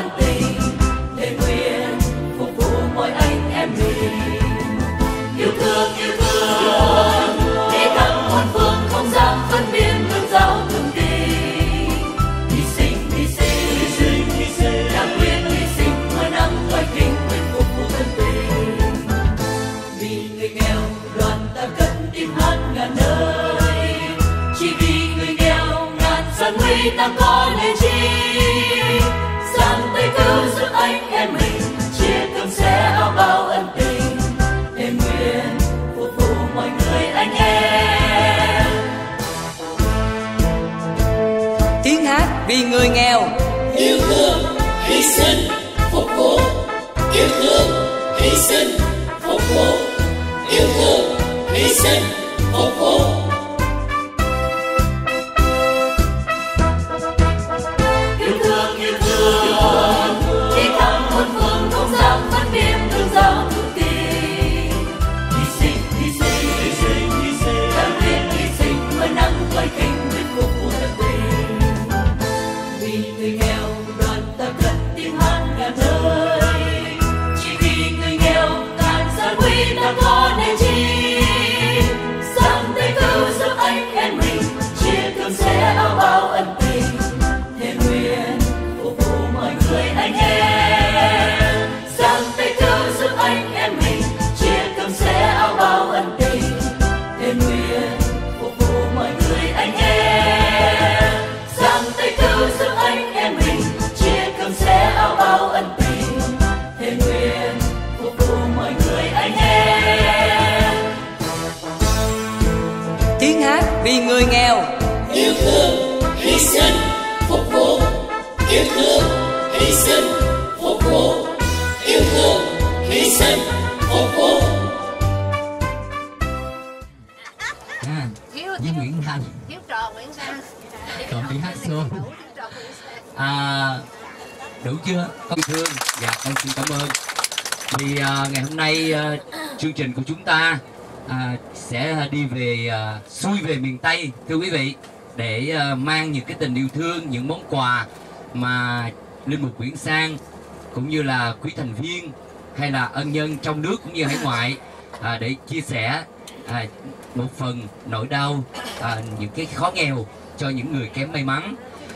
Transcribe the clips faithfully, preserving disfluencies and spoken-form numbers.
ân tình, thề nguyện phục vụ mọi anh em mình. Yêu thương, yêu thương, để khắp muôn phương không dám phân biệt lương giáo thương tình. Hy sinh, hy sinh, hy sinh, hy sinh, đáng nguyện hy sinh, mưa nắng ngoài kinh nguyện phục vụ thân tình. Vì người nghèo đoàn ta cất tiếng hát ngàn nơi, chỉ vì người nghèo ngàn gian nguy ta có nên chi. Giang tay cứu giúp anh em mình, chia cơm sẻ áo bao ân tình, thề nguyện phục vụ mọi người anh em. Tiếng hát vì người nghèo. Yêu thương, hy sinh, phục vụ. Yêu thương, hy sinh, phục vụ. Yêu thương, hy sinh, phục vụ. Yêu thương, yêu thương, để khắp muôn phương không dám phân biệt lương giáo thương tình. Hy sinh, hy sinh, hy sinh, hy sinh, đáng nguyện hy sinh, mưa nắng ngoài kinh nguyện phục vụ thân tình. Vì người nghèo đoàn ta cất tiếng hát ngàn nơi, chỉ vì người nghèo ngàn gian nguy ta có nên chi. Giang tay cứu giúp anh em mình, chia cơm sẻ áo bao ân tình, thề nguyện phục vụ mọi người anh em. Giang tay cứu giúp anh em mình, chia cơm sẻ áo bao ân tình, thề nguyện phục vụ mọi người anh em. Giang tay cứu giúp anh em mình, chia cơm sẻ áo bao ân tình, thề nguyện phục vụ mọi người anh em. Tiếng hát vì người nghèo. Yêu thương, hy sinh, phục vụ. Yêu thương, hy sinh, phục vụ. Yêu thương, hy sinh, phục vụ. À, với Nguyễn Thành Hiếu trò Nguyễn Sang. còn đi hát show. À, đủ chưa? Con thương. Dạ, con xin cảm ơn. Thì à, ngày hôm nay à, chương trình của chúng ta à, sẽ đi về à, xuôi về miền Tây, thưa quý vị, để à, mang những cái tình yêu thương, những món quà mà Linh Mục Nguyễn Sang cũng như là quý thành viên hay là ân nhân trong nước cũng như hải ngoại à, để chia sẻ à, một phần nỗi đau, à, những cái khó nghèo cho những người kém may mắn.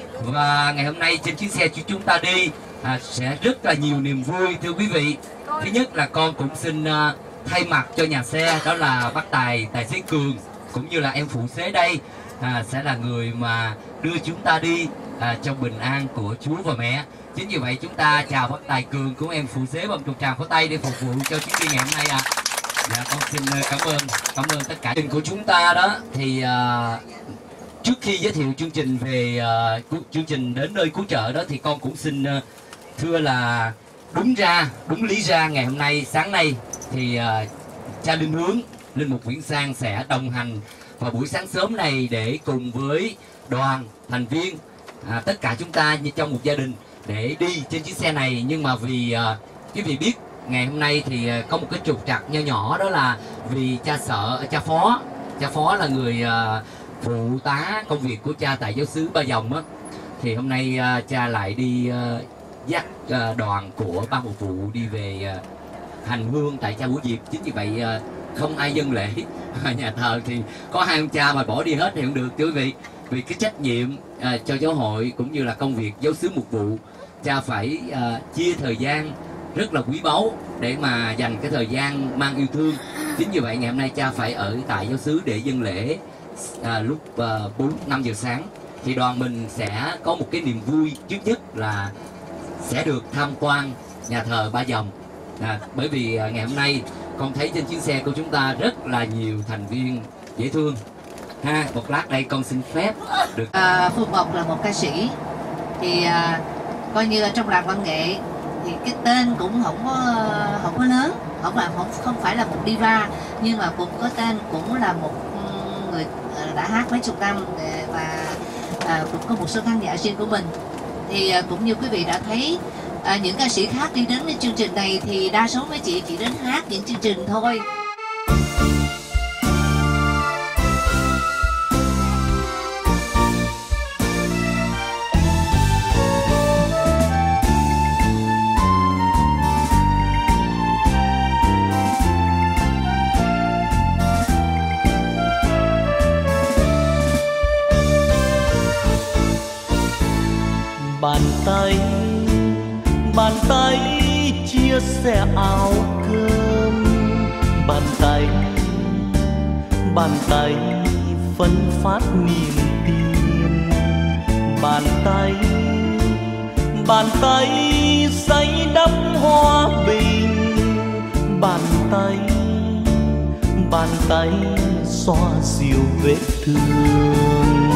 Và ngày hôm nay trên chuyến xe của chúng ta đi à, sẽ rất là nhiều niềm vui, thưa quý vị. Thứ nhất là con cũng xin à, thay mặt cho nhà xe, đó là bác Tài, tài xế Cường cũng như là em phụ xế đây à, sẽ là người mà đưa chúng ta đi à, trong bình an của Chúa và Mẹ. Chính vì vậy chúng ta chào bác Tài Cường của em phụ xế bằng một tràng pháo tay để phục vụ cho chuyến đi ngày hôm nay ạ. À. Dạ, con xin cảm ơn, cảm ơn tất cả chương trình của chúng ta đó. Thì à, trước khi giới thiệu chương trình về uh, chương trình đến nơi cứu trợ đó thì con cũng xin uh, thưa là đúng ra, đúng lý ra ngày hôm nay, sáng nay thì uh, cha Linh Hướng, Linh Mục Nguyễn Sang sẽ đồng hành vào buổi sáng sớm này để cùng với đoàn thành viên à, tất cả chúng ta như trong một gia đình để đi trên chiếc xe này. Nhưng mà vì uh, quý vị biết ngày hôm nay thì uh, có một cái trục trặc nho nhỏ, đó là vì cha sợ cha phó cha phó là người uh, phụ tá công việc của cha tại giáo xứ Ba Dòng á, thì hôm nay uh, cha lại đi uh, dắt uh, đoàn của ban mục vụ đi về uh, hành hương tại cha Bủa Diệp. Chính vì vậy uh, không ai dâng lễ nhà thờ thì có hai ông cha mà bỏ đi hết thì không được, thưa quý vị. Vì cái trách nhiệm uh, cho giáo hội cũng như là công việc giáo xứ mục vụ, cha phải uh, chia thời gian rất là quý báu để mà dành cái thời gian mang yêu thương. Chính vì vậy ngày hôm nay cha phải ở tại giáo xứ để dâng lễ à, lúc bốn năm giờ sáng. Thì đoàn mình sẽ có một cái niềm vui, trước nhất là sẽ được tham quan nhà thờ Ba Dòng, à, bởi vì à, ngày hôm nay con thấy trên chuyến xe của chúng ta rất là nhiều thành viên dễ thương ha. Một lát đây con xin phép được à, Phương Mộc là một ca sĩ thì à, coi như là trong làng văn nghệ thì cái tên cũng không có không có lớn, không là không không phải là một diva, nhưng mà cũng có tên, cũng là một người đã hát mấy chục năm và à, cũng có một số khán giả riêng của mình. Thì à, cũng như quý vị đã thấy à, những ca sĩ khác đi đến với chương trình này thì đa số mấy chị chỉ đến hát những chương trình thôi. tay, bàn tay chia sẻ áo cơm, bàn tay, bàn tay phân phát niềm tin, bàn tay, bàn tay xây đắp hòa bình, bàn tay, bàn tay xoa dịu vết thương.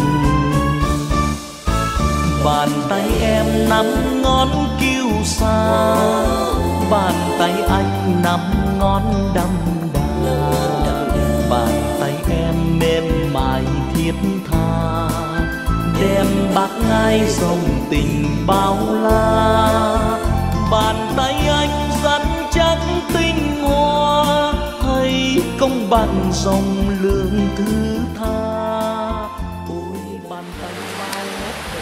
Bàn tay em nắm ngón kiêu sa, bàn tay anh nắm ngón đâm đà, bàn tay em mềm mại thiết tha, đem bác ngai dòng tình bao la. Bàn tay anh rắn chắc tinh hoa, hay công bạn dòng lương thứ tha. Ôi bàn tay bao nét đẹp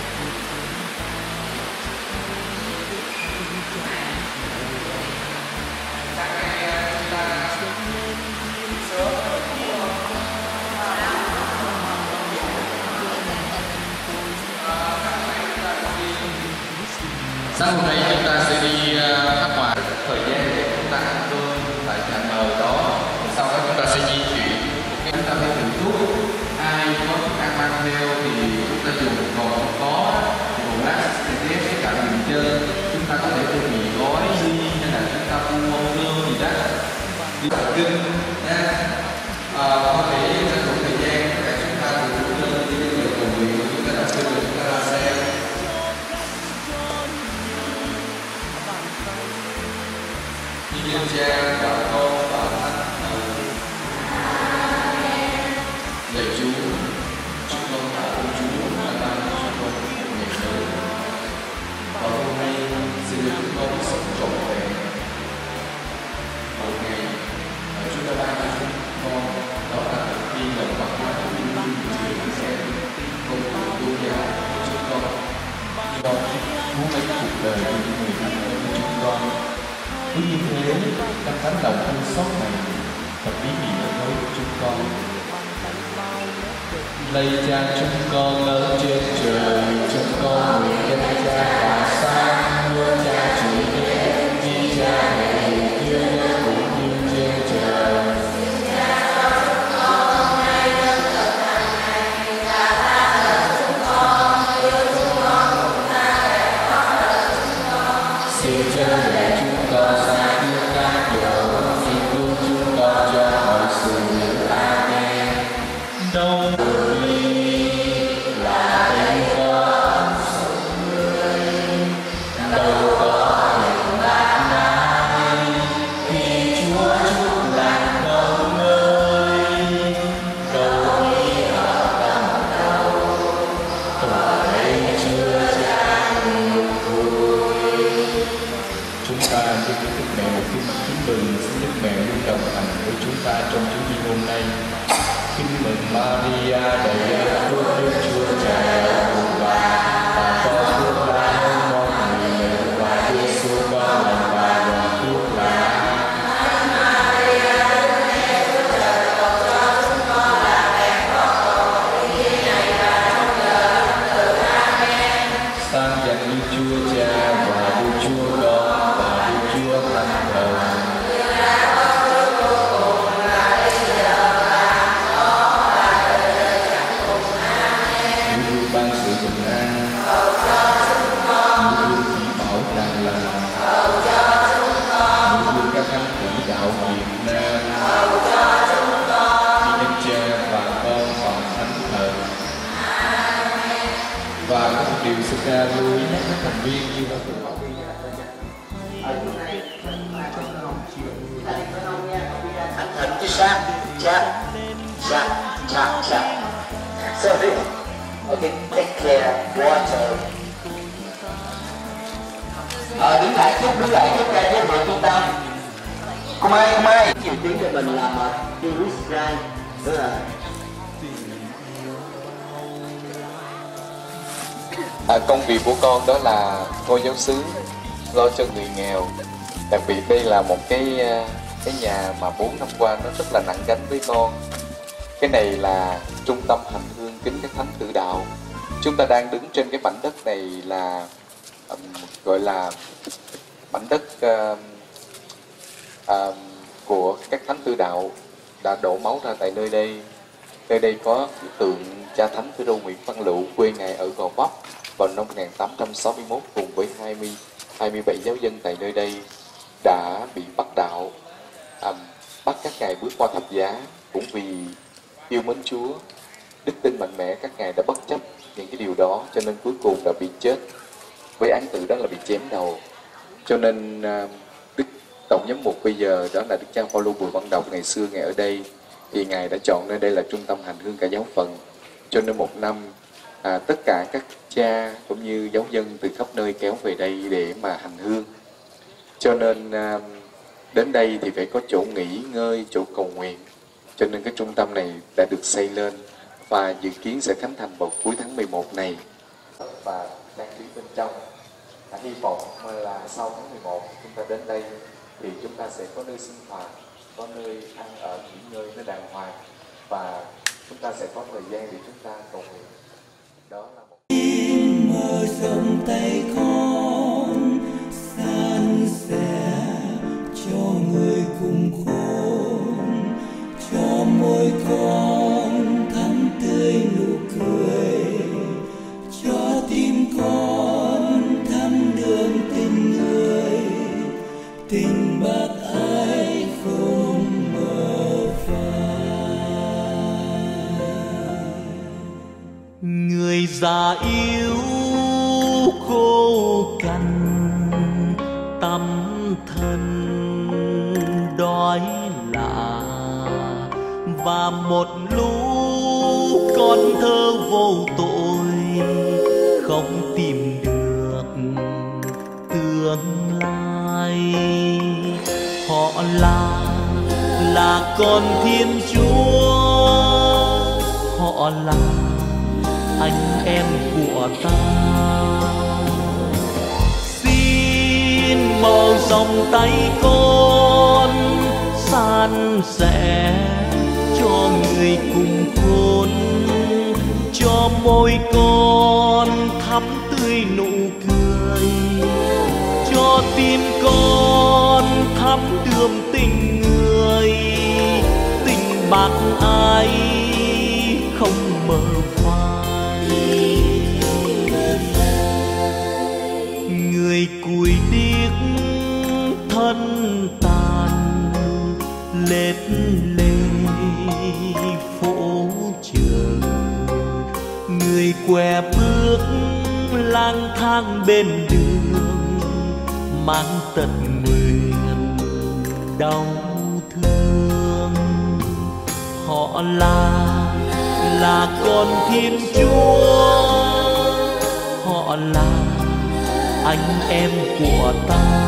Sau hôm nay chúng ta sẽ đi thác hòa. Thời gian để chúng ta ăn cơm tại nhà mờ đó. Sau đó chúng ta sẽ di chuyển. Chúng ta phải thử thuốc. Ai có thức ăn mang theo thì chúng ta dùng, còn không có thì một lát sẽ tiếp cái cạnh đường chân. Chúng ta có thể mua mì gói đi, hay là chúng ta mua mông lương gì đó. Đi tập kinh nha. Có thể tranh thủ thời gian để chúng ta cùng lên đi cái người cầu nguyện, chúng ta tập kinh, chúng ta ra xe. Thiên cha và con và thánh thần. Lạy Chúa, chúng con tạ ơn Chúa đã ban cho chúng con một ngày mới. Và hôm nay xin được chúng con sống trọn vẹn một ngày mà Chúa đã ban cho chúng con, đó là tin lời văn hóa của Chúa chia sẻ công cụ tôn giáo của chúng con. Chúng con muốn lấy cuộc đời của những người thân của chúng con. Cứ như thế, các cánh đồng thanh xót này thật ý nghĩa với chúng con. Lạy Cha chúng con ở trên trời, chúng con nguyện danh Cha tỏa sáng, hứa Cha chủ đến, vì Cha ngày kia đến cũng như trên trời. Xin Cha dạy chúng con xa đưa các điều, xin cứu chúng con cho mọi sự việc. Amen. Đâu đi là tình con sống người, đâu có hình bát nai khi Chúa chúc lành không nơi, đâu đi ở tầm đâu tuổi ấy chưa tràn vui. Chúng ta xin kính Đức Mẹ một kính kính mừng, xin Đức Mẹ luôn đồng hành với chúng ta trong chuyến đi hôm nay. Kính mừng Maria đầy ơn phước, Đức Chúa Trời ở cùng bà, bà có phước lạ hơn mọi người nữ, và Giêsu con lành bà còn phước lạ. Sang dành Đức Chúa Cha và Đức Chúa Con và Đức Chúa Thánh Thần. Chúa ban sự bình an, Chúa chỉ bảo tràn lành, Chúa các thánh tử đạo Việt Nam, Đức Cha và Con và Thánh Thần. Và có một điều xin ra lưu ý nhắc các thành viên như là Thánh thần chứ sao? Cha, cha, cha, cha. Sorry. Okay, take care, water. Ờ, đứng lại chút, đứng lại chút ra với vợ chúng ta. Cô Mai, cô Mai. Chịu tiếng cho mình làm tourist guide. Đúng rồi. À, công việc của con đó là cô giáo xứ, lo cho người nghèo. Đặc biệt đây là một cái cái nhà mà bốn năm qua nó rất là nặng gánh với con. Cái này là trung tâm hành hương kính các thánh tử đạo. Chúng ta đang đứng trên cái mảnh đất này là um, gọi là mảnh đất uh, uh, của các thánh tư đạo đã đổ máu ra tại nơi đây. Nơi đây có tượng cha thánh Phêrô Nguyễn Văn Lựu, quê ngài ở Gò Vấp vào năm một nghìn tám trăm sáu mươi mốt, cùng với hai mươi, hai mươi bảy giáo dân tại nơi đây đã bị bắt đạo, um, bắt các ngài bước qua thập giá. Cũng vì yêu mến Chúa, đức tin mạnh mẽ, các ngài đã bất chấp những cái điều đó, cho nên cuối cùng đã bị chết với án tử, đó là bị chém đầu. Cho nên uh, Đức Tổng Giám mục bây giờ đó là Đức cha Phaolô Bùi Văn Đọc, ngày xưa ngài ở đây thì ngài đã chọn nơi đây là trung tâm hành hương cả giáo phận. Cho nên một năm à, tất cả các cha cũng như giáo dân từ khắp nơi kéo về đây để mà hành hương. Cho nên à, đến đây thì phải có chỗ nghỉ ngơi, chỗ cầu nguyện. Cho nên cái trung tâm này đã được xây lên và dự kiến sẽ khánh thành vào cuối tháng mười một này. Và đăng ký bên trong. À, hy vọng là sau tháng mười một chúng ta đến đây thì chúng ta sẽ có nơi sinh hoạt, có nơi ăn ở nghỉ ngơi nó đàng hoàng, và chúng ta sẽ có thời gian để chúng ta cầu nguyện. Đó là một mở rộng tay con san sẻ cho người cùng khôn, cho môi con thắm tươi nụ cười, cho tim con thắm đường tình người, tình bác ái không mờ phai. Người già yêu khô cằn tâm thân đói lạ, và một lũ con thơ vô tội không tìm được tương lai. Họ là là con Thiên Chúa, họ là anh em của ta. Xin mở rộng tay con san sẻ cho người cùng khôn, cho môi con thắm tươi nụ cười, cho tim con thắm đượm tình người, tình bác ái không mờ phai. Người cùi điếc thân tàn lết lê phố trường, người què bước lang thang bên đường, mang tận nguyện đau thương. Họ là là con Thiên Chúa, họ là anh em của ta.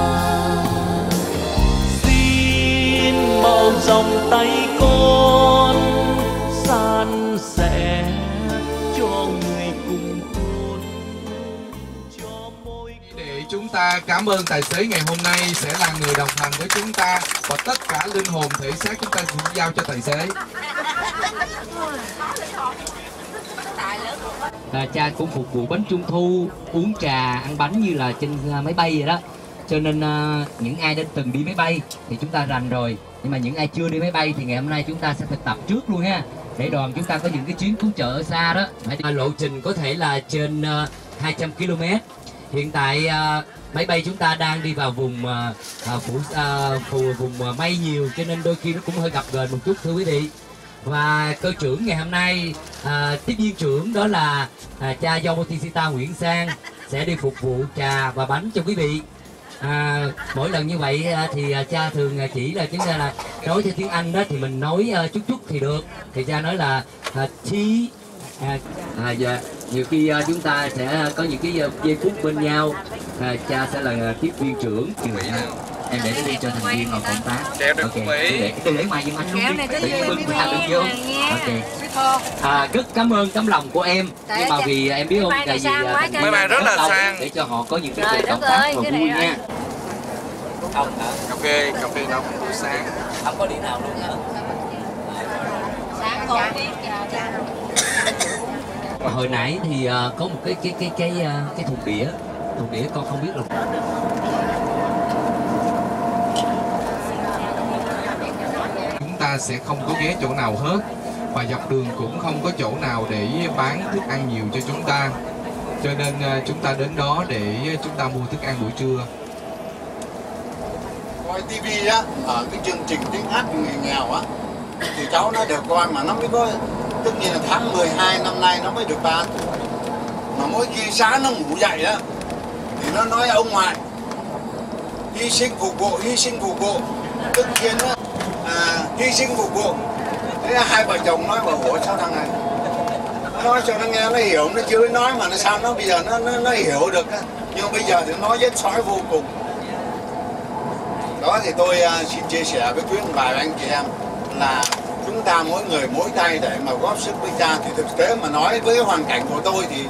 Xin mở rộng tay con san sẻ cho người cùng khôn, cho môi. Để chúng ta cảm ơn tài xế ngày hôm nay sẽ là người đồng hành với chúng ta, và tất cả linh hồn thể xác chúng ta cũng giao cho tài xế. À, cha cũng phục vụ bánh trung thu, uống trà, ăn bánh như là trên uh, máy bay vậy đó. Cho nên uh, những ai đã từng đi máy bay thì chúng ta rành rồi. Nhưng mà những ai chưa đi máy bay thì ngày hôm nay chúng ta sẽ thực tập trước luôn ha. Để đoàn chúng ta có những cái chuyến cứu trợ ở xa đó. À, lộ trình có thể là trên uh, hai trăm ki lô mét. Hiện tại uh, máy bay chúng ta đang đi vào vùng uh, phủ, uh, phủ, vùng uh, mây nhiều, cho nên đôi khi nó cũng hơi gập ghềnh một chút thưa quý vị. Và cơ trưởng ngày hôm nay, à, tiếp viên trưởng đó là à, cha John Bautista Nguyễn Sang sẽ đi phục vụ trà và bánh cho quý vị. À, mỗi lần như vậy à, thì à, cha thường à, chỉ là chúng ta là nói theo tiếng Anh đó thì mình nói à, chút chút thì được. Thì cha nói là à, chi à, à, dạ. Nhiều khi à, chúng ta sẽ có những cái giây phút bên nhau. À, cha sẽ là à, tiếp viên trưởng. Em để nó đi cho thành viên vào công tác. Kéo đừng okay. Mỹ. Để, tôi để ngoài giùm anh luôn đi. Tự nhiên bưng ra được vô. Ok. À, rất cảm ơn tấm lòng của em. Nhưng mà vì em biết không, tại vì máy bay rất là sang để cho họ có những cái cuộc cộng tác và vui nha. Ông cà phê cà phê nóng buổi sáng. Không có đi nào luôn hả? Sáng con đi. Hồi nãy thì uh, có một cái cái cái cái uh, cái thùng đĩa Thuộc đĩa con không biết là chúng ta sẽ không có ghé chỗ nào hết, và dọc đường cũng không có chỗ nào để bán thức ăn nhiều cho chúng ta, cho nên chúng ta đến đó để chúng ta mua thức ăn buổi trưa. Coi tivi á, ở cái chương trình tiếng hát người nghèo á, thì cháu nó được coi mà nó mới có, tất nhiên là tháng mười hai năm nay nó mới được ba tuổi. Mà mỗi khi sáng nó ngủ dậy á, thì nó nói ông ngoại hy sinh phục vụ, hy sinh phục vụ. Tất nhiên á, à, hy sinh phục vụ. Thế hai vợ chồng nói bảo ủa sao thằng này, nó nói cho nó nghe nó hiểu, nó chưa nói mà nó sao nó bây giờ nó nó, nó hiểu được á. Nhưng bây giờ thì nó rất sói vô cùng. Đó thì tôi uh, xin chia sẻ với quý ông bà và anh chị em là chúng ta mỗi người mỗi tay để mà góp sức với cha. Thì thực tế mà nói với hoàn cảnh của tôi thì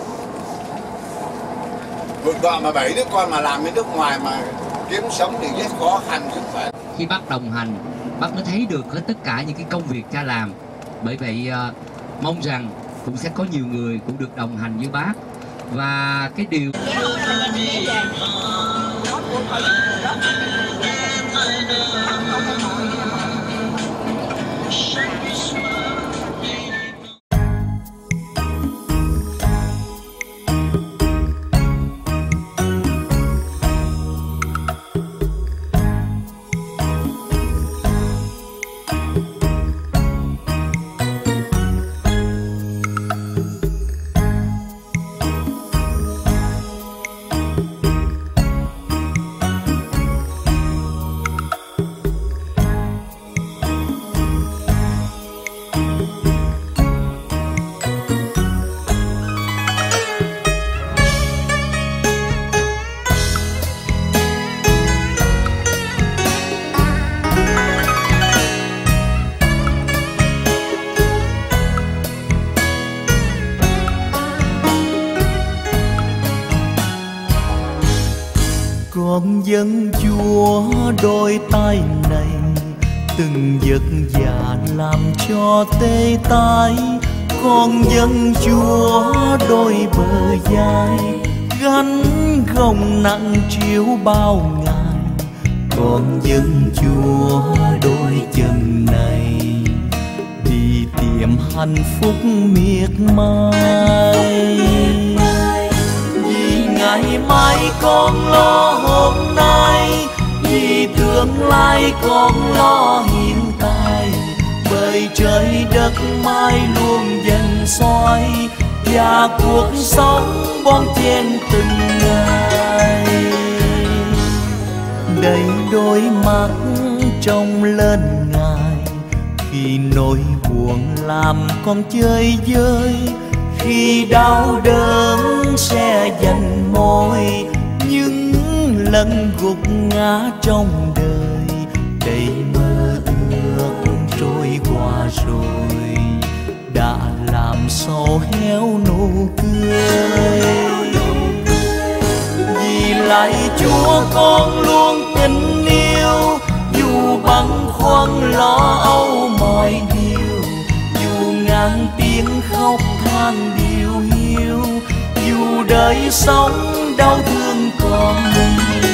một vợ mà bảy đứa con mà làm bên nước ngoài mà kiếm sống thì rất khó khăn rất phải. Khi bác đồng hành, bác mới thấy được hết tất cả những cái công việc cha làm. Bởi vậy uh, mong rằng cũng sẽ có nhiều người cũng được đồng hành với bác. Và cái điều con dân Chúa đôi tay này từng giấc dạ làm cho tê tái. Con dân Chúa đôi bờ dài gánh gồng nặng chiếu bao ngày. Con dân Chúa đôi chân này đi tìm hạnh phúc miệt mài. Vì ngày mai con lo hôm nay, vì tương lai con lo hiện tại. Bởi trời đất mai luôn dần xoay, và cuộc sống bon chen từng ngày. Đầy đôi mắt trông lên Ngài, khi nỗi buồn làm con chơi vơi. Khi đau đớn sẽ dành môi những lần gục ngã trong đời. Đầy mơ ước trôi qua rồi, đã làm sầu héo nụ cười. Vì lạy Chúa con luôn tình yêu, dù băn khoăn lo âu mọi điều. Dù ngàn tiếng khóc than điều hiu, dù đời sống đau thương còn nhiều.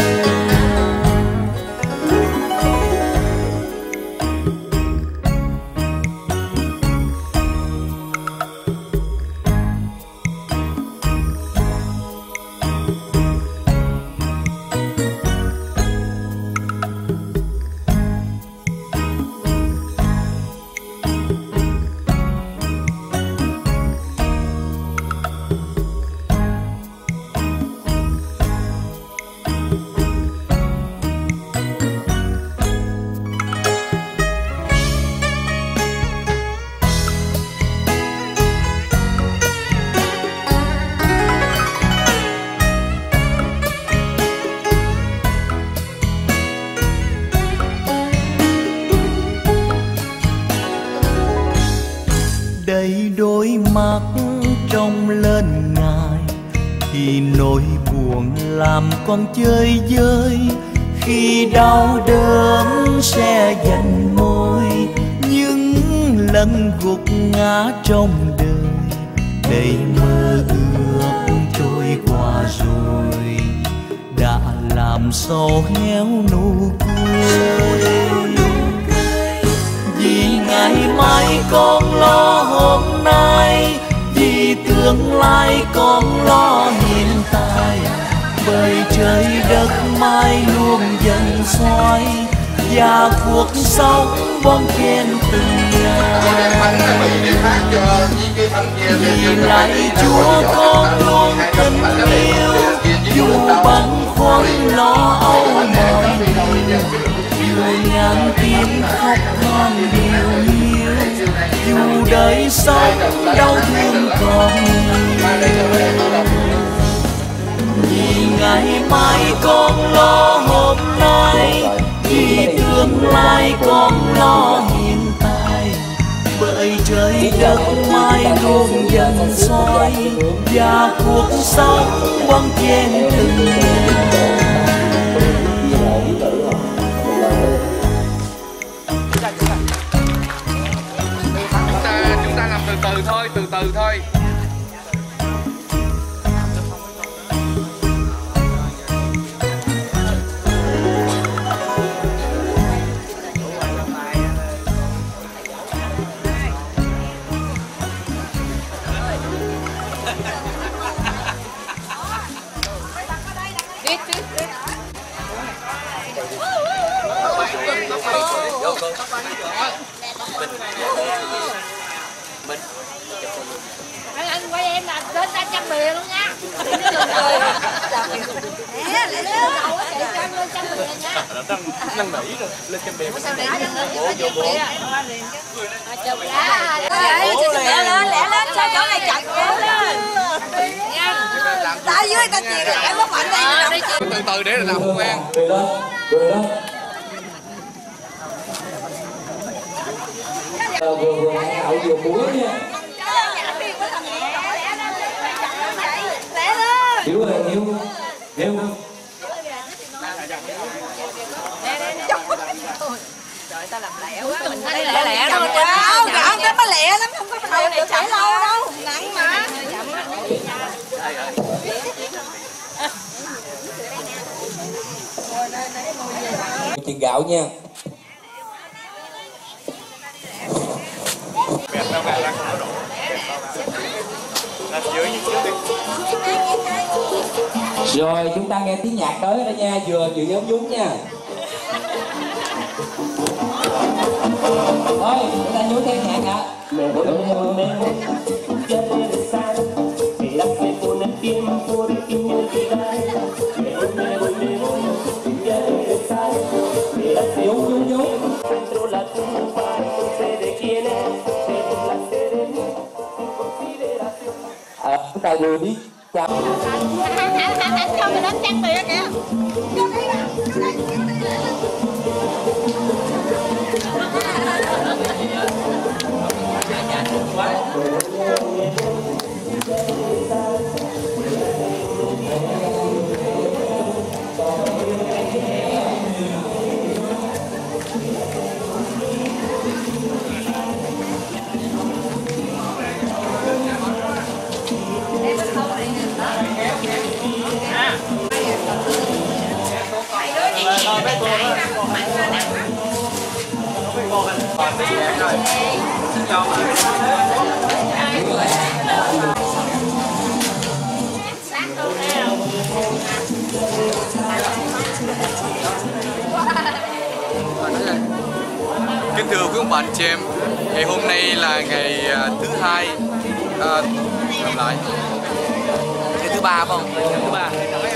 Đầy đôi mắt trông lên Ngài, khi nỗi buồn làm con chơi vơi. Khi đau đớn sẽ dành môi những lần gục ngã trong đời. Đầy mơ ước trôi qua rồi đã làm sâu héo nụ cười. Vì ngày mai con lo hôm nay, vì tương lai con lo hiện tại. Bởi trời đất mai luôn dần xoay, và cuộc sống bon chen từng ngày. Vì lạy Chúa con luôn tình yêu, dù băn khoăn lo âu mọi điều, dù ngàn tiếng khóc than điều hiu, dù đời sống đau thương còn nhiều. Vì ngày mai con lo hôm nay, vì tương lai con lo hiện tại. Bởi trời đất mai luôn dần xoay, và cuộc sống bon chen từng ngày. Chúng ta chúng ta làm từ từ thôi, từ từ thôi. Anh quay em là đến ta trăm bìa luôn nha. Nè, lại lên đầu á, chạy cho anh lên trăm bìa nha. Năn nỉ rồi, lên trăm bìa. Sao để lên trăm bìa? Chụp ra. Lẹ lên, lẹ lên, sao chỗ này chặt kéo lên. Ta dưới ta chìa lại nó mạnh đây. Từ từ để làm công an. Vừa vừa nhạo vừa múa nha. Hiếu ơi, Hiếu, Hiếu. Trời ta làm lẹ quá, mình thấy lẹ lẹ đâu. Không, không cái mới lẹ lắm, không có đầu này chạy lâu đâu, nặng mà. Chuyện gạo nha. Rồi chúng ta nghe tiếng nhạc tới đó nha, vừa vừa giống nhún nha. Thôi chúng ta nhún theo nhạc ạ. Nhún nhún nhún. À, chúng ta vừa đi chào. Anh không mình đến trang bìa kìa. Kính thưa quý ông bà anh chị em, ngày hôm nay là ngày thứ hai, à, làm lại ngày thứ ba phải không? Ngày thứ ba.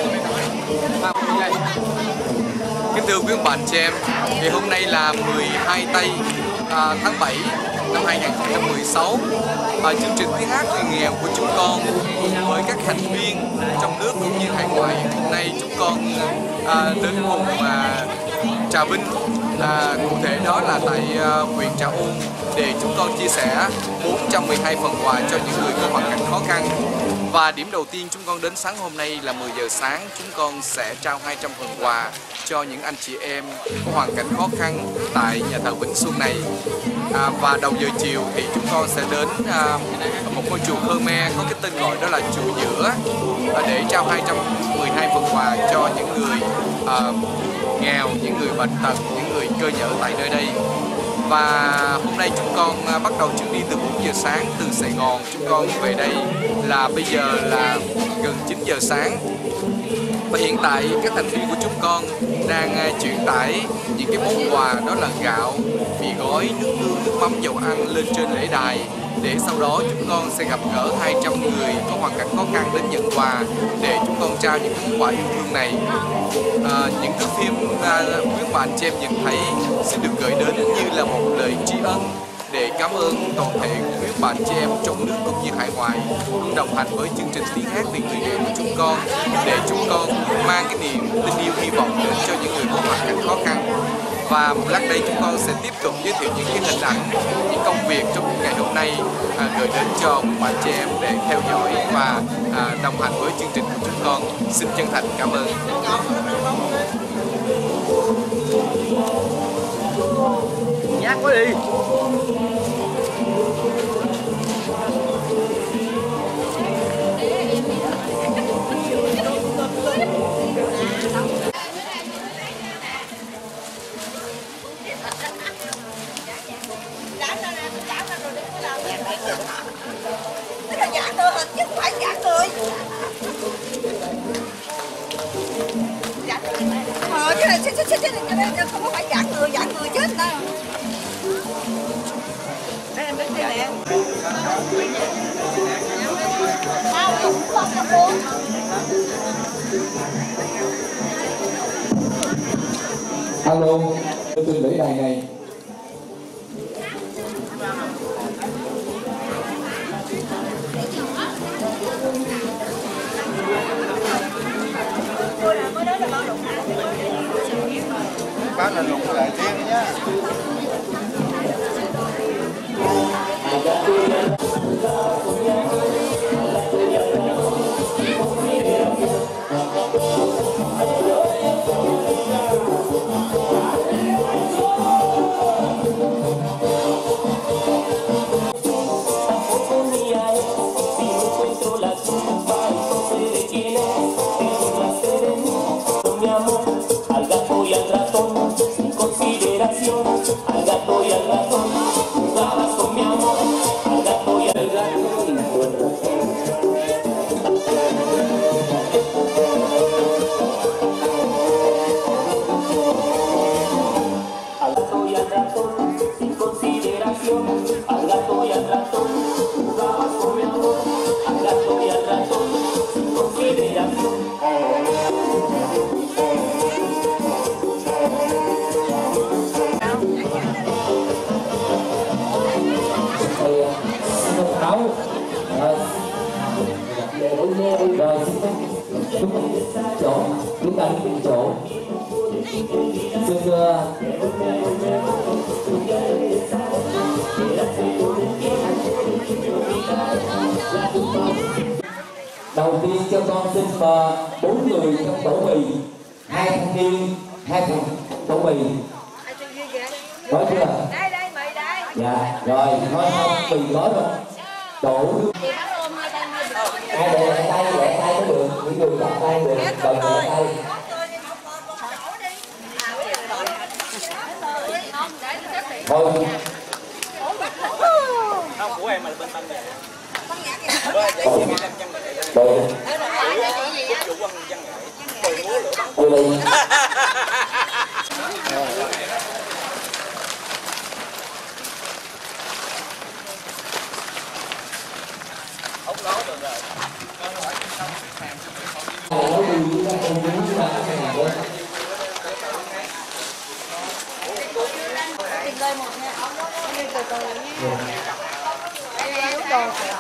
Kính thưa quý ông bà anh chị em, ngày hôm nay là mười hai tây à, tháng bảy năm hai nghìn không trăm mười sáu. À, chương trình tiếng hát người nghèo của chúng con cùng với các thành viên trong nước cũng như hải ngoại, hôm nay chúng con à, đến vùng à, Trà Vinh À, cụ thể đó là tại uh, huyện Trà Ôn, để chúng con chia sẻ bốn trăm mười hai phần quà cho những người có hoàn cảnh khó khăn. Và điểm đầu tiên chúng con đến sáng hôm nay là mười giờ sáng, chúng con sẽ trao hai trăm phần quà cho những anh chị em có hoàn cảnh khó khăn tại nhà thờ Vĩnh Xuân này. À, và đầu giờ chiều thì chúng con sẽ đến à, một ngôi chùa Khmer có cái tên gọi đó là chùa Giữa, à, để trao hai trăm mười hai phần quà cho những người à, nghèo, những người bệnh tật, những người cơ nhở tại nơi đây. Và hôm nay chúng con à, bắt đầu chuyến đi từ bốn giờ sáng từ Sài Gòn. Chúng con về đây là bây giờ là gần chín giờ sáng. Và hiện tại các thành viên của chúng con đang uh, chuyển tải những cái món quà, đó là gạo, mì gói, nước tương, nước mắm, dầu ăn lên trên lễ đài, để sau đó chúng con sẽ gặp gỡ hai trăm người có hoàn cảnh khó khăn đến nhận quà, để chúng con trao những món quà yêu thương này. À, những thước phim uh, quý bạn chị em nhìn thấy xin được gửi đến như là một lời tri ân, để cảm ơn toàn thể quý bạn chị em trong nước cũng như hải ngoại luôn đồng hành với chương trình Tiếng Hát Vì Người Nghèo của chúng con, để chúng con mang cái niềm tin yêu, hy vọng đến cho những người có hoàn cảnh khó khăn. Và một lát đây chúng con sẽ tiếp tục giới thiệu những cái hình ảnh, những công việc trong ngày hôm nay à, gửi đến cho quý bạn chị em để theo dõi và à, đồng hành với chương trình của chúng con. Xin chân thành cảm ơn. Nhát quá đi. Dạ tôi hết chứ phải dạ tôi. Dạ tôi. Ờ cái này chết chết chết cái này không có phải dạ người, dạ người chết đâu. Đây em đứng đây nè. Sao cũng không có muốn. Alo, tôi xin lễ đài này. Bác là lục lại riêng nhá. Al gato y al ratón, sin consideración, al gato y al ratón, jugabas con mi amor, al gato y al ratón. Al gato y al ratón, sin consideración, al gato y al ratón, jugabas con mi amor, al gato y al ratón, sin consideración. Rồi chúng chỗ chúng ta đi chỗ xin thưa đầu tiên cho con xin mời bốn người trong tổ mì, hai thanh niên, hai thằng tổ mì, có chưa? Đây đây mì đây. Dạ rồi thôi không mì có rồi đổ ai để lại tay để tay có được, những người đặt tay được, cần để tay. Thôi không của em mà bên tâm vậy. Rồi. Tôi đi. Ốc lố được rồi. Tìm đây một nha. Đi từ từ nha. Em đồ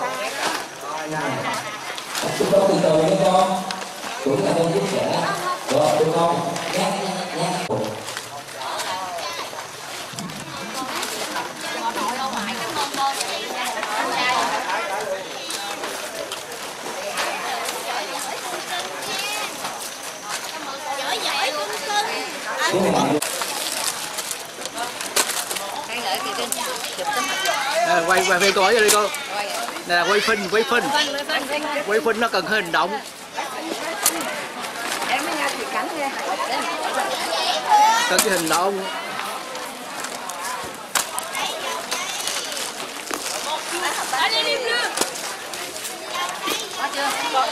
chúng tôi từ từ nha con, cũng là con chia sẻ rồi được không? Nhắc nhắc nhắc. À, quay quay phim cô ở đây đi cô. Nè là quay phim, quay phim. Quay phim nó cần hình động. Em mới nghe chị cắn nghe. Cần cái hình động. Ở đây đi chưa? Có chưa?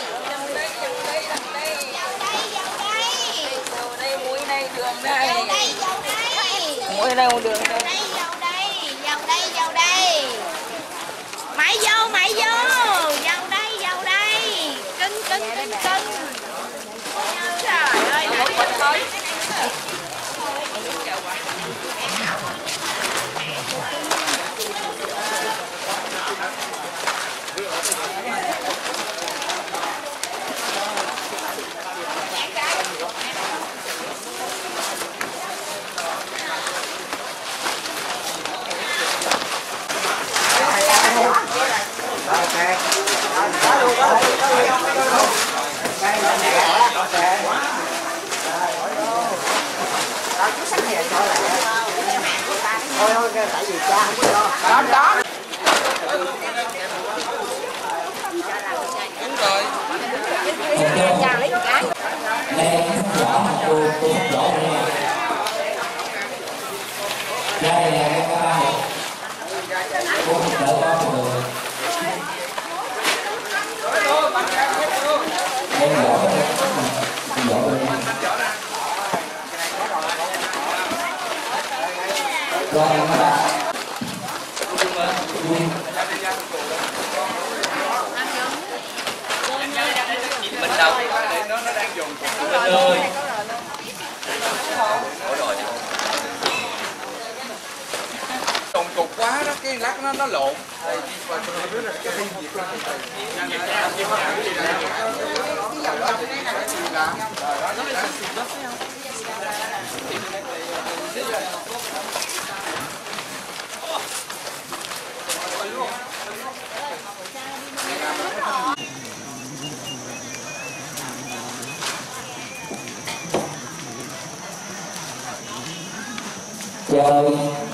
Mũi này đường đây. Mũi này đường đây. Vào đây, vào đây, vào đây. Mày vô, mày vô. Vào đây, vào đây. Cưng, cưng, cưng, cưng. Trời ơi, nãy thôi. Thôi thôi, tại vì cha không có lo. Đó, đó. Đúng rồi. Cha lấy một cái. Đây rõ cô cô rõ nè. Đây là cái ba này. Cô đỡ con người. Đây rõ. Rõ rồi. Rồi các bạn. Mình đâu? Nó nó đang dùng cục ơi. Dùng cục quá đó, cái lát nó nó lộn. Chơi.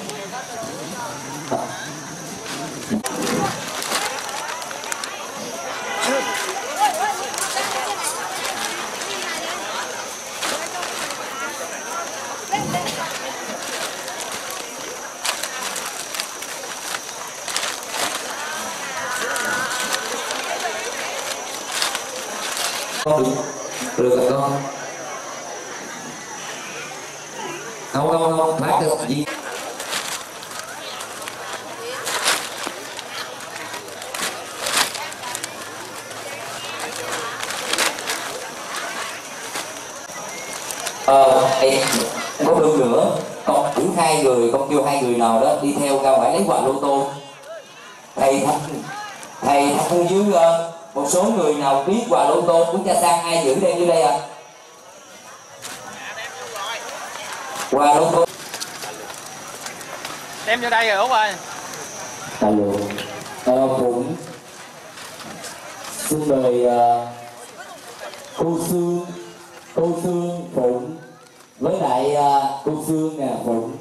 Con được, được rồi con. Không không không, phát được gì. Ờ, em có được nữa. Con cử hai người, con kêu hai người nào đó đi theo ra ngoài lấy quà lô tô. Thầy thăm, thầy thăm dưới uh, một số người nào biết quà lô tô của cha Sang ai giữ đem như đây ạ? À? Quà lô tô. Đem vô đây rồi Út ơi. Alo. Ờ, Phụng. Xin mời uh, cô Sương, cô Sương Phụng với lại uh, cô Sương nè Phụng.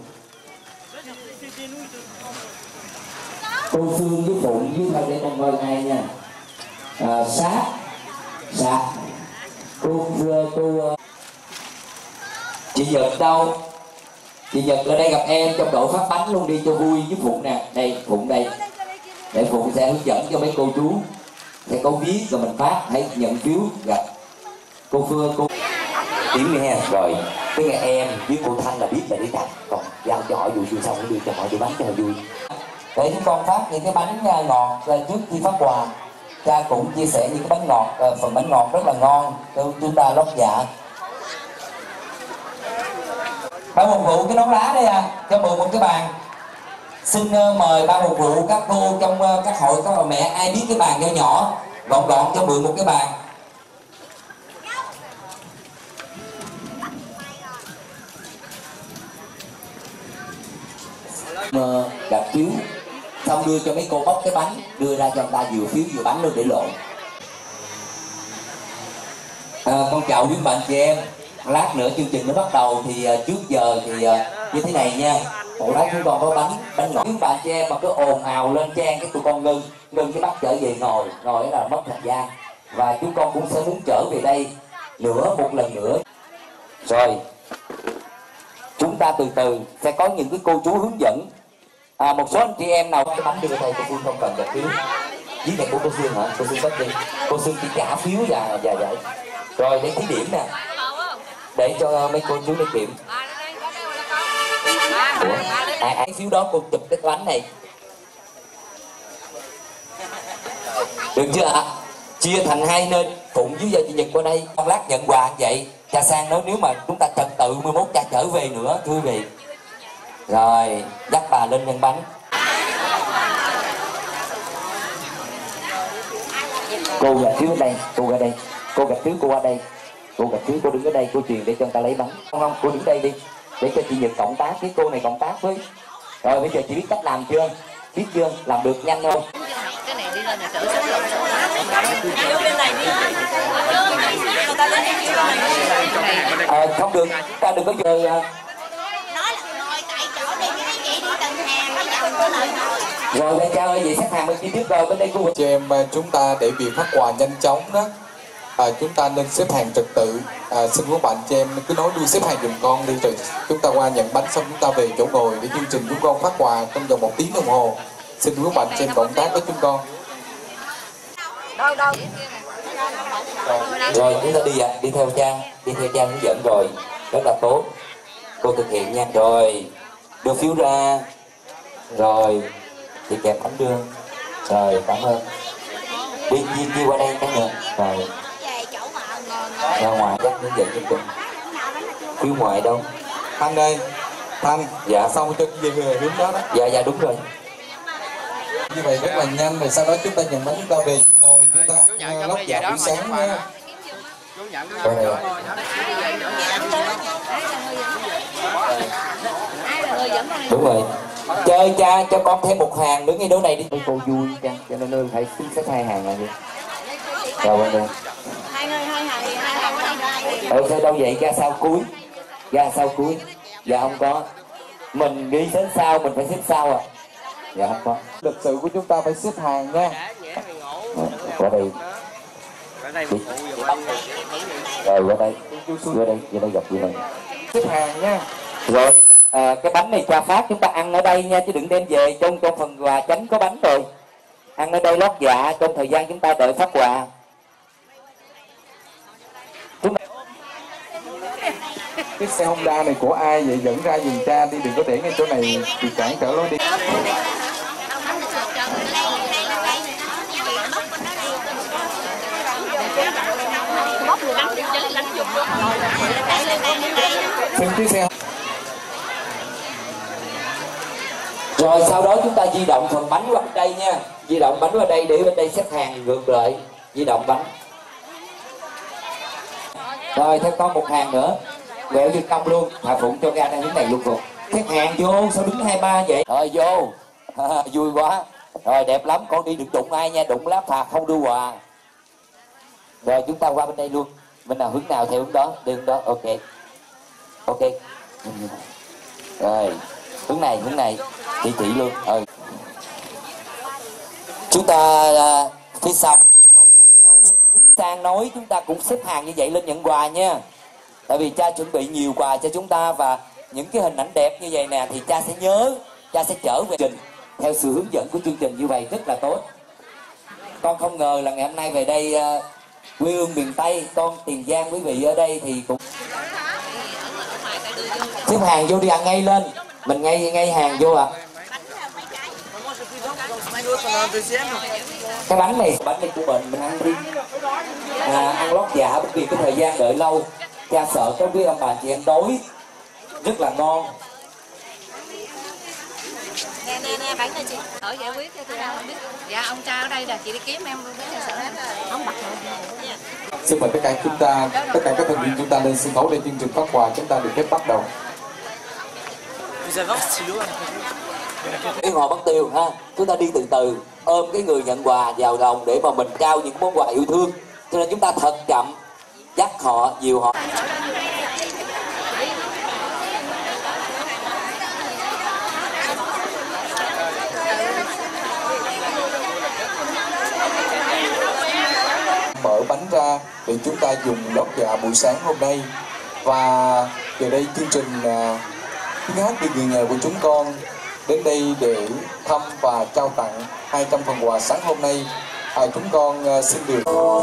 Cô Sương với Phụng với thầy để con mời ai nha. À, Sát, Sát. Cô cô uh, chị Nhật đâu? Chị Nhật ở đây gặp em trong đội phát bánh luôn đi cho vui với Phụng nè. Đây Phụng đây. Để Phụng sẽ hướng dẫn cho mấy cô chú. Sẽ có viết rồi mình phát, hãy nhận phiếu gặp cô Phương cô Điểm nghe rồi. Cái ngày em với cô Thanh là biết là đi đặt, còn giao cho họ vui vui xong đưa cho họ đi bánh cho họ vui. Để chúng con phát những cái bánh ngọt trước khi phát quà. Cha cũng chia sẻ những cái bánh ngọt, phần bánh ngọt rất là ngon cho chúng ta lót dạ. Ban phục vụ cái nón lá đây à, cho mượn một cái bàn. Xin mời ban phục vụ các cô trong các hội các bà mẹ ai biết cái bàn nhỏ nhỏ gọn gọn cho mượn một cái bàn. Đặt phiếu xong đưa cho mấy cô bóc cái bánh, đưa ra cho người ta vừa phiếu vừa bánh luôn để lộn. À, con chào quý bạn chị em. lát nữa chương trình nó bắt đầu thì uh, trước giờ thì uh, như thế này nha. Một lát chúng con có bánh bánh ngọt. Nếu bạn chị em mà cứ ồn ào lên trang cái tụi con ngưng ngưng cái bắt trở về ngồi ngồi là mất thời gian, và chúng con cũng sẽ muốn trở về đây nữa một lần nữa. Rồi chúng ta từ từ sẽ có những cái cô chú hướng dẫn. À, một số anh chị em nào cái bánh đưa thầy, cô Phương không cần trả phiếu. Dưới này của cô Phương hả? Cô Phương bắt đi. Cô Phương chỉ trả phiếu và và vậy. Rồi để thí điểm nè, để cho mấy cô chú lấy kiểm. Ủa? Ai ai phiếu đó cô chụp cái bánh này. Được chưa ạ? Chia thành hai nơi, Phụng với giờ chị Nhật qua đây. Con lát nhận quà vậy. Cha Sang nói nếu mà chúng ta trật tự mười mốt cha trở về nữa, thưa quý vị. Rồi, dắt bà lên nhân bánh. Cô gạch phiếu ở đây, cô ra đây. Cô gạch phiếu cô qua đây. Cô gạch phiếu cô đứng ở đây, cô truyền để cho người ta lấy bánh. Không không, cô đứng đây đi. Để cho chị Nhật cộng tác, cái cô này cộng tác với. Rồi bây giờ chị biết cách làm chưa? Biết chưa? Làm được nhanh không? Cái này đi lên là trở xuống lộn số. Vô bên này đi. Người ta lên đi bên này. Ờ, không được, ta đừng có giờ. Nói là ngồi tại chỗ đi, mấy chị đi từng hàng, nó dòng tới lại ngồi. Rồi bên cha ơi, vậy xếp hàng bên kia trước rồi, bên đây cô. Chị em chúng ta để việc phát quà nhanh chóng đó, à, chúng ta nên xếp hàng trật tự. À, xin các bạn chị em cứ nói đuôi xếp hàng giùm con đi, rồi chúng ta qua nhận bánh xong chúng ta về chỗ ngồi để chương trình chúng con phát quà trong vòng một tiếng đồng hồ. Xin các bạn chị em cộng tác với chúng con. Đâu đâu. Rồi chúng ta đi ạ, à, đi theo cha, đi theo cha hướng dẫn rồi, rất là tốt. Cô thực hiện nha. Rồi đưa phiếu ra, rồi thì kẹp bánh đưa. Rồi cảm ơn. Đi đi, đi qua đây cái nữa. Rồi ra ngoài chắc hướng dẫn chương trình. Phiếu ngoài đâu? Thanh đây, Thanh. Dạ. Xong cho về hướng đó đó. Dạ dạ đúng rồi. Như vậy rất là nhanh, rồi sau đó chúng ta nhận bánh chúng ta về ngồi chúng ta uh, lót dạ buổi sáng nha. Đúng rồi. Chơi cha cho con thêm một hàng đứng ngay đó này đi. Cô vui cha, cho nên ơn phải xếp hai hàng này đi. Rồi bên đây. Hai người hai hàng thì hai hàng ở đây. Ờ sao đâu vậy, ra sau cuối. Ra sau cuối. Dạ không có. Mình đi đến sau mình phải xếp sau à. Dạ không có. Lịch sự của chúng ta phải xếp hàng nha. Qua đây. Đi. Rồi qua đây. Qua đây, qua đây gặp chị này. Xếp hàng nha. Rồi à, cái bánh này cha phát chúng ta ăn ở đây nha, chứ đừng đem về. Trong trong phần quà tránh có bánh rồi. Ăn ở đây lót dạ trong thời gian chúng ta đợi phát quà. Cái xe Honda này của ai vậy? Dẫn ra giùm cha đi, đừng có để ngay chỗ này bị cản trở lối đi. Xin chiếc xe. Rồi sau đó chúng ta di động phần bánh qua đây nha. Di động bánh qua đây để bên đây xếp hàng ngược lại. Di động bánh. Rồi thêm con một hàng nữa. Quẹo vô công luôn. Hòa Phụng cho ra đang hướng này luôn Phụng. Xếp hàng vô, sao đứng hai ba vậy? Rồi vô. Vui quá. Rồi đẹp lắm, con đi đừng đụng ai nha, đụng lá phạt không đưa quà. Rồi chúng ta qua bên đây luôn. Bên nào hướng nào theo hướng đó, đi hướng đó, ok. Ok. Rồi, hướng này, hướng này. Chỉ chỉ luôn. Ừ. Chúng ta uh, phía sau nối đuôi nhau. Sang nói chúng ta cũng xếp hàng như vậy lên nhận quà nha. Tại vì cha chuẩn bị nhiều quà cho chúng ta, và những cái hình ảnh đẹp như vậy nè thì cha sẽ nhớ, cha sẽ trở về trình theo sự hướng dẫn của chương trình như vậy rất là tốt. Con không ngờ là ngày hôm nay về đây uh, quê hương miền Tây, con Tiền Giang quý vị ở đây thì cũng xếp hàng vô đi ăn ngay lên, mình ngay ngay hàng vô à. Cái bánh này, bánh này của mình mình ăn đi, à, ăn lót dạ bởi vì cái thời gian đợi lâu, cha sợ có biết ông bà chị em đói, rất là ngon. Nè nè nè bánh này chị, ở giải quyết cho tôi không biết. Dạ ông cha ở đây là chị đi kiếm em biết cho sợ em không bật rồi. Xin mời tất cả chúng ta, tất cả các thành viên chúng ta lên sân khấu để chương trình phát quà chúng ta được phép bắt đầu. Yên Hòa Bắc Tiêu ha, chúng ta đi từ từ, ôm cái người nhận quà vào lòng để mà mình trao những món quà yêu thương. Cho nên chúng ta thật chậm, dắt họ, dìu họ. mở bánh ra để chúng ta dùng lót dạ buổi sáng hôm nay. Và giờ đây chương trình uh, tiếng hát vì người nghèo của chúng con đến đây để thăm và trao tặng hai trăm phần quà sáng hôm nay. À, chúng con uh, xin được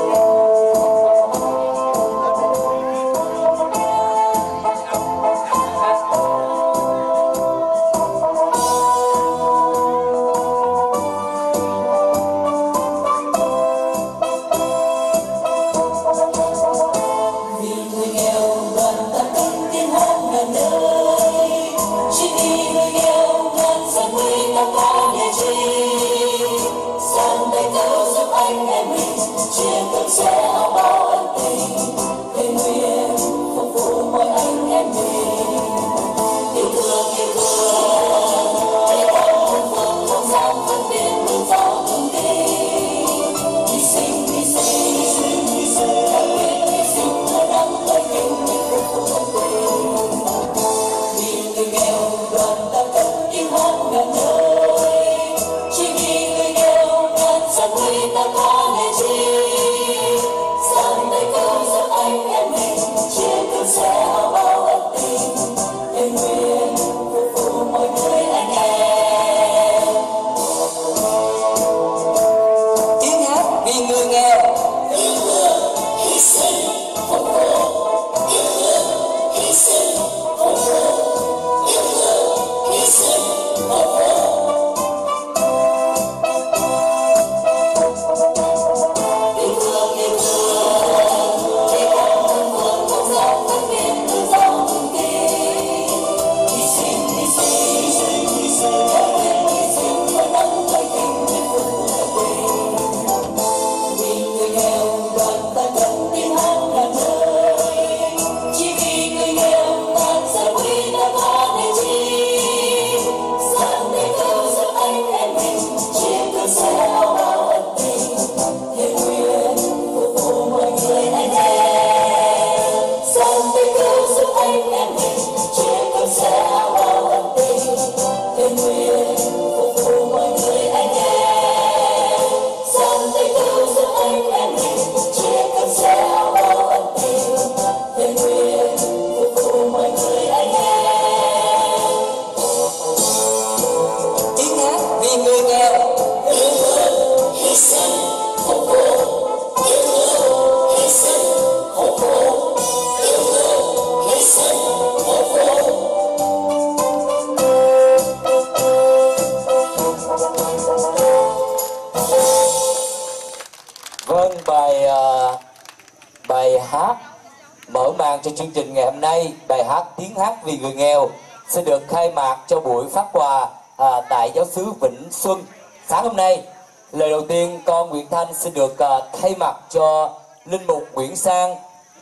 cho chương trình ngày hôm nay. Bài hát tiếng hát vì người nghèo sẽ được khai mạc cho buổi phát quà à, tại giáo xứ Vĩnh Xuân sáng hôm nay. Lời đầu tiên con Nguyễn Thanh xin được à, thay mặt cho linh mục Nguyễn Sang,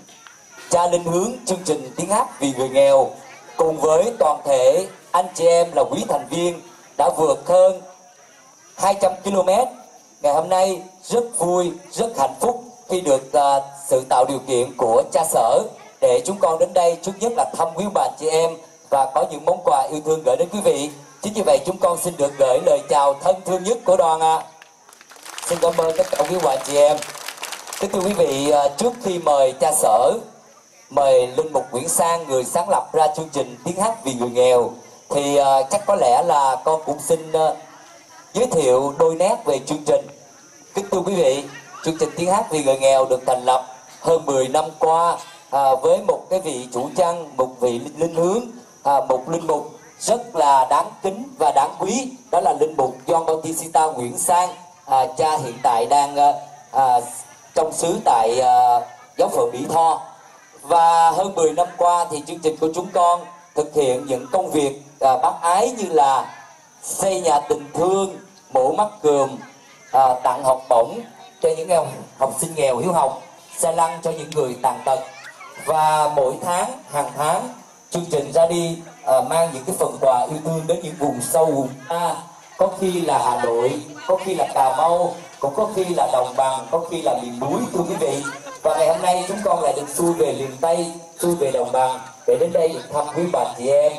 cha linh hướng chương trình tiếng hát vì người nghèo, cùng với toàn thể anh chị em là quý thành viên đã vượt hơn hai trăm ki lô mét. Ngày hôm nay rất vui, rất hạnh phúc khi được à, sự tạo điều kiện của cha sở để chúng con đến đây trước nhất là thăm quý bà chị em và có những món quà yêu thương gửi đến quý vị. Chính vì vậy chúng con xin được gửi lời chào thân thương nhất của đoàn ạ. À. Xin cảm ơn tất cả quý bà chị em. Kính thưa quý vị, trước khi mời cha sở, mời linh mục Nguyễn Sang, người sáng lập ra chương trình tiếng hát vì người nghèo, thì chắc có lẽ là con cũng xin giới thiệu đôi nét về chương trình. Kính thưa quý vị, chương trình tiếng hát vì người nghèo được thành lập hơn mười năm qua à, với một cái vị chủ chăn, một vị linh hướng, à, một linh mục rất là đáng kính và đáng quý, đó là linh mục Gioan Bautista Nguyễn Sang, à, cha hiện tại đang à, trong xứ tại à, giáo phận Mỹ Tho. Và hơn mười năm qua thì chương trình của chúng con thực hiện những công việc à, bác ái như là xây nhà tình thương, mổ mắt cườm, à, tặng học bổng cho những em học sinh nghèo hiếu học, xe lăn cho những người tàn tật. Và mỗi tháng, hàng tháng, chương trình ra đi à, mang những cái phần quà yêu thương đến những vùng sâu, vùng xa. Có khi là Hà Nội, có khi là Cà Mau, cũng có khi là đồng bằng, có khi là miền núi, thưa quý vị. Và ngày hôm nay chúng con lại được xuôi về miền Tây, xuôi về đồng bằng để đến đây được thăm quý bà chị em.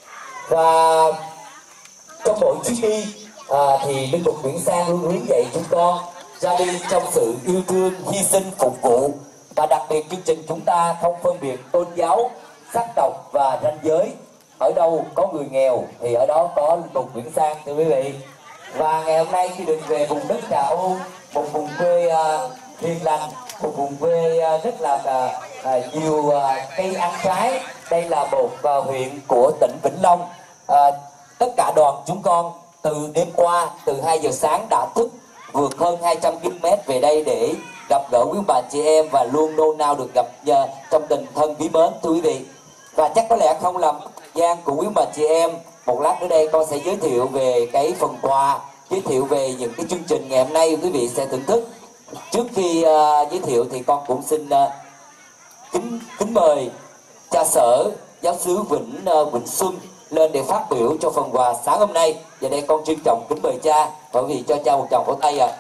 Và trong mỗi chuyến đi à, thì linh mục Nguyễn Sang luôn hướng dạy chúng con ra đi trong sự yêu thương, hy sinh, phục vụ. Và đặc biệt chương trình chúng ta không phân biệt tôn giáo, sắc tộc và ranh giới. Ở đâu có người nghèo thì ở đó có Linh Mục Nguyễn Sang, thưa quý vị. Và ngày hôm nay khi được về vùng đất Trà Ôn, một vùng quê uh, hiền lành, một vùng quê uh, rất là uh, uh, nhiều uh, cây ăn trái. Đây là một uh, huyện của tỉnh Vĩnh Long. Uh, tất cả đoàn chúng con từ đêm qua, từ hai giờ sáng đã thức vượt hơn hai trăm ki lô mét về đây để gặp gỡ quý bà chị em và luôn nôn nao được gặp uh, trong tình thân quý mến, thưa quý vị. Và chắc có lẽ không làm thời gian của quý bà chị em, một lát nữa đây con sẽ giới thiệu về cái phần quà, giới thiệu về những cái chương trình ngày hôm nay quý vị sẽ thưởng thức. Trước khi uh, giới thiệu thì con cũng xin uh, kính kính mời cha sở giáo xứ Vĩnh uh, Vĩnh Xuân lên để phát biểu cho phần quà sáng hôm nay. Và đây con trân trọng kính mời cha, bởi vì cho cha một tràng vỗ tay ạ.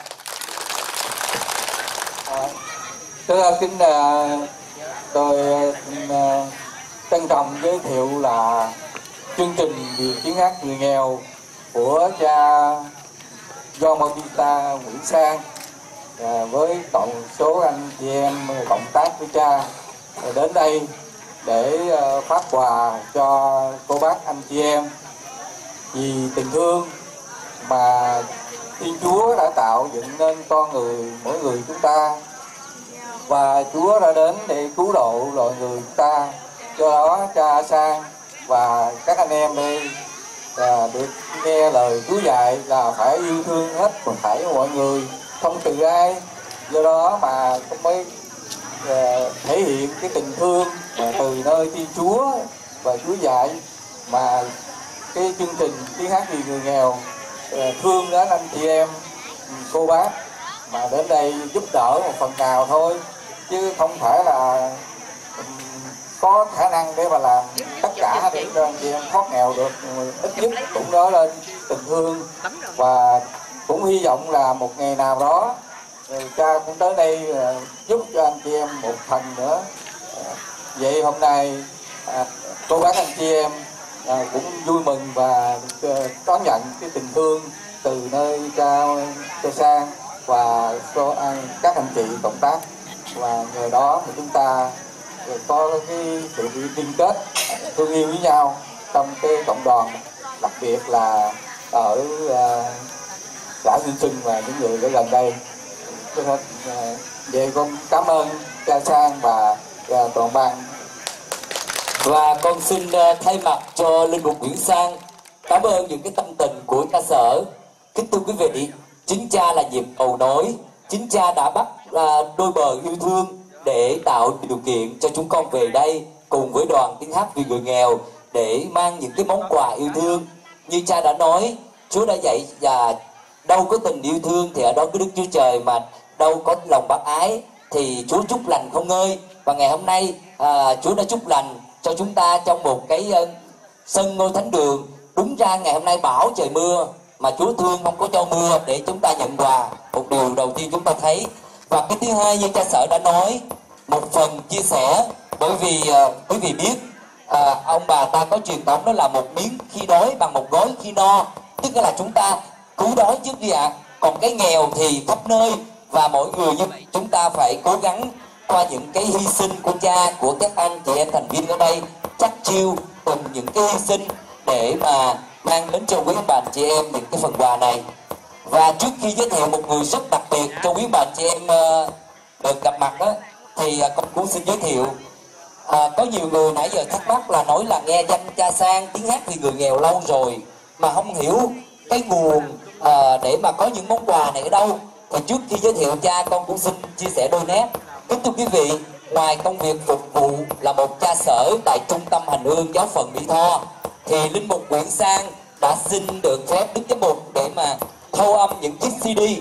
À. À, thưa kính uh, tôi uh, trân trọng giới thiệu là chương trình Vì Tiếng Hát Người Nghèo của cha John Bautista Nguyễn Sang, à, với tổng số anh chị em cộng tác với cha đến đây để uh, phát quà cho cô bác anh chị em. Vì tình thương mà Thiên Chúa đã tạo dựng nên con người mỗi người chúng ta, và Chúa đã đến để cứu độ loài người chúng ta. Do đó cha Sang và các anh em đây là được nghe lời Chúa dạy là phải yêu thương hết toàn thể mọi người, không từ ai. Do đó mà cũng mới uh, thể hiện cái tình thương từ nơi Thiên Chúa và Chúa dạy, mà cái chương trình Tiếng Hát Vì Người Nghèo uh, thương đến anh chị em cô bác mà đến đây giúp đỡ một phần nào thôi, chứ không phải là um, có khả năng để mà làm tất cả để cho anh chị em thoát nghèo được. Ít nhất cũng nói lên tình thương, và cũng hy vọng là một ngày nào đó cha cũng tới đây giúp cho anh chị em một phần nữa. Vậy hôm nay cô bác anh chị em cũng vui mừng và đón nhận cái tình thương từ nơi cha cha Sang và các anh chị cộng tác, và nhờ đó thì chúng ta có cái sự liên kết thương yêu với nhau trong cái cộng đoàn, đặc biệt là ở uh, xã Vĩnh Xuân và những người ở gần đây. Uh, về con cảm ơn cha Sang và uh, toàn ban. Và con xin uh, thay mặt cho Linh Mục Nguyễn Sang cảm ơn những cái tâm tình của cha sở. Kính thưa quý vị, chính cha là nhịp cầu nối, chính cha đã bắt uh, đôi bờ yêu thương để tạo điều kiện cho chúng con về đây cùng với đoàn Tiếng Hát Vì Người Nghèo để mang những cái món quà yêu thương. Như cha đã nói, Chúa đã dạy và đâu có tình yêu thương thì ở đó có Đức Chúa Trời, mà đâu có lòng bác ái thì Chúa chúc lành không ngơi. Và ngày hôm nay à, Chúa đã chúc lành cho chúng ta trong một cái uh, sân ngôi thánh đường. Đúng ra ngày hôm nay bão trời mưa mà Chúa thương không có cho mưa để chúng ta nhận quà. Một điều đầu tiên chúng ta thấy. Và cái thứ hai như cha sở đã nói, một phần chia sẻ, bởi vì uh, quý vị biết uh, ông bà ta có truyền thống đó là một miếng khi đói bằng một gói khi no, tức là chúng ta cứu đói trước đi ạ. À. Còn cái nghèo thì khắp nơi, và mỗi người như vậy chúng ta phải cố gắng qua những cái hy sinh của cha, của các anh chị em thành viên ở đây, chắc chiêu cùng những cái hy sinh để mà mang đến cho quý bà chị em những cái phần quà này. Và trước khi giới thiệu một người rất đặc biệt cho quý bà chị em uh, được gặp mặt đó, thì uh, con cũng xin giới thiệu. À, có nhiều người nãy giờ thắc mắc là nói là nghe danh cha Sang Tiếng Hát Vì Người Nghèo lâu rồi mà không hiểu cái nguồn à, để mà có những món quà này ở đâu. Thì trước khi giới thiệu cha, con cũng xin chia sẻ đôi nét. Kính thưa quý vị, ngoài công việc phục vụ là một cha sở tại Trung tâm Hành Hương Giáo phận Mỹ Tho, thì Linh Mục Nguyễn Sang đã xin được phép Đức Giám mục để mà thâu âm những chiếc xê đê.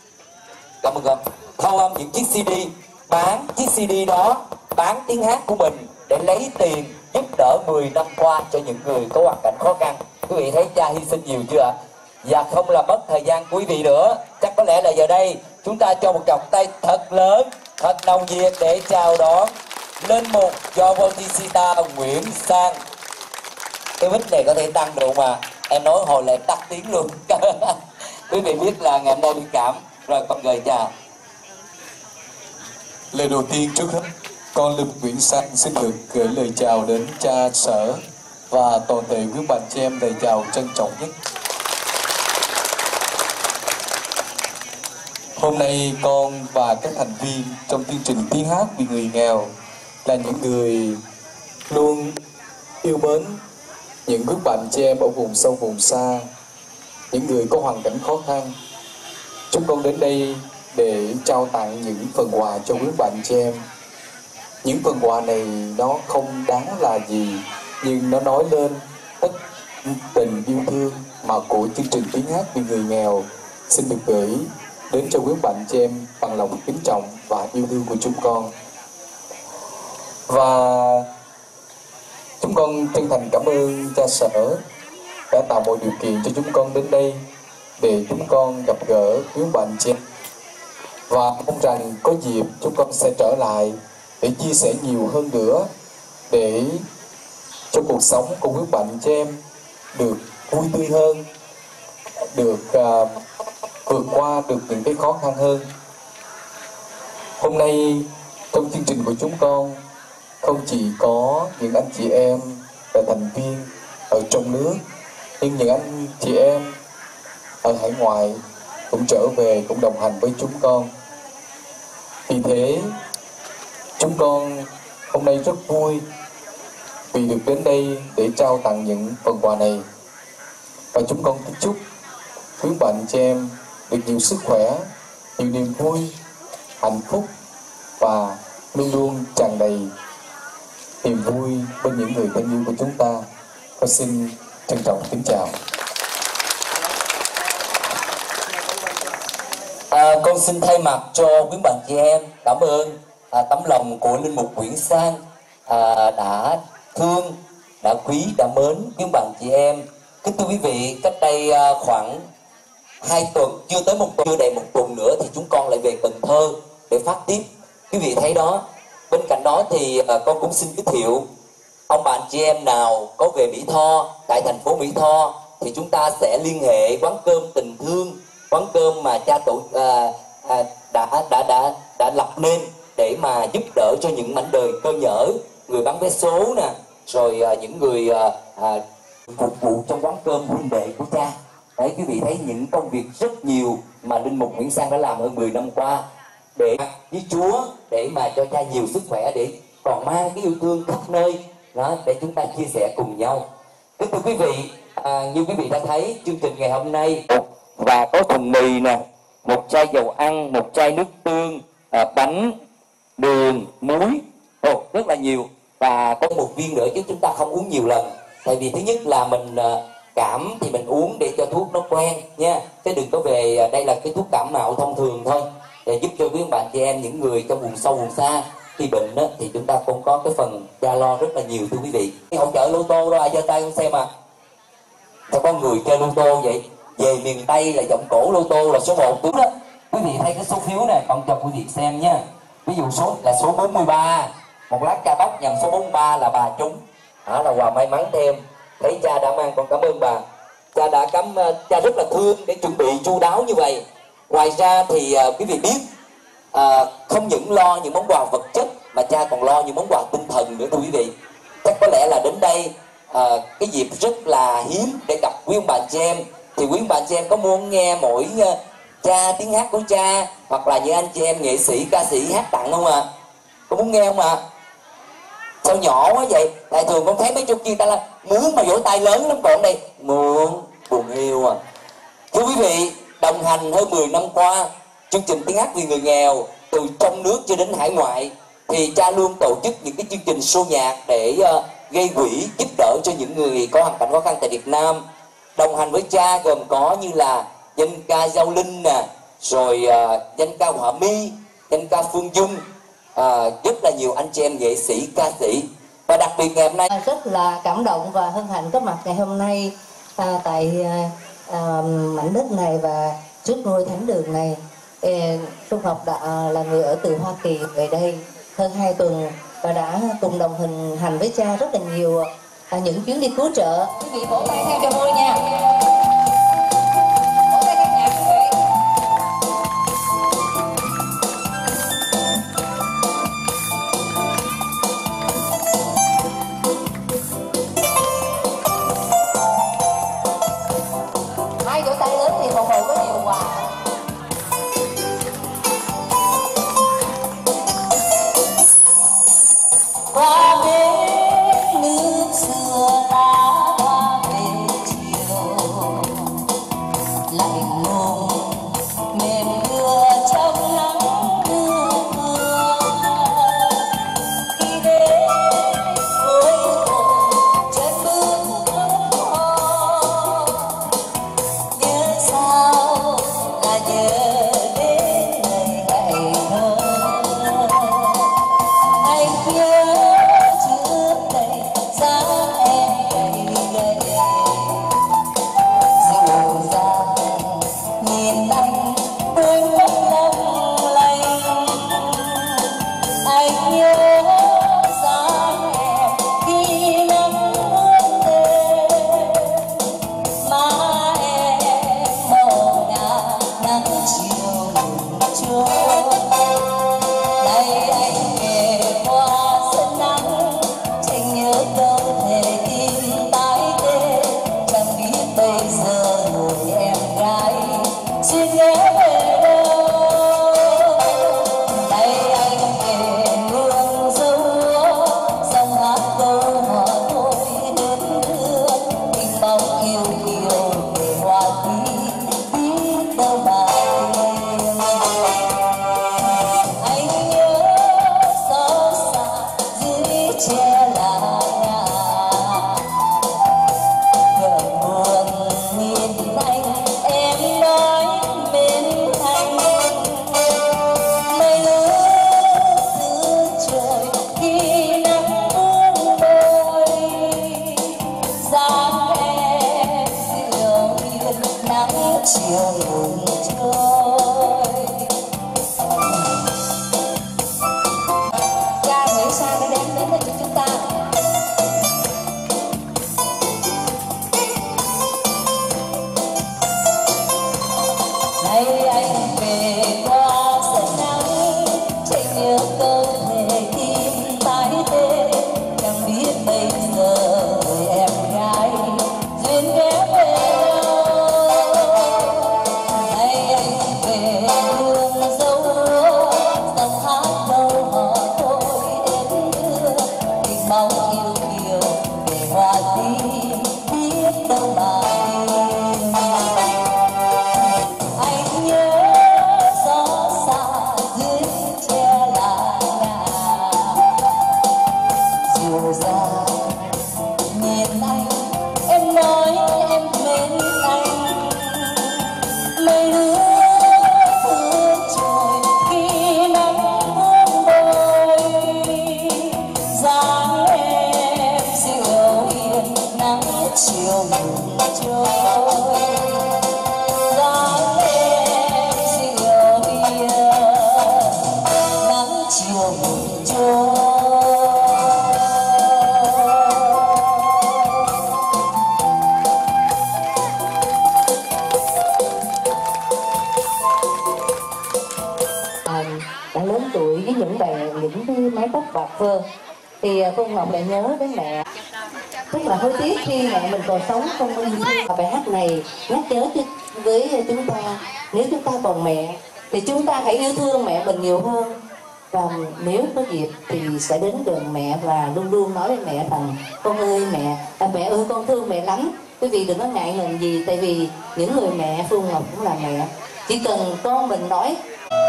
Cảm ơn con. Thâu âm những chiếc xê đê, bán chiếc xê đê đó, bán tiếng hát của mình để lấy tiền giúp đỡ mười năm qua cho những người có hoàn cảnh khó khăn. Quý vị thấy cha hy sinh nhiều chưa ạ? Và không làm mất thời gian của quý vị nữa, chắc có lẽ là giờ đây chúng ta cho một tràng tay thật lớn, thật nồng nhiệt để chào đón Linh Mục John Bautista Nguyễn Sang. Cái mic này có thể tăng được mà em nói hồi lại tắt tiếng luôn. Quý vị biết là ngày hôm nay bị cảm Rồi con gửi cha. Lời đầu tiên trước hết, con Lâm Nguyễn Sang xin được gửi lời chào đến cha Sở và toàn thể quý bạn chị em lời chào trân trọng nhất. Hôm nay con và các thành viên trong chương trình Tiếng Hát vì người nghèo là những người luôn yêu mến những quý bạn chị em ở vùng sâu vùng xa, những người có hoàn cảnh khó khăn. Chúng con đến đây để trao tặng những phần quà cho quý bạn chị em. Những phần quà này nó không đáng là gì, nhưng nó nói lên tất tình yêu thương mà của chương trình Tiếng Hát vì người nghèo xin được gửi đến cho quý bạn chị em bằng lòng kính trọng và yêu thương của chúng con. Và chúng con chân thành cảm ơn cha Sở đã tạo mọi điều kiện cho chúng con đến đây để chúng con gặp gỡ quý bạn chị em. Và mong rằng có dịp chúng con sẽ trở lại để chia sẻ nhiều hơn nữa, để cho cuộc sống của quý bạn chị em được vui tươi hơn, được uh, vượt qua được những cái khó khăn hơn. Hôm nay trong chương trình của chúng con không chỉ có những anh chị em là thành viên ở trong nước, nhưng những anh chị em ở hải ngoại cũng trở về, cũng đồng hành với chúng con. Vì thế chúng con hôm nay rất vui vì được đến đây để trao tặng những phần quà này. Và chúng con kính chúc quý bạn chị em được nhiều sức khỏe, nhiều niềm vui, hạnh phúc và luôn luôn tràn đầy niềm vui bên những người thân yêu của chúng ta. Con xin trân trọng kính chào. À, con xin thay mặt cho quý bạn chị em cảm ơn à, tấm lòng của Linh Mục Nguyễn Sang à, đã thương, đã quý, đã mến quý bạn chị em. Kính thưa quý vị, cách đây à, khoảng hai tuần, chưa tới một tuần, chưa đầy một tuần nữa thì chúng con lại về Cần Thơ để phát tiếp. Quý vị thấy đó. Bên cạnh đó thì à, con cũng xin giới thiệu ông bạn chị em nào có về Mỹ Tho, tại thành phố Mỹ Tho thì chúng ta sẽ liên hệ quán cơm Tình Thương, quán cơm mà cha tổ à, à, đã đã đã đã lập nên để mà giúp đỡ cho những mảnh đời cơ nhở, người bán vé số nè, rồi à, những người à, à, phục vụ trong quán cơm huynh đệ của cha. Đấy, quý vị thấy những công việc rất nhiều mà Linh Mục Nguyễn Sang đã làm hơn mười năm qua để với Chúa, để mà cho cha nhiều sức khỏe, để còn mang cái yêu thương khắp nơi đó để chúng ta chia sẻ cùng nhau. Kính thưa quý vị, à, như quý vị đã thấy chương trình ngày hôm nay và có thùng mì nè, một chai dầu ăn, một chai nước tương, à, bánh, đường, muối, ồ, rất là nhiều. Và có một viên nữa chứ chúng ta không uống nhiều lần, tại vì thứ nhất là mình à, cảm thì mình uống để cho thuốc nó quen nha, chứ đừng có về à, đây là cái thuốc cảm mạo thông thường thôi, để giúp cho quý bạn chị em những người trong vùng sâu vùng xa khi bệnh đó, thì chúng ta cũng có cái phần cha lo rất là nhiều. Thưa quý vị, cái hỗ trợ lô tô đó ai giơ tay không xem à? Sao có người chơi lô tô vậy? Về miền Tây là giọng cổ lô tô là số một đúng đó. Quý vị thấy cái số phiếu này, còn cho quý vị xem nha. Ví dụ số là số bốn mươi ba, một lát cha bóc nhầm số bốn mươi ba là bà trúng. Đó là quà may mắn thêm. Thấy cha đã mang, con cảm ơn bà. Cha đã cắm, cha rất là thương để chuẩn bị chu đáo như vậy. Ngoài ra thì uh, quý vị biết uh, không những lo những món quà vật chất mà cha còn lo những món quà tinh thần nữa thưa quý vị. Chắc có lẽ là đến đây uh, cái dịp rất là hiếm để gặp quý ông bà chị em. Thì quý ông bà chị em có muốn nghe mỗi uh, cha tiếng hát của cha, hoặc là những anh chị em nghệ sĩ ca sĩ hát tặng không ạ? À? Có muốn nghe không ạ? À? Sao nhỏ quá vậy? Tại thường con thấy mấy chung kia ta là muốn mà vỗ tay lớn lắm, còn đây muốn buồn hiu à. Thưa quý vị, đồng hành hơn mười năm qua chương trình Tiếng Hát vì người nghèo từ trong nước cho đến hải ngoại, thì cha luôn tổ chức những cái chương trình show nhạc để uh, gây quỹ giúp đỡ cho những người có hoàn cảnh khó khăn tại Việt Nam. Đồng hành với cha gồm có như là danh ca Giao Linh nè, rồi uh, danh ca Họa Mi, danh ca Phương Dung, uh, rất là nhiều anh chị em nghệ sĩ, ca sĩ. Và đặc biệt ngày hôm nay rất là cảm động và hân hạnh có mặt ngày hôm nay à, tại à, à, mảnh đất này và trước ngôi thánh đường này. Xuân Ngọc đã là người ở từ Hoa Kỳ về đây hơn hai tuần và đã cùng đồng hành hành với cha rất là nhiều à, những chuyến đi cứu trợ. Quý vị vỗ tay theo cho vui nha. Vỗ tay theo nhạc quý vị. chiều ngừng trôi. Cha Nguyễn Sa đã đem đến cho chúng ta. Ngày anh về qua sân nắng, chạy nhớ cơ thể tim tái tê, chẳng biết bây giờ người em gái duyên ghé về đâu. Ngày anh về hương dấu lúa, dòng hát đâu họ thôi đến đưa, tình máu yêu kiều để hoa tim biết đâu mà tìm. Anh nhớ gió xa dưới che lá ngà, dịu dàng miền Anh, em nói em mến anh. Mấy đứa thương trôi khi nắng ôm đôi, dáng em dịu hiền nắng chiều ngừng trôi. Dáng em dịu hiền nắng chiều ngừng trôi. Đã lớn tuổi với những bè những cái mái tóc bạc phơ thì Phương Ngọc lại nhớ đến mẹ, tức là hối tiếc khi mẹ mình còn sống không yêu thương. Bài hát này nhắc nhớ với chúng ta, nếu chúng ta còn mẹ thì chúng ta hãy yêu thương mẹ mình nhiều hơn, và nếu có dịp thì sẽ đến gần mẹ và luôn luôn nói với mẹ rằng con ơi mẹ, à, mẹ ơi con thương mẹ lắm. Quý vị đừng có ngại ngần gì, tại vì những người mẹ, Phương Ngọc cũng là mẹ, chỉ cần con mình nói.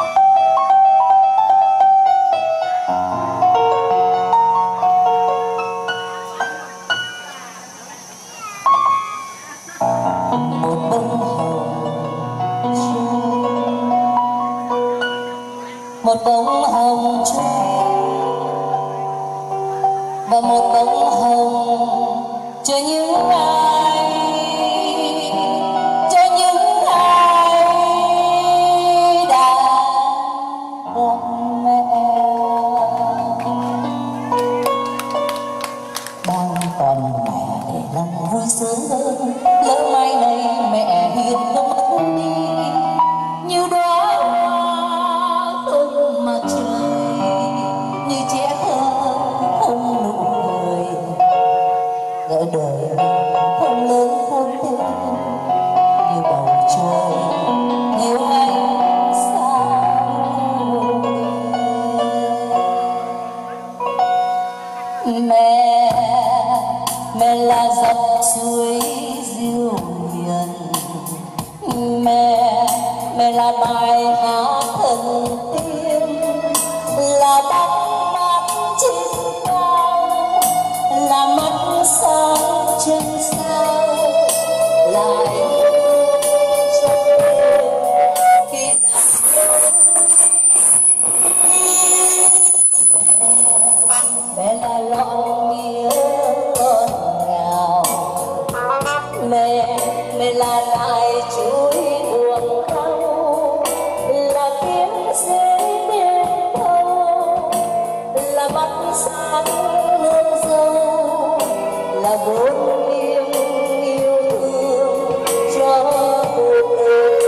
Một bông hồng trôi, một bông hồng trôi, và một bông hồng cho những ai, cho những ai đã gặp mẹ. Đang còn mẹ để lòng vui sướng, lỡ mai này mẹ hiền không mất đi, như đóa hoa không mặt trời, như trẻ thơ không nụ cười, ngỡ đời không lớn không tên, như bầu trời nhiều ánh sao. Mẹ, mẹ là dòng suối diêu hiền, mẹ, mẹ là bài hát thần tiên, là bắt mắt trên cao, là mắt sáng chân sao, là yêu cho em khi mẹ là lòng nghĩa ngọt ngào. Mẹ, mẹ là lại chuối buồn đau, là tiếng rơi đêm thâu, là mắt sáng nương dâu, là vốn liếng yêu thương cho cuộc đời.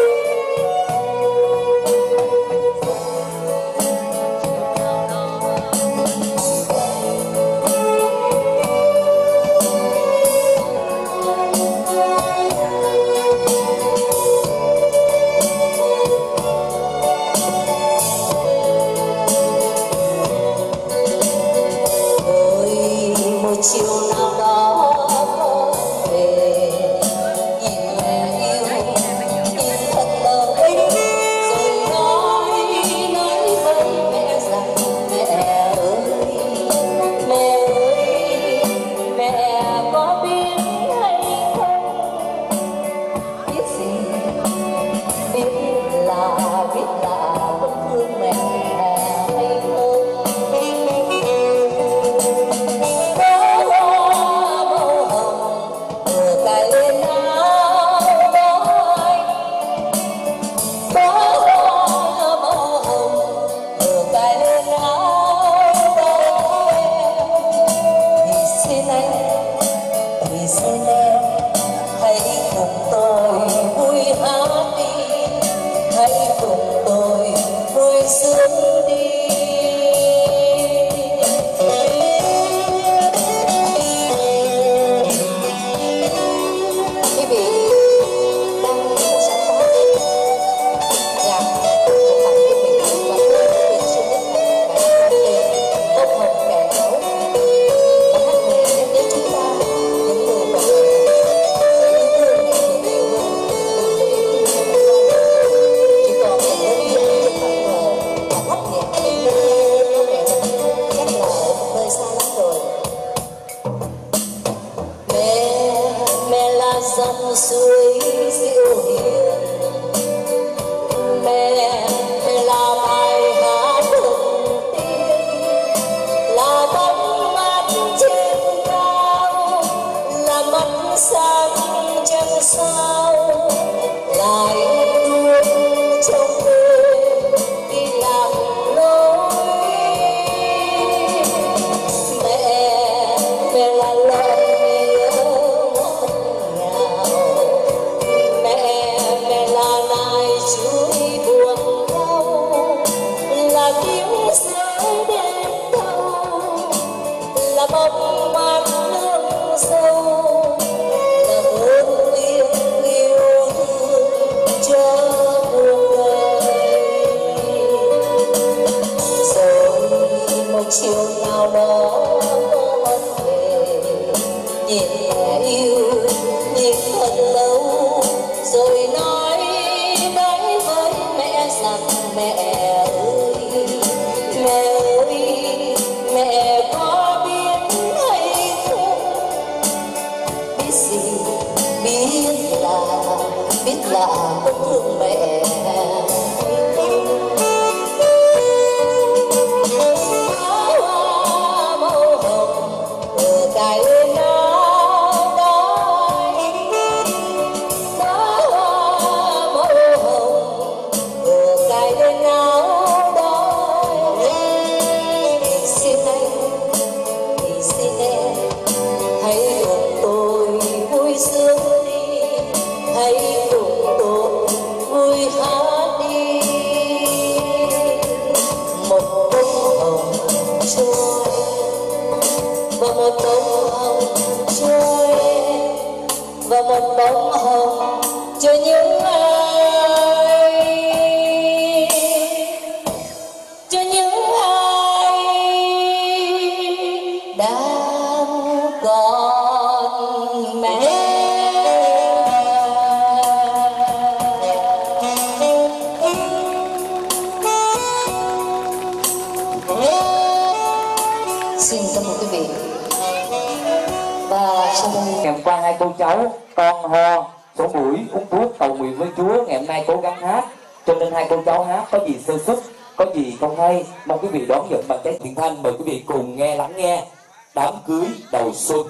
Chiều nào đó con về, nhìn mẹ yêu, nhìn thật lời, rồi nói, nói với mẹ rằng mẹ ơi, mẹ ơi, mẹ có biết hay không, biết gì, biết là, biết là vẫn thương mẹ hay không. dòng suối diệu hiền. Mẹ mẹ là bài hát đầu tiên, là bóng mát trên cao, là mắt sáng trăng sao, là yêu thương trong đêm đi lạc lối. Mẹ mẹ là lời nghĩa ngọt ngào, mẹ mẹ là nai chuối buồn đau, là tiếng sớm đêm thâu, là bóng mát nương sâu, là hương tiếng yêu thương cho cuộc đời. Rồi một chiều nào đó con về, nhìn mẹ yêu nhìn thật lâu, rồi nói với với mẹ rằng mẹ ơi, mẹ ơi, mẹ có biết hay không, biết gì biết là biết là con thương mẹ. Hoa màu hồng ở cài lên áo đói, hoa màu hồng ở cài lên áo đói. Xin anh, xin em, hãy cùng tôi vui sướng đi, hãy cùng tôi vui hát đi. Một bông hồng trôi và một bông hồng trôi và một bông hồng cho những ai, cho những ai đang còn mẹ. Xin cảm ơn quý vị. Và sau đây Ngày hôm qua hai cô cháu con ho sổ mũi uống thuốc cầu nguyện với Chúa, ngày hôm nay cố gắng hát, cho nên hai cô cháu hát có gì sơ xuất, có gì không hay, mong quý vị đón nhận bằng cái thiện thanh. Mời quý vị cùng nghe lắng nghe Đám cưới đầu xuân.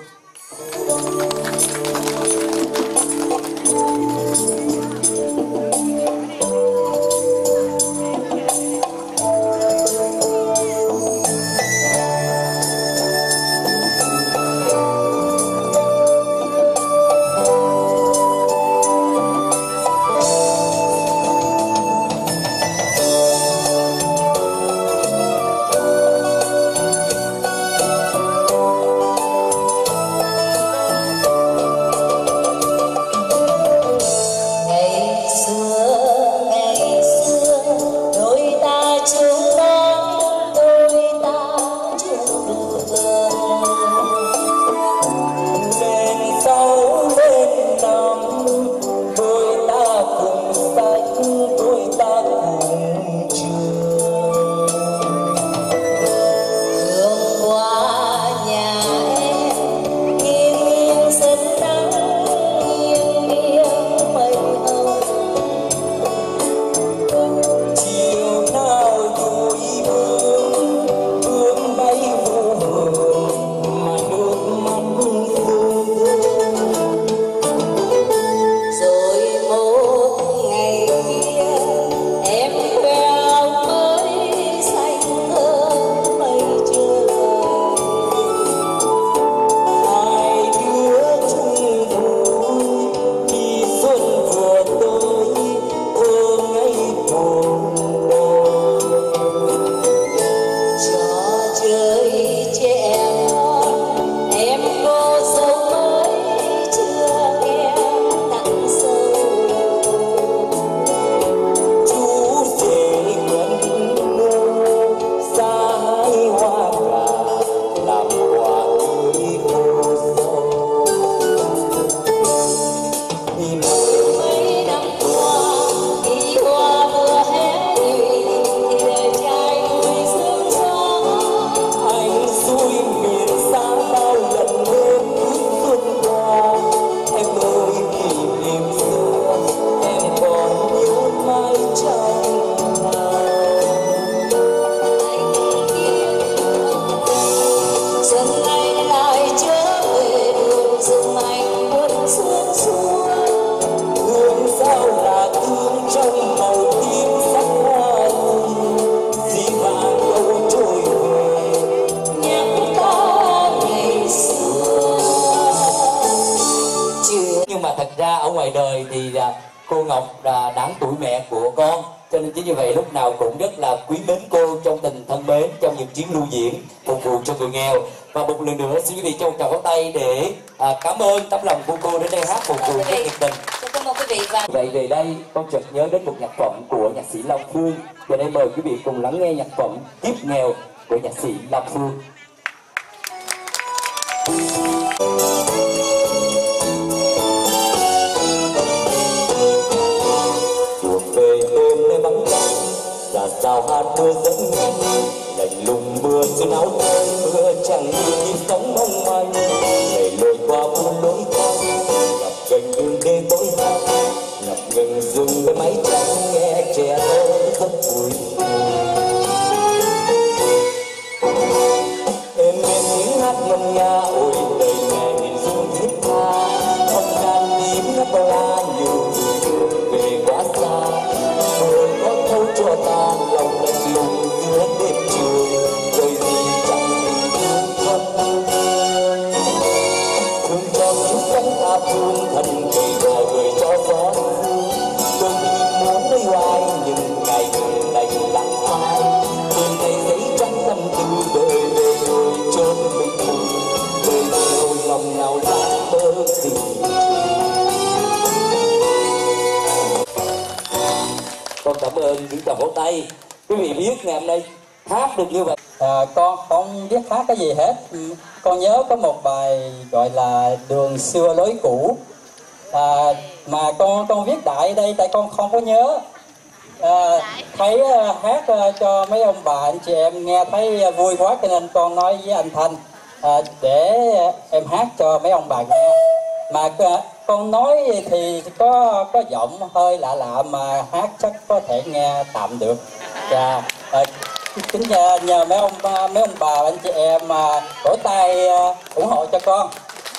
Hãy ở ngoài đời thì à, cô Ngọc là đáng tuổi mẹ của con, cho nên chính như vậy lúc nào cũng rất là quý mến cô trong tình thân mến trong những chuyến lưu diễn phục vụ cho người nghèo. Và một lần nữa xin quý vị cho một tràng pháo tay để à, cảm ơn tấm lòng của cô đến đây hát phục vụ rất nhiệt tình. Cảm ơn quý vị. Và vậy về đây con chợt nhớ đến một nhạc phẩm của nhạc sĩ Long Phương. Và đây mời quý vị cùng lắng nghe nhạc phẩm Kiếp Nghèo của nhạc sĩ Long Phương. Chuộc về đêm nơi vắng trăng, là sao hát mưa dẫn nhanh, lạnh lùng mưa xuyên áo tơi, mưa chẳng như nhịp sống mong manh. Ngày lội qua buôn lối thang, gặp gành đường đê tối tăm, ngập ngừng dừng với máy trăng, nghe trẻ thơ rất vui. Êm êm tiếng hát ngân nga, ôi đời mẹ nhìn xuống thiết tha, không gian tím ngất bao la nhiều người thương về quá xa. Mưa có thâu cho ta lòng lạnh lùng giữa đêm trường, rồi gì chẳng tình thương khắp thương. Thương cho những cánh ta thương thân gầy gò người cho gió thương. Đôi khi muốn lấy hoài nhưng ngày thường đành lặng phai. Đêm nay giấy trắng tâm tư đời về rồi chốn mình cùng. Đời rồi lòng nào lãng mơ tình. Con cảm ơn những tràng pháo tay. Quý vị biết ngày hôm nay hát được như vậy. À, con không biết hát cái gì hết. Con nhớ có một bài gọi là Đường Xưa Lối Cũ, à, mà con con viết đại đây tại con không có nhớ. À, thấy uh, hát uh, cho mấy ông bà anh chị em nghe thấy uh, vui quá cho nên con nói với anh Thanh uh, để uh, em hát cho mấy ông bà nghe. Mà uh, con nói thì có có giọng hơi lạ lạ mà hát chắc có thể nghe tạm được. Và uh, kính nhờ, nhờ mấy ông mấy ông bà anh chị em mà vỗ tay uh, ủng hộ cho con.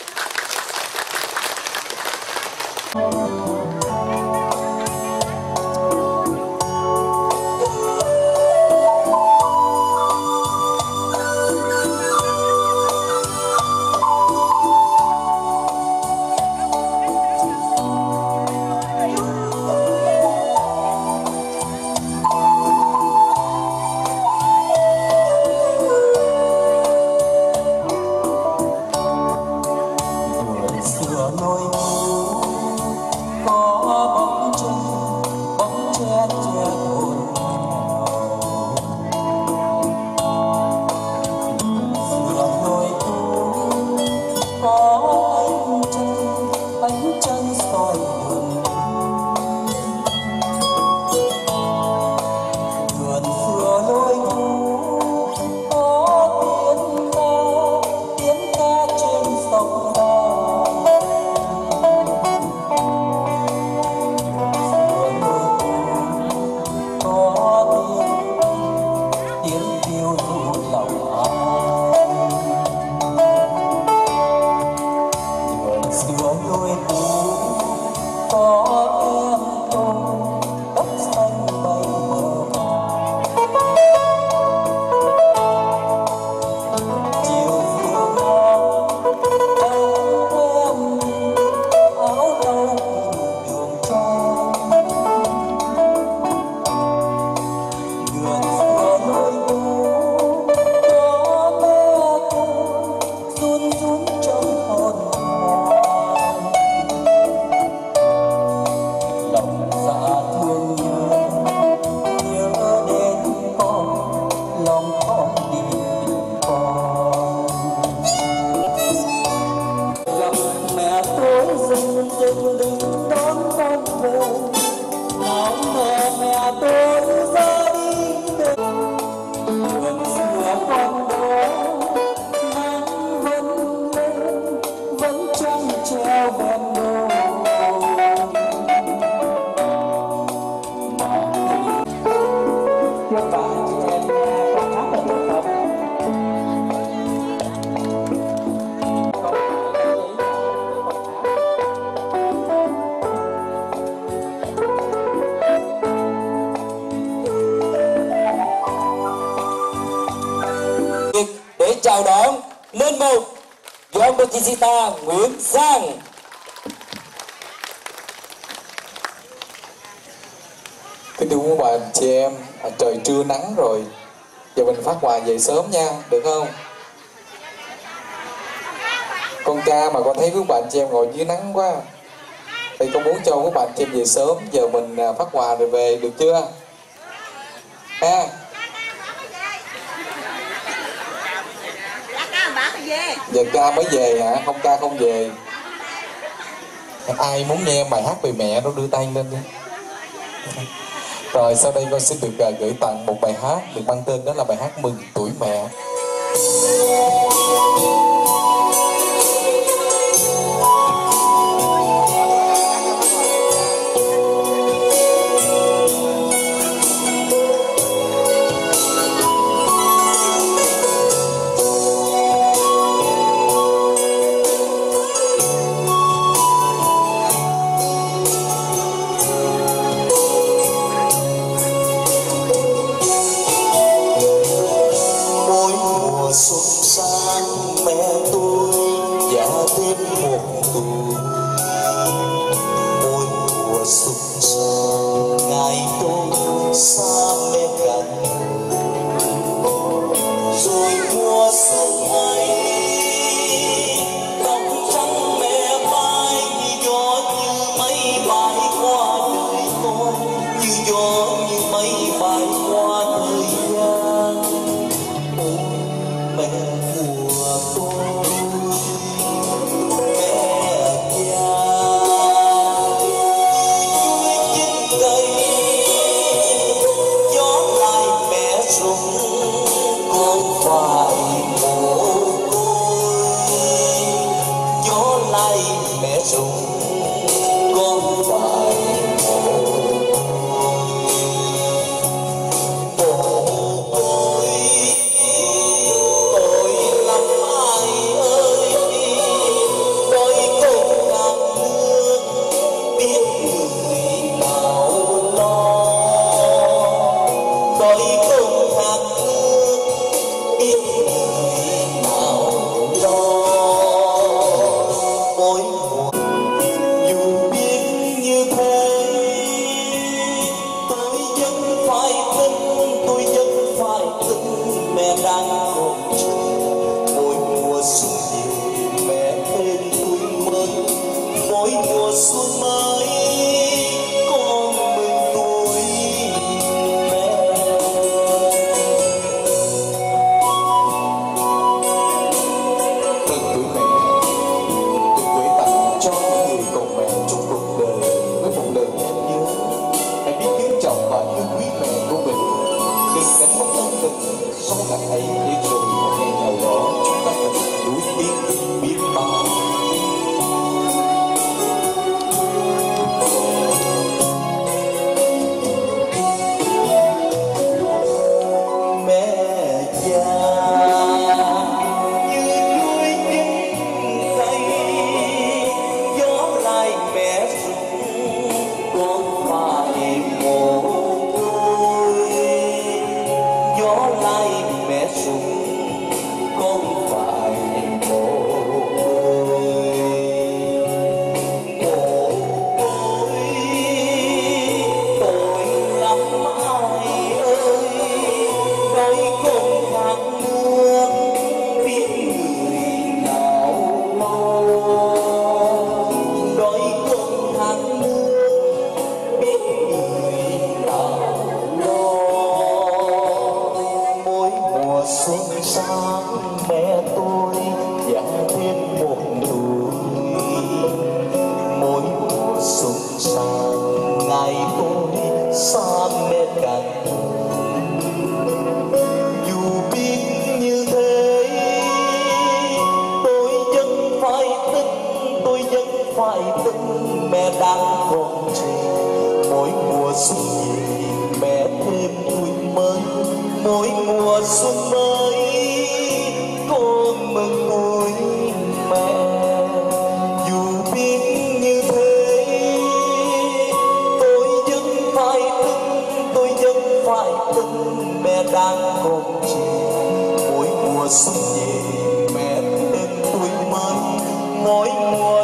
Để chào đón lên một John Bautista Nguyễn Sang. Kính thưa quý bà chị em, à, trời trưa nắng rồi, giờ mình phát quà về sớm nha, được không? Con cha mà con thấy quý bà chị em ngồi dưới nắng quá, thì con muốn cho quý bà chị em về sớm, giờ mình phát quà rồi về, được chưa? Ha? Giờ ca mới về hả? Không ca không về. Ai muốn nghe bài hát về mẹ đó đưa tay lên đi. Rồi sau đây con xin được uh, gửi tặng một bài hát được mang tên đó là bài hát Mừng Tuổi Mẹ.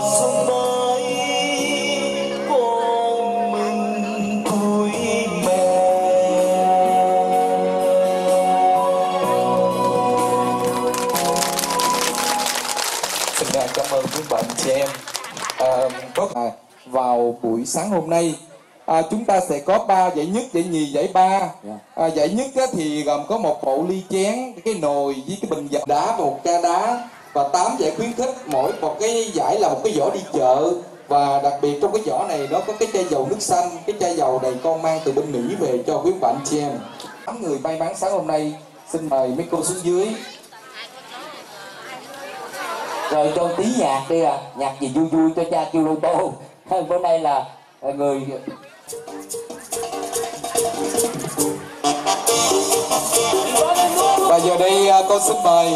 Mẹ à, vào buổi sáng hôm nay. À, chúng ta sẽ có ba giải nhất, giải nhì, giải ba. À, giải nhất á, thì gồm có một bộ ly chén, cái nồi với cái bình dập đá, một ca đá và tám giải khuyến khích. Mỗi một cái giải là một cái giỏ đi chợ, và đặc biệt trong cái giỏ này nó có cái chai dầu nước xanh. Cái chai dầu này con mang từ bên Mỹ về cho quý bạn chị em. Tám người may mắn sáng hôm nay, xin mời mấy cô xuống dưới. Rồi cho tí nhạc đi à, nhạc gì vui vui cho cha kêu lô tô. Bữa nay là người và giờ đây con xin mời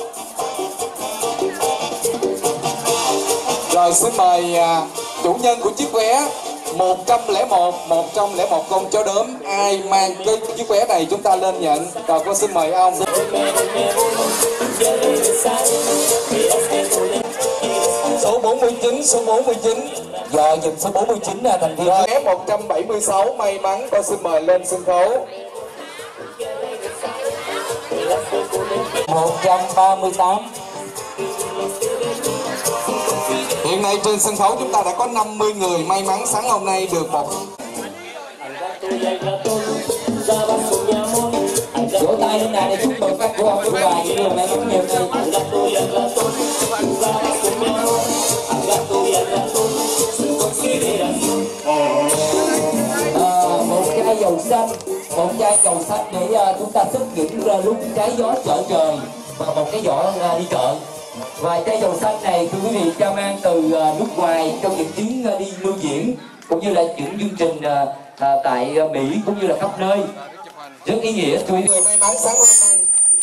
rồi xin mời chủ nhân của chiếc vé một trăm lẻ một một trăm lẻ một con chó đốm, ai mang cái chiếc vé này chúng ta lên nhận. Rồi con xin mời ông. Số bốn mươi chín, số bốn mươi chín. Giờ dùm số bốn mươi chín là thành viên. Vé một trăm bảy mươi sáu may mắn, con xin mời lên sân khấu. một trăm ba mươi tám. Hiện nay trên sân khấu chúng ta đã có năm mươi người may mắn sáng hôm nay được một. Vỗ tay lên này để chúc mừng các cô các bà những người may mắn nhiều đây. À, một chai dầu xanh, một chai dầu xanh để uh, chúng ta xuất những uh, lúc trái gió chợ trời, và một cái giỏ uh, đi chợ. Và chai dầu xanh này thưa quý vị cha mang từ uh, nước ngoài trong những chuyến uh, đi lưu diễn cũng như là những chương trình uh, uh, tại uh, Mỹ cũng như là khắp nơi, rất ý nghĩa. Thưa quý vị. Người may mắn sáng hôm nay.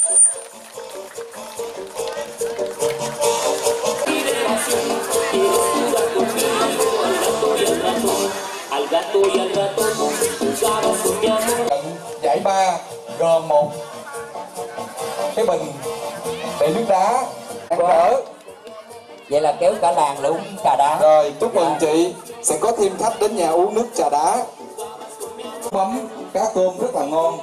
Giải ba gồm một cái bình để nước đá ăn cỡ. Vậy là kéo cả làng là uống trà đá. Rồi chúc mừng chị, sẽ có thêm khách đến nhà uống nước trà đá. Mắm cá cơm rất là ngon.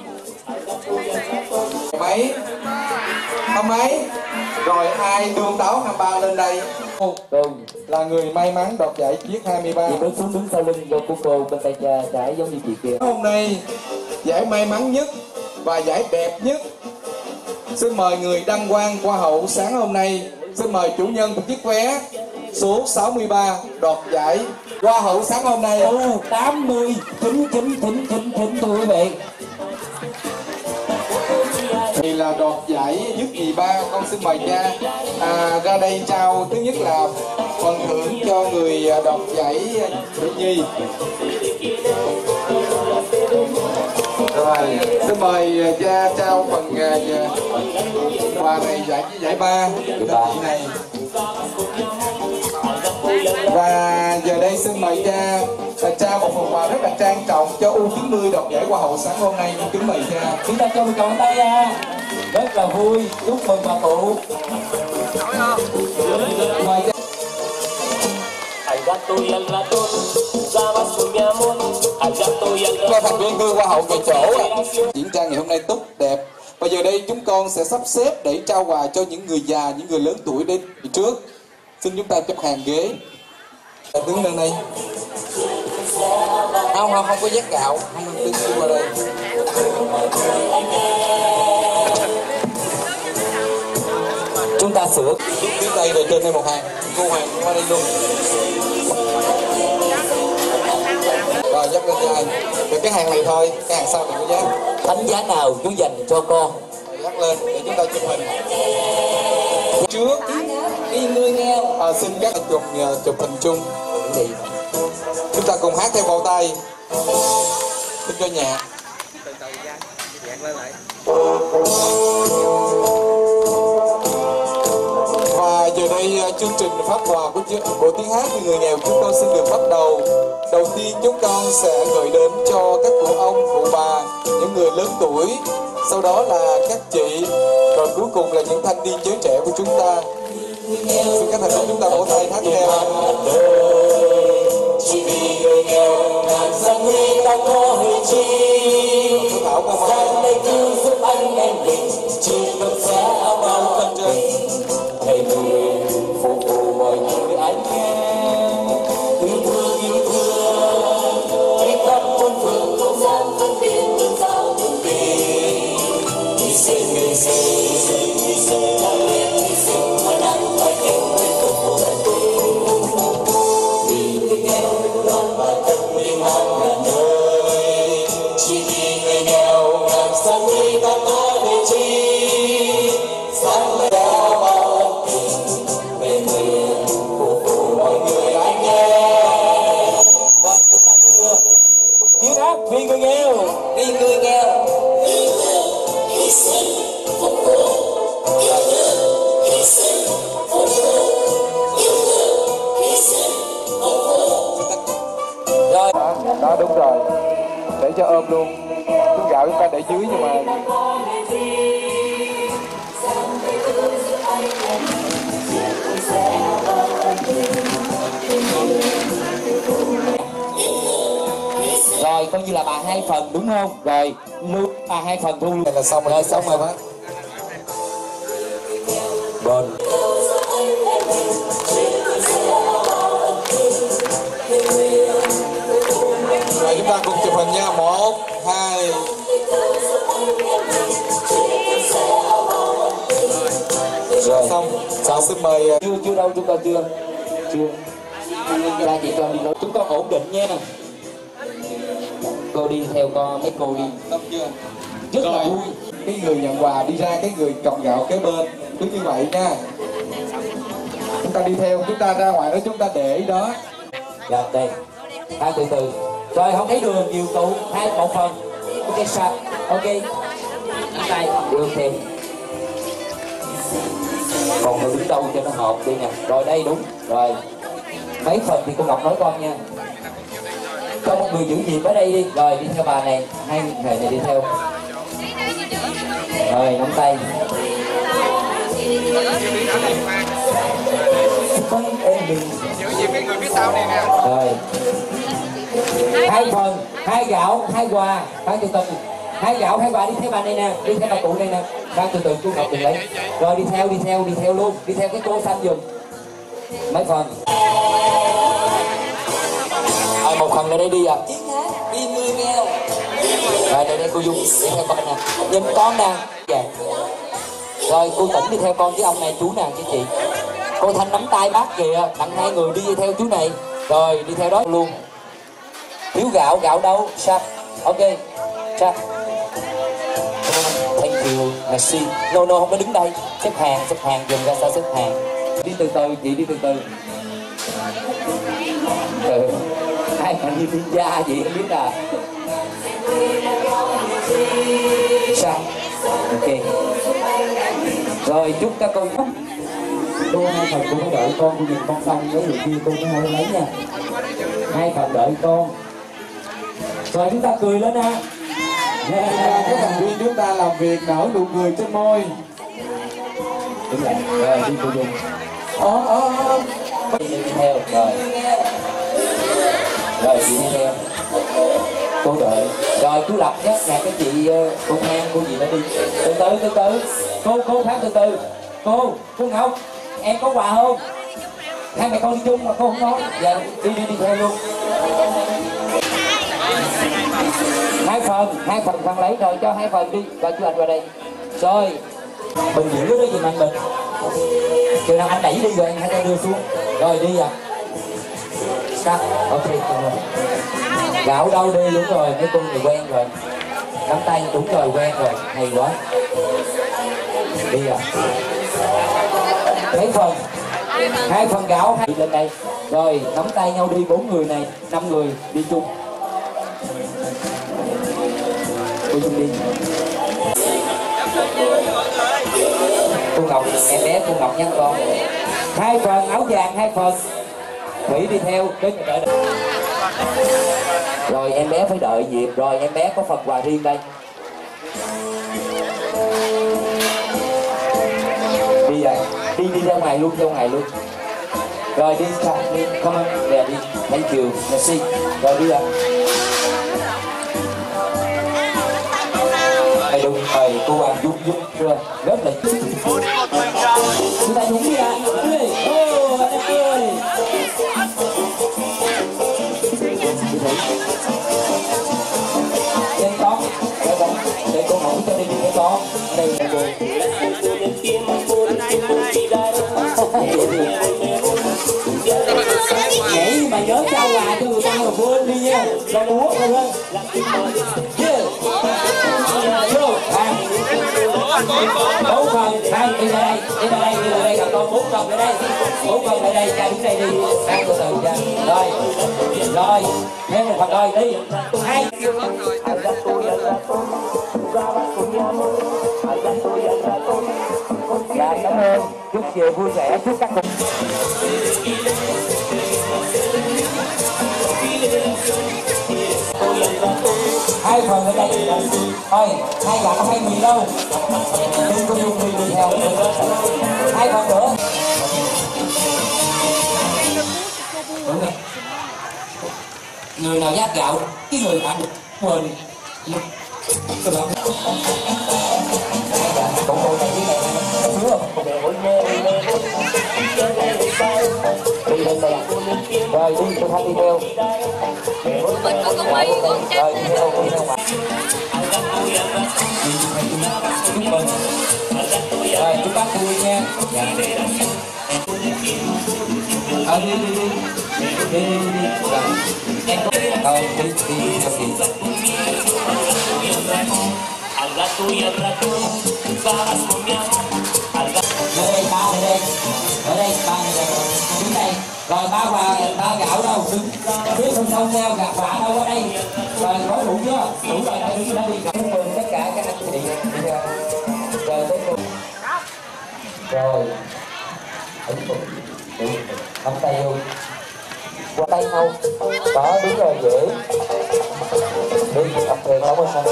Mấy không mấy rồi ai đương táo hai ba lên đây. Đúng. Là người may mắn đoạt giải chiếc hai mươi ba. Chị bước xuống đứng sau lưng cho cô cô bên tay trái giống như chị kia. Hôm nay giải may mắn nhất và giải đẹp nhất, xin mời người đăng quang hoa hậu sáng hôm nay. Xin mời chủ nhân của chiếc vé số sáu mươi ba đoạt giải hoa hậu sáng hôm nay. tám mươi chín chín chín chín chín thưa quý vị. Thì là đoạt giải nhất nhì ba, con xin mời cha à, ra đây trao thứ nhất là phần thưởng cho người đoạt giải nhì. Rồi xin mời cha trao phần quà này giải giải ba cho chị này. Và giờ đây xin mời cha trao một phần quà rất là trang trọng cho U chín mươi đoạt giải hoa hậu sáng hôm nay. Kính mời cha. Chúng ta cho một tràng tay à. Rất là vui, chúc mừng bà cụ. Mời cha. Và thành viên cư hoa hậu về chỗ diễn ra ngày hôm nay tốt đẹp. Và giờ đây chúng con sẽ sắp xếp để trao quà cho những người già, những người lớn tuổi đến trước. Xin chúng ta chấp hàng ghế. Đứng lên đây. Không, không, không có vét gạo. Không, đứng đứng qua đây. Chúng ta sửa. Đứng đây để trên đây một hàng. Cô Hoàng qua đây luôn. Rồi dắt lên cho anh. Rồi cái hàng này thôi, cái hàng sau thì có dắt. Thánh giá nào chú dành cho con? Rồi dắt lên để chúng ta chụp hình. Trước đi người nghèo. À, xin các chụp chụp hình chung. Chúng ta cùng hát theo bao tay. Xin cho nhạc. Và giờ đây chương trình phát quà của của tiếng hát vì người nghèo chúng con xin được bắt đầu. Đầu tiên chúng con sẽ gửi đến cho các cụ ông, cụ bà, những người lớn tuổi, sau đó là các chị, rồi cuối cùng là những thanh niên giới trẻ của chúng ta. Xin các thành viên chúng ta vỗ tay hát theo. Chỉ vì người nghèo ngàn gian nguy ta có hơi chi. Sang đây cứu giúp anh em mình, chỉ cần sẽ áo bao thân chân. Thầy người phục vụ mọi người anh em. Đó đúng rồi, để cho ôm luôn. Túi gạo chúng ta để dưới nhưng mà rồi coi như là bà hai phần đúng không? Rồi lưu bà hai phần thu luôn là xong rồi. Rồi xong rồi bác. Bên rồi chúng ta cùng chụp hình nha. Một, hai. Rồi xong. Xong xin mời. Chưa chưa đâu, chúng ta chưa chưa. Ra chị cho đi nói chúng con ổn định nha. Cô đi theo con mấy cô đi. Xong chưa? Rất là vui. Cái người nhận quà đi ra, cái người cầm gạo kế bên, cứ như vậy nha. Chúng ta đi theo, chúng ta ra ngoài đó chúng ta để đó. Dạ đây. Hai từ từ. Rồi không thấy đường nhiều tụ, hai một phần. Ok sao? Ok. Tay được thì. Còn người đứng đâu cho nó hợp đi nè. Rồi đây đúng. Rồi. Mấy phần thì cô Ngọc nói con nha. Cho một người giữ nhịp ở đây đi. Rồi đi theo bà này. Hai người này đi theo. Rồi nắm tay. Giữ nhịp cái người phía sau này nè. Rồi. Hai phần, hai gạo, hai quà. Khoan từ từ. Hai gạo, hai quà đi theo bà này nè. Đi theo bà cụ này nè. Khoan từ từ, cô Ngọc đừng lấy. Rồi đi theo, đi theo, đi theo luôn. Đi theo cái cô xanh giùm. Mấy phần. Rồi một phần này đây đi à. Vì người nghèo. Rồi đây đây cô Dung đi theo con nè. Nhìn con nè. Dạ. Rồi cô Tỉnh đi theo con chứ ông này chú nè chứ chị. Cô Thanh nắm tay bác kìa. Tặng hai người đi theo chú này. Rồi đi theo đó luôn. Thiếu gạo, gạo đâu? Sắp. Ok. Sắp. Thank you. Merci. No no không có đứng đây. Xếp hàng, xếp hàng dùm ra sao xếp hàng. Đi từ từ, chị đi từ từ. Ừ. Hai bạn như thiên gia chị không biết à. Sao? Ok. Rồi chúc các con. Cô hai phần cô phải đợi con, cô nhìn con xong với người kia cô mới hơi lấy nha. Hai phần đợi con. Rồi chúng ta cười lên ha. Yeah. Các thành viên chúng ta làm việc nở nụ cười trên môi. Đúng rồi. Rồi đi cô Dung. Ồ ồ ồ. Đi theo rồi. Rồi chị đi theo. Cô đợi. Rồi chú Lập nhé nè cái chị cô Thang cô gì đó đi. Từ từ từ từ. Cô cô Thang từ từ. Cô cô Ngọc em có quà không? Hai mẹ con đi chung mà cô không nói. Dạ đi đi đi theo luôn. Hai phần hai phần phần lấy rồi cho hai phần đi. Rồi chú anh qua đây. Rồi bình giữ cái đó gì mà anh bình. Chừng nào anh đẩy đi rồi anh hãy cho đưa xuống. Rồi đi à. Sao? Ok rồi. Gạo đâu đi đúng rồi, mấy con người quen rồi. Nắm tay đúng rồi, quen rồi, hay quá. Đi à. Mấy phần? Hai phần gạo hai lên đây. Rồi nắm tay nhau đi, bốn người này, năm người đi chung. Cô chung đi. Cô Ngọc, em bé cô Ngọc nhắn con. Hai phần áo vàng, hai phần. Thủy đi theo, đến đợi đợi. Rồi em bé phải đợi nhịp. Rồi em bé có phần quà riêng đây. Đi à, đi đi ra ngoài luôn, ra ngoài luôn. Rồi đi, đi, come on, về đi. Thank you, merci. Rồi đi à. Đây đúng rồi, cô Hoàng giúp giúp chưa? Rất là chúng ta đúng đi à. Ô, bạn em ơi. Đây con, đây con, đây con hỏi cho đi đi con. Đây là cô. Nhảy mà nhớ trao quà cho người ta mà quên đi nha. Rồi múa rồi lên. Vô, hàng. Bốn phần, hàng đi ra đây, đi ra đây, đi ra đây, gặp con bốn phần lại đây. Bốn phần lại đây, cha đứng đây đi. Hàng từ từ cha. Rồi, rồi, thêm một phần rồi, đi. Hai. Dạ, cảm ơn. Chúc về vui vẻ, chúc các con. Hãy subscribe cho kênh Ghiền Mì Gõ để không bỏ lỡ những video hấp dẫn. phần ở đây thôi, hai gã không hai người đâu, đừng có dùng đi đi theo hai phần nữa. Người nào giác gạo cái người bạn quên các bạn cộng đồng này cái này sướng không? Đi lên đây rồi đi tôi thay đi theo rồi đi theo đi theo mặt rồi chúc bác vui nha. Ờ đi đi đi đi đi đi ờ đi đi theo chị. Ở đây ba này đây, ở đây ba này đây, đứng đây, rồi ba quà ba gạo đâu, đứng phía sông sông theo gạt quà đâu ở đây, rồi có đủ chưa? Đủ rồi đây đứng đây đi gặp mừng tất cả các anh chị, rồi tới cùng, rồi, nắm tay vô, qua tay không, đó đúng rồi dễ, đi tập thuyền không có sao.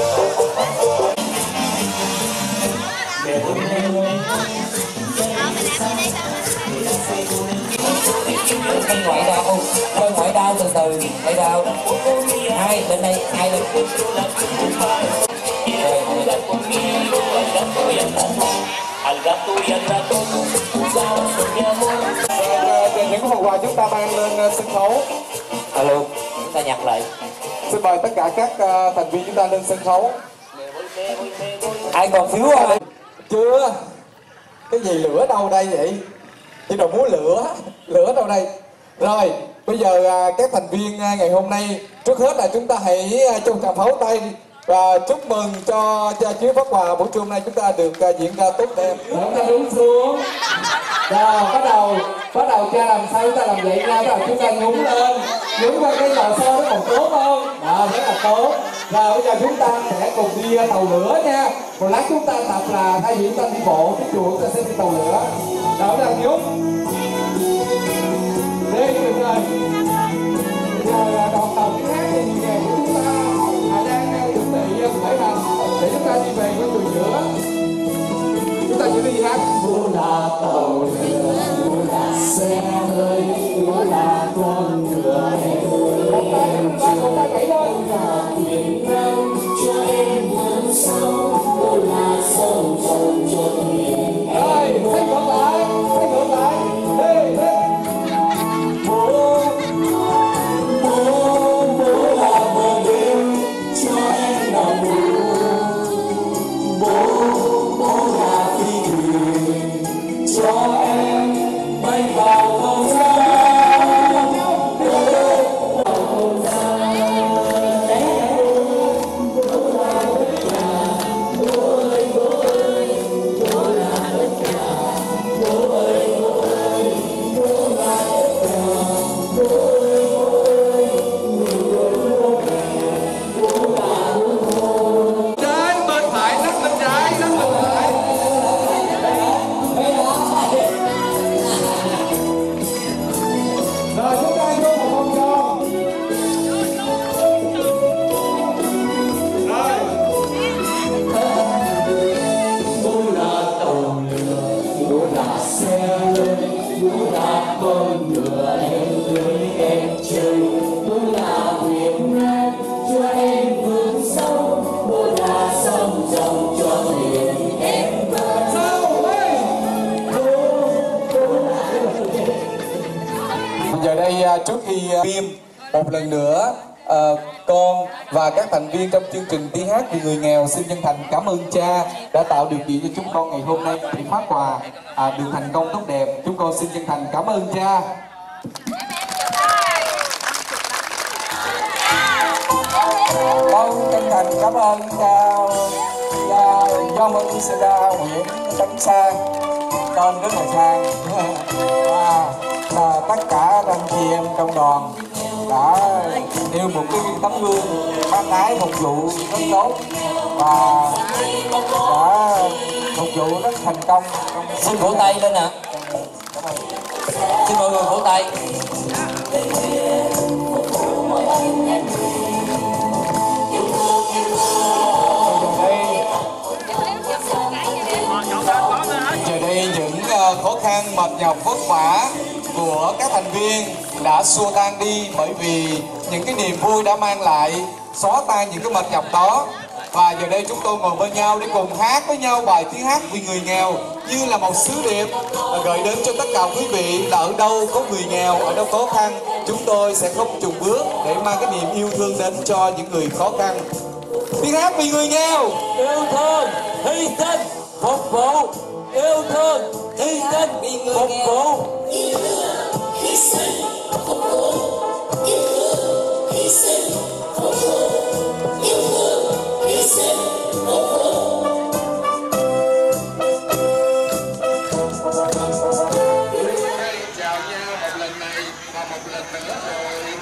Chân ngoại đau, chân ngoại đau từ từ, ngoại đau. Hai bên đây, hai bên. Những phần quà chúng ta mang lên sân khấu. Alo, chúng ta nhặt lại. Xin mời tất cả các uh, thành viên chúng ta lên sân khấu. Ai còn phiếu không? Chưa. Cái gì lửa đâu đây vậy? Chỉ đồ múa lửa, lửa đâu đây? Rồi, bây giờ uh, các thành viên uh, ngày hôm nay, trước hết là chúng ta hãy uh, chung tràng pháo tay và chúc mừng cho cho chuyến phát quà buổi trưa hôm nay chúng ta được uh, diễn ra tốt đẹp. Chúng ta đứng xuống. Rồi, bắt đầu, bắt đầu cha làm sao chúng ta làm vậy nha, bắt đầu chúng ta nhúng lên, nhúng qua cái lò xo nó còn tốt không? Đó, rất là tốt. Rồi bây giờ chúng ta sẽ cùng đi tàu lửa nha. Một lát chúng ta tập là thay vì chúng ta đi bộ cái chùa chúng ta sẽ đi tàu lửa. Rồi bắt đầu nhúng. Đi được rồi. Rồi đoàn tàu tiếng hát thì nghề của chúng ta là đang chuẩn bị khởi hành để chúng ta đi về với chùa nữa. Chúng ta sẽ đi hát. Bố là tàu lửa, bố là xe hơi, bố là con ngựa hẹn. Một tay chúng ta cùng ta nhảy lên. Miền Nam cho em vươn sâu, bố là sông rộng cho miền em. Rồi, thay ngược lại, thay ngược lại. Đi, đi. Bố, bố, bố là bờ đêm cho em nằm ngủ. Bố, bố là phi thuyền cho em bay vào không gian. Giờ đây trước khi phim một lần nữa uh, con và các thành viên trong chương trình tiếng hát vì người nghèo xin chân thành cảm ơn cha đã tạo điều kiện cho chúng con ngày hôm nay thì phát quà uh, được thành công tốt đẹp. Chúng con xin chân thành cảm ơn cha. Con chân thành cảm ơn cha do Mân Sida Nguyễn Tấn Sang, tên rất là sang. À, à, tất cả anh chị em trong đoàn đã nêu một cái tấm gương bác ái phục vụ rất tốt và đã phục vụ rất thành công. Xin vỗ tay lên ạ. Xin mọi người vỗ tay. khăn, mệt nhọc, vất vả của các thành viên đã xua tan đi, bởi vì những cái niềm vui đã mang lại xóa tan những cái mệt nhọc đó. Và giờ đây chúng tôi ngồi bên nhau để cùng hát với nhau bài tiếng hát vì người nghèo như là một sứ điệp gửi đến cho tất cả quý vị là ở đâu có người nghèo, ở đâu khó khăn, chúng tôi sẽ không chùn bước để mang cái niềm yêu thương đến cho những người khó khăn. Tiếng hát vì người nghèo. Yêu thương, hy sinh, phục vụ. Yêu thương, hy sinh, phục vụ. Yêu thương, hy sinh, phục vụ. Yêu thương, hy sinh, phục vụ. Yêu thương, hy sinh, phục vụ. Chào nhau một lần này và một lần nữa rồi.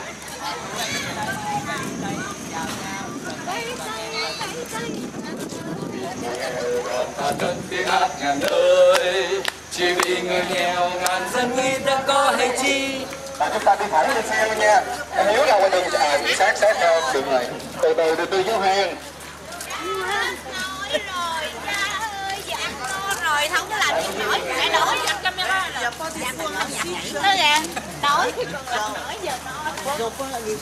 Ta cất tiếng hát ngàn nơi, chỉ vì người nghèo ngàn dân nguy ta có hay chi. Và chúng ta đi thẳng lên xe nha. Em nhớ ra ngoài đường à, sát sát theo đường này. Từ từ từ từ giáo hàng. Nói rồi, cha ơi, giờ ăn no rồi, không có làm gì nổi. Mẹ đổi giặt camera rồi. Giờ con thì phương không nhặt nhảy. Đó kìa, đổi. Đổi giờ no.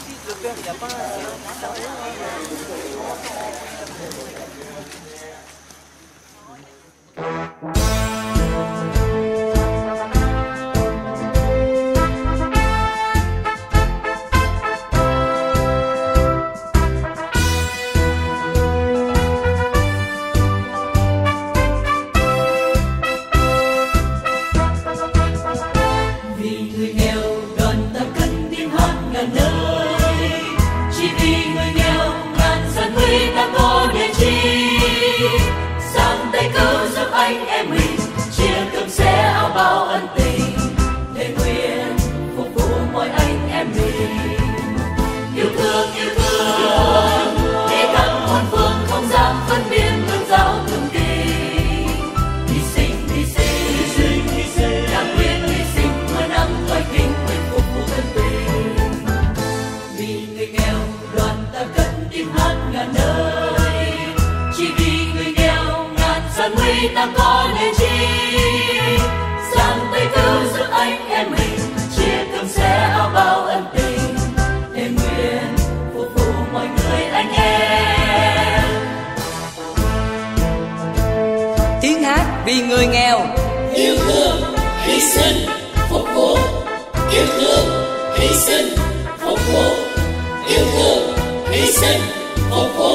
Ta có nên chi giang tay cứu giúp anh em mình, chia cơm xẻ áo bao ân tình, để nguyện phục vụ mọi người anh em. Tiếng hát vì người nghèo. Yêu thương, hy sinh, phục vụ. Yêu thương, hy sinh, phục vụ. Yêu thương, hy sinh, phục vụ.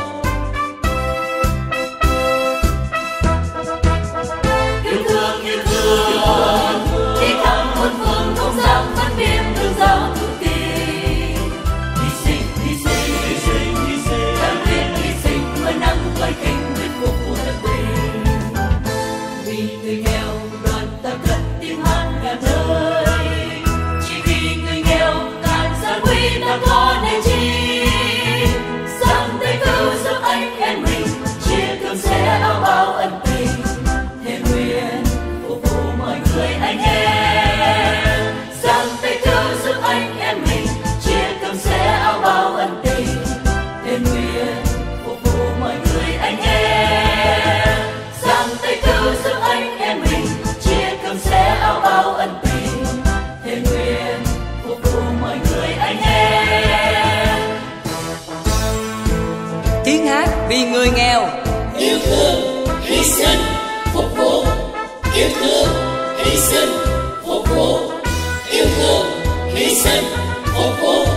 Vì người nghèo. Yêu thương, hy sinh, phục vụ. Yêu thương, hy sinh, phục vụ. Yêu thương, hy sinh, phục vụ.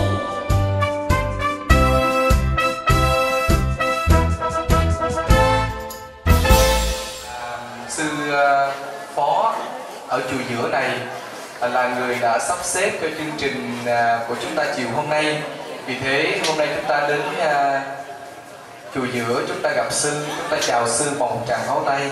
Sư phó ở chùa Giữa này là người đã sắp xếp cho chương trình của chúng ta chiều hôm nay. Vì thế hôm nay chúng ta đến chùa Giữa, chúng ta gặp sư, chúng ta chào sư bằng một tràng pháo tay.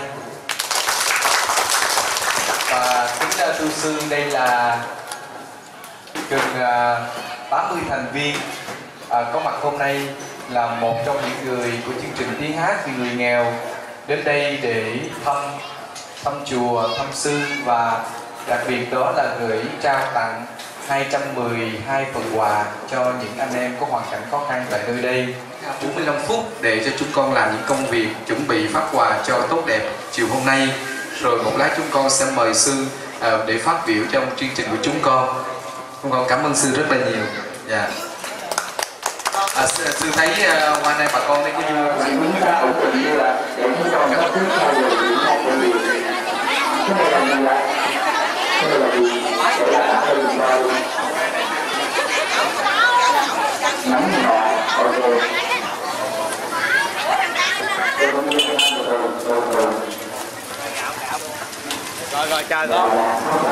Và kính thưa sư, đây là gần tám mươi thành viên à, có mặt hôm nay, là một trong những người của chương trình tiếng hát vì người nghèo đến đây để thăm thăm chùa, thăm sư, và đặc biệt đó là gửi trao tặng hai trăm mười hai phần quà cho những anh em có hoàn cảnh khó khăn tại nơi đây. bốn mươi lăm phút để cho chúng con làm những công việc chuẩn bị phát quà cho tốt đẹp chiều hôm nay. Rồi một lát chúng con sẽ mời sư à, để phát biểu trong chương trình của chúng con. Chúng con cảm ơn sư rất là nhiều. Dạ. À, sư, sư thấy uh, qua đây bà con đây có vui. Rồi rồi chào con.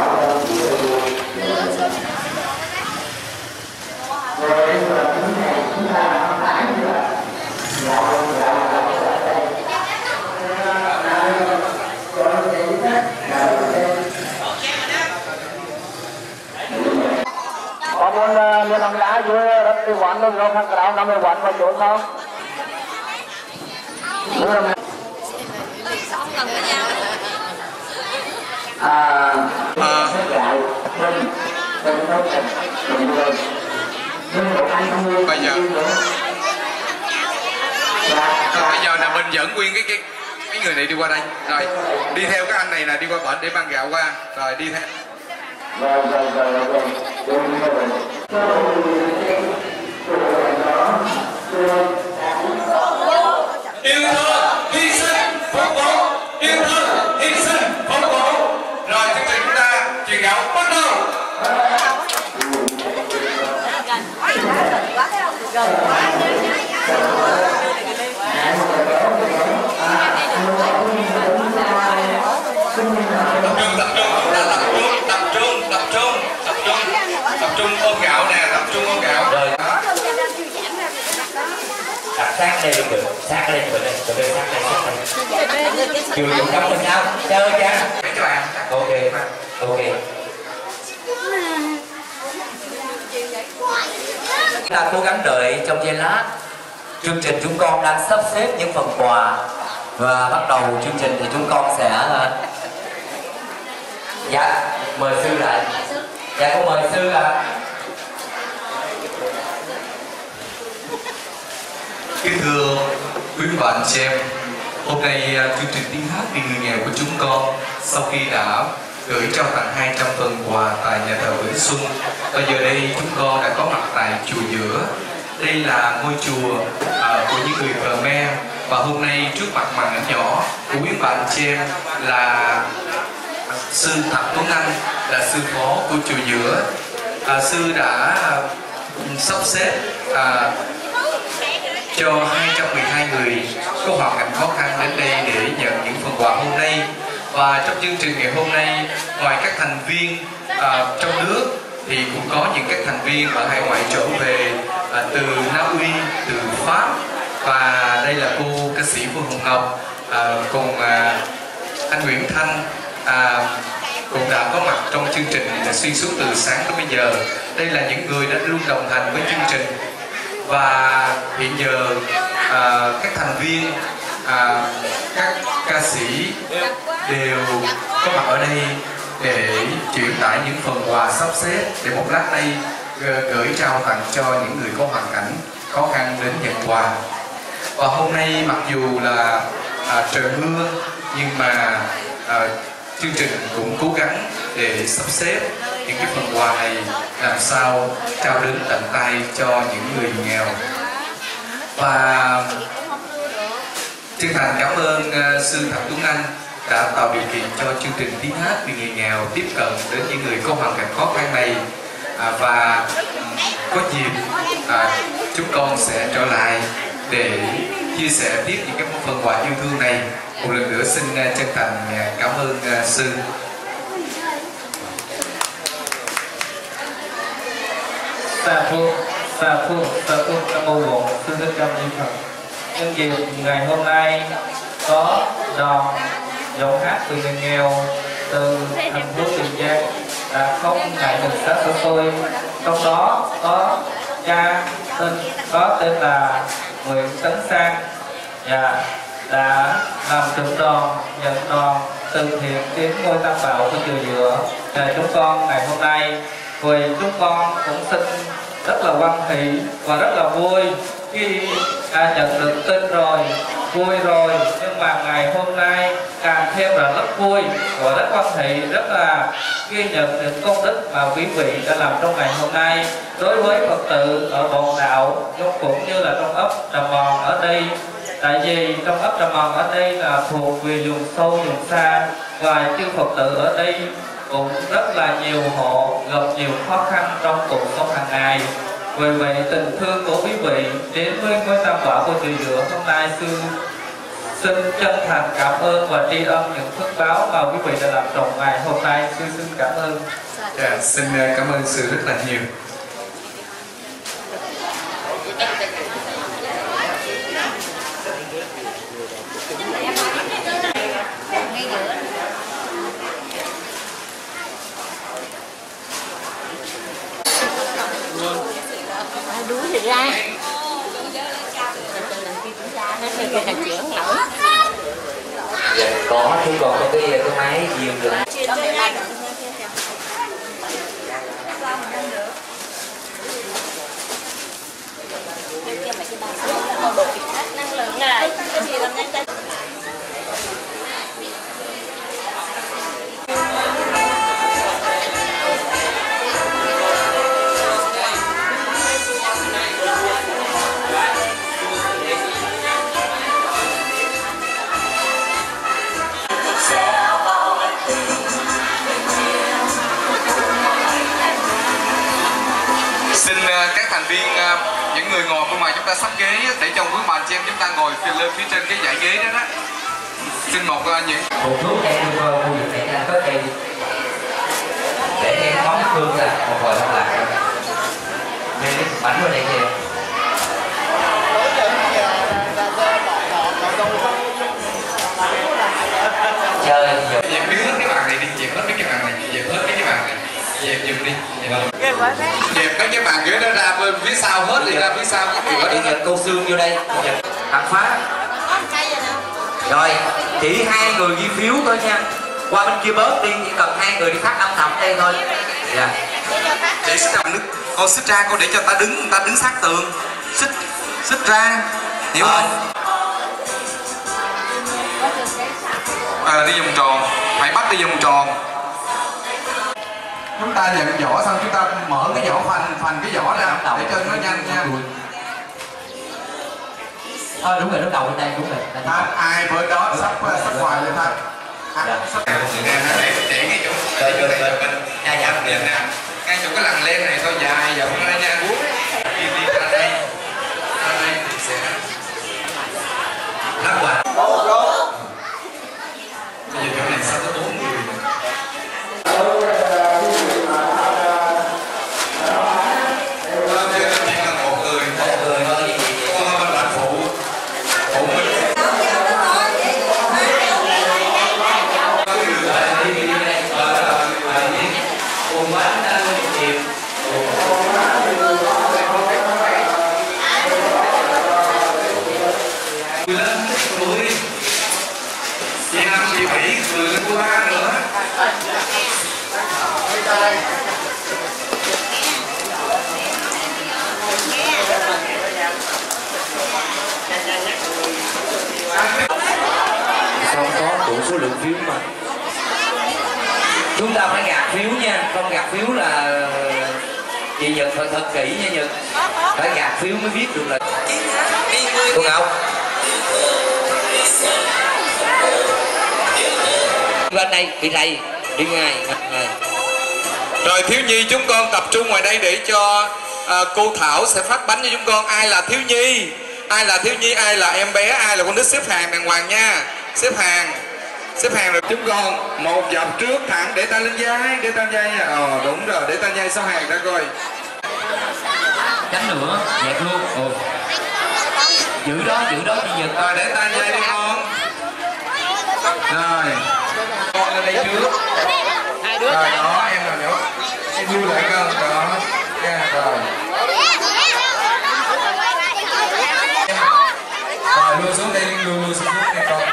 Có muốn liên lạc lá dưới đất đi quán luôn không? Thằng cáo năm mươi quán vào chỗ không? À, à. Bây giờ rồi, bây giờ là mình dẫn nguyên cái cái cái người này đi qua đây, rồi đi theo cái anh này là đi qua bển để mang gạo qua, rồi đi theo. Yêu thương, hy sinh, phục vụ. Yêu thương, hy sinh, phục vụ. Rồi chương trình chúng ta truyền gạo bắt đầu. Tập trung, tập trung, tập trung, tập trung, tập trung, tập trung ôm gạo nè, tập trung ôm gạo. Rồi. Đặt sát đây được, sát đây được, được đây, sát đây, sát đây. Chưa dùng cắm mình sao? Chơi cha. Ok, ok. Chúng ta cố gắng đợi trong giây lát. Chương trình chúng con đang sắp xếp những phần quà và bắt đầu chương trình thì chúng con sẽ dạ mời sư lại. Dạ con mời sư ạ. Kính thưa quý bạn chị em, hôm nay chương trình tiếng hát vì người nghèo của chúng con sau khi đã gửi trao tặng hai trăm phần quà tại nhà thờ Vĩnh Xuân, và giờ đây chúng con đã có mặt tại chùa Giữa. Đây là ngôi chùa uh, của những người Khmer, và hôm nay trước mặt màn ảnh nhỏ của quý bạn chị em là sư Thạch Tuấn Anh, là sư phó của chùa Giữa. Uh, sư đã uh, sắp xếp uh, cho hai trăm mười hai người có hoàn cảnh khó khăn đến đây để nhận những phần quà hôm nay. Và trong chương trình ngày hôm nay, ngoài các thành viên à, trong nước thì cũng có những các thành viên ở hải ngoại trở về à, từ Na Uy, từ Pháp, và đây là cô ca sĩ Phương Hồng Ngọc à, cùng à, anh Nguyễn Thanh à, cũng đã có mặt trong chương trình xuyên suốt từ sáng đến bây giờ. Đây là những người đã luôn đồng hành với chương trình, và hiện giờ à, các thành viên, à, các ca sĩ đều có mặt ở đây để chuyển tải những phần quà sắp xếp để một lát đây gửi trao tặng cho những người có hoàn cảnh khó khăn đến nhận quà. Và hôm nay mặc dù là à, trời mưa nhưng mà à, chương trình cũng cố gắng để sắp xếp những cái phần quà này làm sao trao đến tận tay cho những người nghèo. Và chân thành cảm ơn uh, sư Thạch Tuấn Anh đã tạo điều kiện cho chương trình tiếng hát vì người nghèo tiếp cận đến những người có hoàn cảnh khó khăn này. À, và um, có dịp à, chúng con sẽ trở lại để chia sẻ tiếp những cái phần quà yêu thương này. Một lần nữa xin uh, chân thành uh, cảm ơn uh, sư. Sa phu, sa phu, sa phu, nam mô Bổn Sư Thích Ca Mâu Ni Phật. Nhân dịp ngày hôm nay có đoàn giọng hát vì người nghèo từ thành phố Tiền Giang đã không ngại đường xa xôi tôi, trong đó có cha tên có tên là Nguyễn Tấn Sang và đã làm trưởng đoàn nhận đoàn từ thiện đến ngôi Tam Bảo của chùa Dựa. Và chúng con ngày hôm nay vì chúng con cũng xin rất là hoan hỷ và rất là vui khi à, nhận được tin rồi, vui rồi, nhưng mà ngày hôm nay càng thêm là rất vui và rất quan thị, rất là ghi nhận những công đức mà quý vị đã làm trong ngày hôm nay đối với Phật tử ở Bọn Đạo cũng như là trong ấp Trà Mòn ở đây. Tại vì trong ấp Trà Mòn ở đây là thuộc về vùng sâu vùng xa và chư Phật tử ở đây cũng rất là nhiều hộ gặp nhiều khó khăn trong cuộc sống hàng ngày. Vì vậy tình thương của quý vị đến với ngôi tam bảo của chùa Dựa hôm nay sư xin chân thành cảm ơn và tri ân những phước báo mà quý vị đã làm trong ngày hôm nay. Sư xin cảm ơn. Dạ, xin cảm ơn sư rất là nhiều. Đuối thì ra Dạ, có chứ còn có cái cái máy diều được. Năng lượng này cái gì làm nhanh tay. Xin các thành viên, những người ngồi bên ngoài chúng ta sắp ghế để cho quý bà chị em chúng ta ngồi lên phía trên cái dãy ghế đó đó. Xin một những một thuốc em đưa vào khu vực này có cây để em phóng phương ra một hồi không lại nên bánh vào đây kìa. Chơi dẹp hết cái bàn này đi, dẹp hết cái bàn này, dẹp hết cái bàn này, dẹp giùm đi. Dẹp mấy cái bàn ghế đó ra bên phía sau hết, đi ra phía sau cái cửa đi nhận câu xương vô đây, thẳng phá. Rồi, chỉ hai người ghi phiếu thôi nha. Qua bên kia bớt đi, chỉ cần hai người đi phát âm thầm đây thôi. Dạ. Chị xích ra nước, con xích ra, con để cho ta đứng, người ta đứng sát tường. Xích, xích ra, hiểu không? À, đi vòng tròn, phải bắt đi vòng tròn. Chúng ta nhận vỏ xong chúng ta mở cái vỏ phành phành cái vỏ ra để cho nó nhanh nha. Ờ đúng rồi, nó đầu lên đây, đúng rồi. À, ai bữa đó sắp sắp ngoài lên thôi. Để ngay chỗ đây cho đây mình nha dạ liền nè. Ngay chỗ cái lằn len này thôi dài dòng ra nha buốt. Đi đi ra đây. Ra đây thì sẽ lắc quạt. Bây giờ chỗ này sao có bốn người. Không có đủ số lượng phiếu mà chúng ta phải gạt phiếu nha, không gạt phiếu là chị Nhật phải thật kỹ nha Nhật, phải gạt phiếu mới biết được là cô Ngọc. Bên đây bị thầy đi ngay. Rồi thiếu nhi chúng con tập trung ngoài đây để cho à, cô Thảo sẽ phát bánh cho chúng con. Ai là thiếu nhi, ai là thiếu nhi, ai là em bé, ai là con nít xếp hàng đàng hoàng nha. Xếp hàng, xếp hàng rồi chúng con một dọc trước thẳng để ta lên vai, để ta lên vai nha. Ờ đúng rồi, để ta vai sau hàng ra coi. Tránh nữa, dẹp luôn. Ừ. Giữ đó, giữ đó đi Nhật. Rồi để ta vai đi con. Rồi con lên đây trước. Hai đứa. Rồi đó em nào nữa. Em vui lại con. Đó. Nha rồi. Rồi luôn xuống đây, luôn luôn xuống đây con.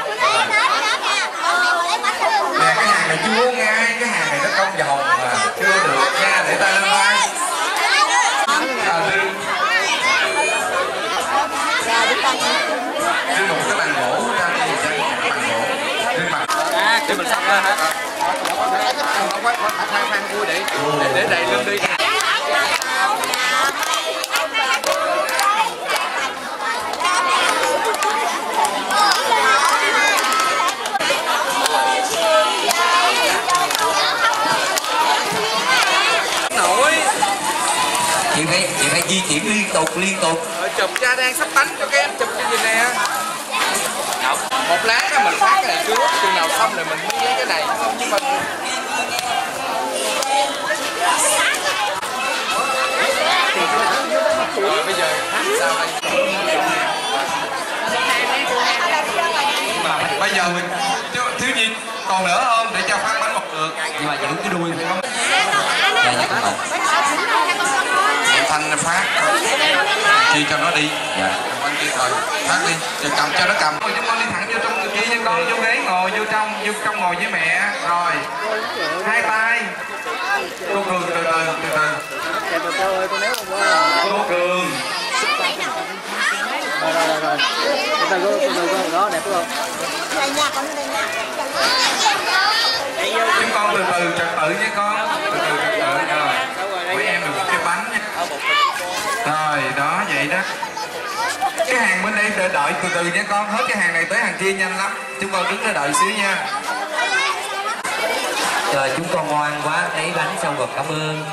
Nè cái hàng này chưa ngay, cái hàng này nó cong vòng mà chưa được nha, để ta lên vai. À, đi. Đi một cái bàn gỗ ra, đi một cái bàn gỗ. Đi mặt. Khoan khoan vui để để để đầy lưng đi. Nổi. Chị phải chị phải di chuyển liên tục liên tục. Rồi chụp cha đang sắp bánh cho các em chụp cái gì nè. Một lát á mình phát cái này trước, chừng nào xong rồi mình mới lấy cái này. Nhưng mà rồi bây giờ hát sao đây? Mà bây giờ mình thiếu gì còn nữa không để cho phát bánh một được, nhưng mà giữ cái đuôi phải không? Dạ dạ không. Thanh phát chi cho nó đi. Dạ. Anh kia thôi phát đi, cho cầm cho nó cầm. Chúng con đi thẳng vô trong kia nha con, vô ghế ngồi vô trong, vô trong ngồi với mẹ. Rồi hai tay. Cô Cường từ từ từ từ. Cô Cường. Rồi rồi rồi rồi. Từ từ từ từ đó đẹp không? Đây nha con đây nha. Chúng con từ từ trật tự nha con. Từ từ trật tự rồi. Mỗi em được một cái bánh nha. Rồi đó vậy đó. Cái hàng bên đây đợi, đợi từ từ nha con. Hết cái hàng này tới hàng kia nhanh lắm. Chúng con đứng đợi xíu nha. Trời chúng con ngoan quá, lấy bánh xong rồi cảm ơn.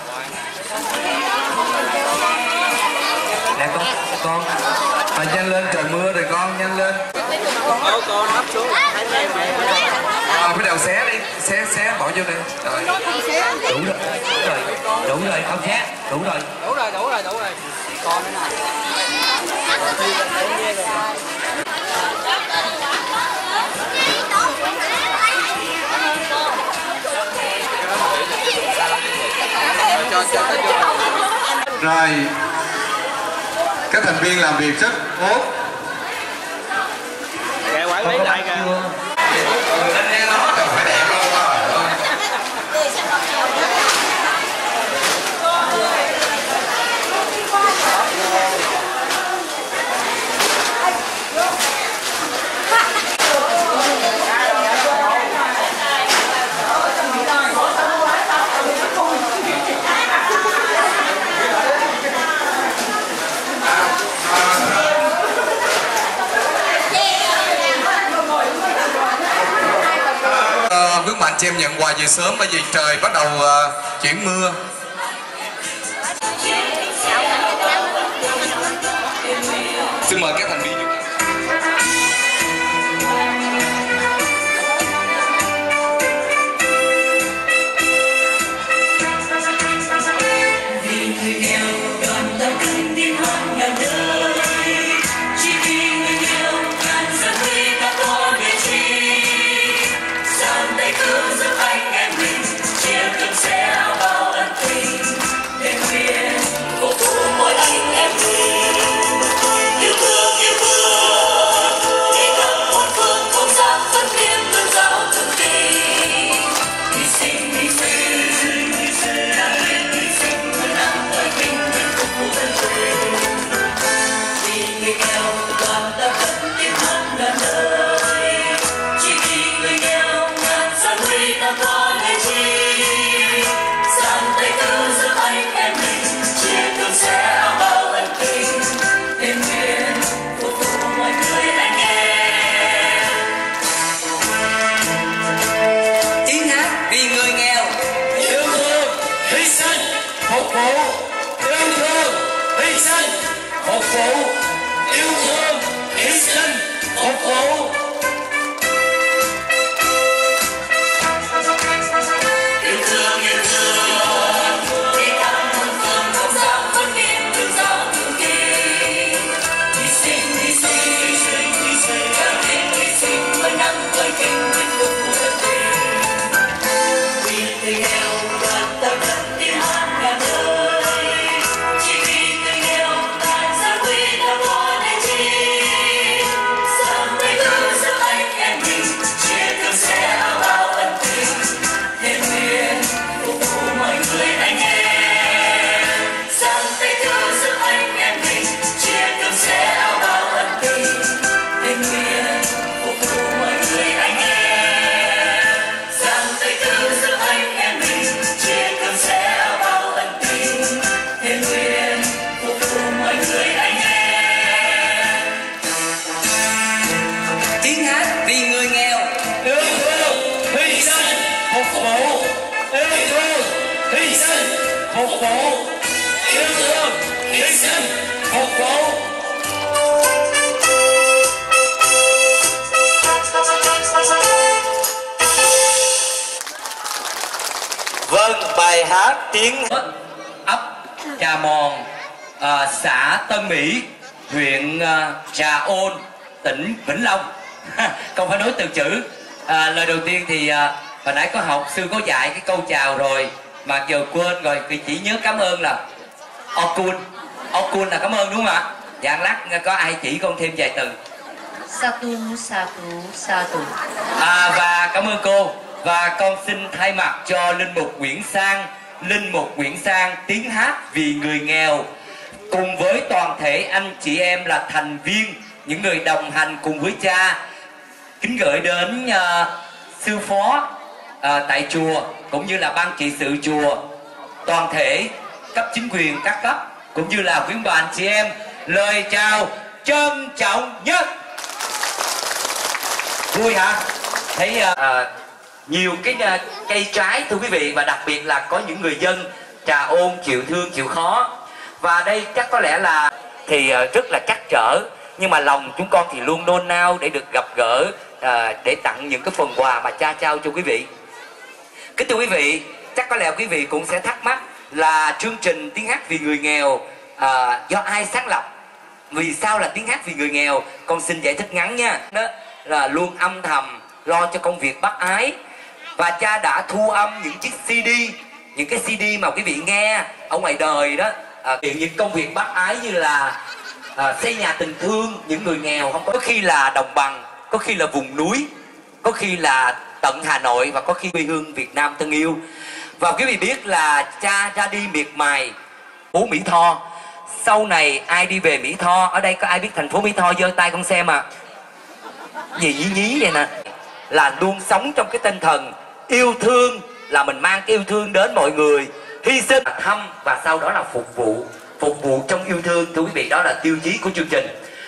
Nè con, con. À, nhanh lên trời mưa rồi con, nhanh lên. Con con hấp xuống. À, bắt đầu xé đi, xé xé bỏ vô đây. Rồi. Đủ rồi, đủ rồi, đủ rồi, không xé, đủ rồi. Đủ rồi, đủ rồi, đủ rồi. Con nữa nè. Rồi các thành viên làm việc rất tốt. Kệ quản lý lại kìa. Anh nghe nó cần phải đẹp hơn rồi. Nước mạnh cho em nhận quà về sớm bởi vì trời bắt đầu uh, chuyển mưa. Xin mời các thành viên. Hãy subscribe cho kênh Ghiền Mì Gõ để không bỏ lỡ những video hấp dẫn. vụ, yêu thương, hy sinh, phục vụ. Vâng, bài hát tiếng ấp Trà Mòn, à, xã Tân Mỹ, huyện à, Trà Ôn, tỉnh Vĩnh Long. Không phải nói từ chữ. À, lời đầu tiên thì à, hồi nãy có học sư có dạy cái câu chào rồi, mà giờ quên rồi, thì chỉ nhớ cảm ơn là Okun. Okun là cảm ơn đúng không ạ? Dạ lát có ai chỉ con thêm vài từ. Satu, satu, satu. À, và cảm ơn cô. Và con xin thay mặt cho Linh Mục Nguyễn Sang, Linh Mục Nguyễn Sang tiếng hát vì người nghèo, cùng với toàn thể anh chị em là thành viên, những người đồng hành cùng với cha, kính gửi đến uh, sư phó uh, tại chùa, cũng như là ban trị sự chùa, toàn thể cấp chính quyền các cấp, cũng như là quý bà anh chị em lời chào trân trọng nhất. Vui hả? Thấy uh, uh, nhiều cái uh, cây trái thưa quý vị, và đặc biệt là có những người dân Trà Ôn chịu thương chịu khó, và đây chắc có lẽ là thì uh, rất là trắc trở, nhưng mà lòng chúng con thì luôn nôn nao để được gặp gỡ, uh, để tặng những cái phần quà mà cha trao cho quý vị. Kính thưa quý vị, chắc có lẽ quý vị cũng sẽ thắc mắc là chương trình tiếng hát vì người nghèo uh, do ai sáng lập, vì sao là tiếng hát vì người nghèo. Con xin giải thích ngắn nha. Đó là luôn âm thầm lo cho công việc bác ái, và cha đã thu âm những chiếc xê đê, những cái xê đê mà quý vị nghe ở ngoài đời đó, à, những công việc bác ái như là à, xây nhà tình thương những người nghèo, không có, có khi là đồng bằng, có khi là vùng núi, có khi là tận Hà Nội, và có khi quê hương Việt Nam thân yêu. Và quý vị biết là cha ra đi miệt mài phố Mỹ Tho. Sau này ai đi về Mỹ Tho, ở đây có ai biết thành phố Mỹ Tho giơ tay con xem à? Gì nhí nhí vậy nè, là luôn sống trong cái tinh thần yêu thương, là mình mang cái yêu thương đến mọi người, hy sinh, thăm và sau đó là phục vụ, phục vụ trong yêu thương. Thưa quý vị, đó là tiêu chí của chương trình.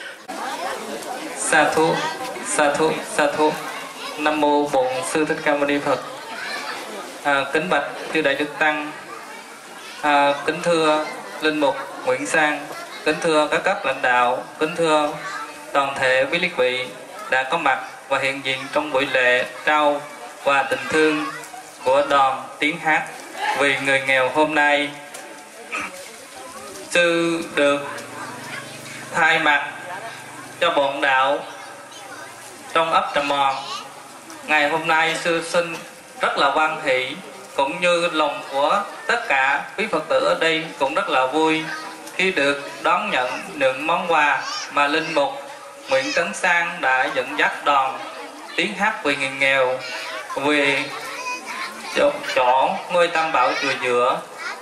Sa thú, sa thú, sa thú. Nam mô Bổn Sư Thích Ca Mâu Ni Phật. À, kính bạch chư đại đức tăng, à, kính thưa Linh Mục Nguyễn Sang, kính thưa các cấp lãnh đạo, kính thưa toàn thể quý liệt vị đã có mặt và hiện diện trong buổi lễ trao quà tình thương của đoàn tiếng hát vì người nghèo hôm nay. Sư được thay mặt cho bọn đạo trong ấp Trà Mòn, ngày hôm nay sư xin rất là hoan hỷ, cũng như lòng của tất cả quý Phật tử ở đây cũng rất là vui khi được đón nhận những món quà mà Linh Mục Nguyễn Tấn Sang đã dẫn dắt đoàn tiếng hát vì người nghèo về chỗ, chỗ ngôi Tam Bảo chùa Dựa.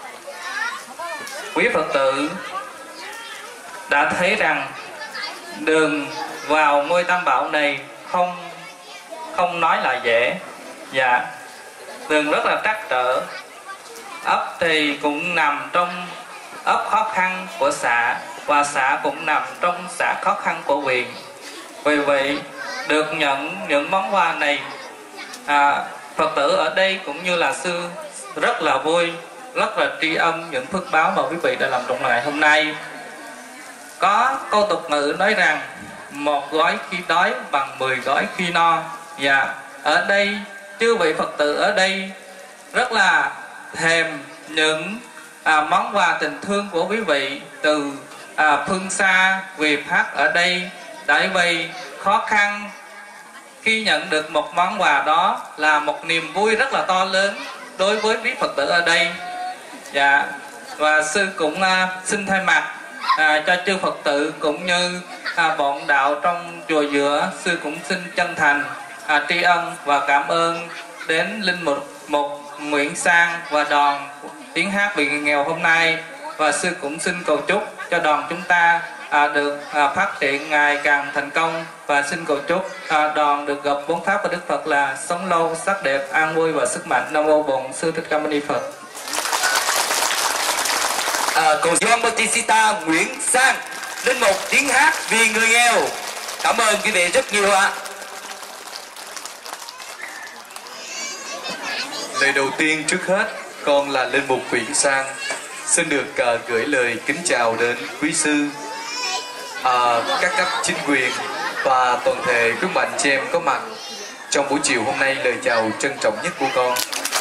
Quý Phật tử đã thấy rằng đường vào ngôi Tam Bảo này không không nói là dễ. Dạ, đường rất là trắc trở. Ấp thì cũng nằm trong ấp khó khăn của xã, và xã cũng nằm trong xã khó khăn của huyện. Vì vậy được nhận những món quà này, à, Phật tử ở đây cũng như là sư rất là vui, rất là tri ân những phước báo mà quý vị đã làm trong ngày hôm nay. Có câu tục ngữ nói rằng một gói khi đói bằng mười gói khi no. Dạ, ở đây chư vị Phật tử ở đây rất là thèm những à, món quà tình thương của quý vị từ à, phương xa về phát ở đây. Tại vì khó khăn khi nhận được một món quà đó là một niềm vui rất là to lớn đối với quý Phật tử ở đây. Dạ, và sư cũng à, xin thay mặt à, cho chư Phật tử cũng như à, bọn đạo trong chùa Dựa, sư cũng xin chân thành à, tri ân và cảm ơn đến Linh Mục Mục Nguyễn Sang và đoàn tiếng hát vì người nghèo hôm nay. Và sư cũng xin cầu chúc cho đoàn chúng ta à, được à, phát triển ngày càng thành công, và xin cầu chúc à, đoàn được gặp bốn pháp của Đức Phật là sống lâu, sắc đẹp, an vui và sức mạnh. Nam mô Bổn Sư Thích Ca Mâu Ni Phật. À, cầu Doan Bautista Nguyễn Sang, Linh Mục tiếng hát vì người nghèo. Cảm ơn quý vị rất nhiều ạ. Lời đầu tiên trước hết, con là Linh Mục Nguyễn Sang xin được uh, gửi lời kính chào đến quý sư, uh, các cấp chính quyền và toàn thể quý bạn chị em có mặt trong buổi chiều hôm nay. Lời chào trân trọng nhất của con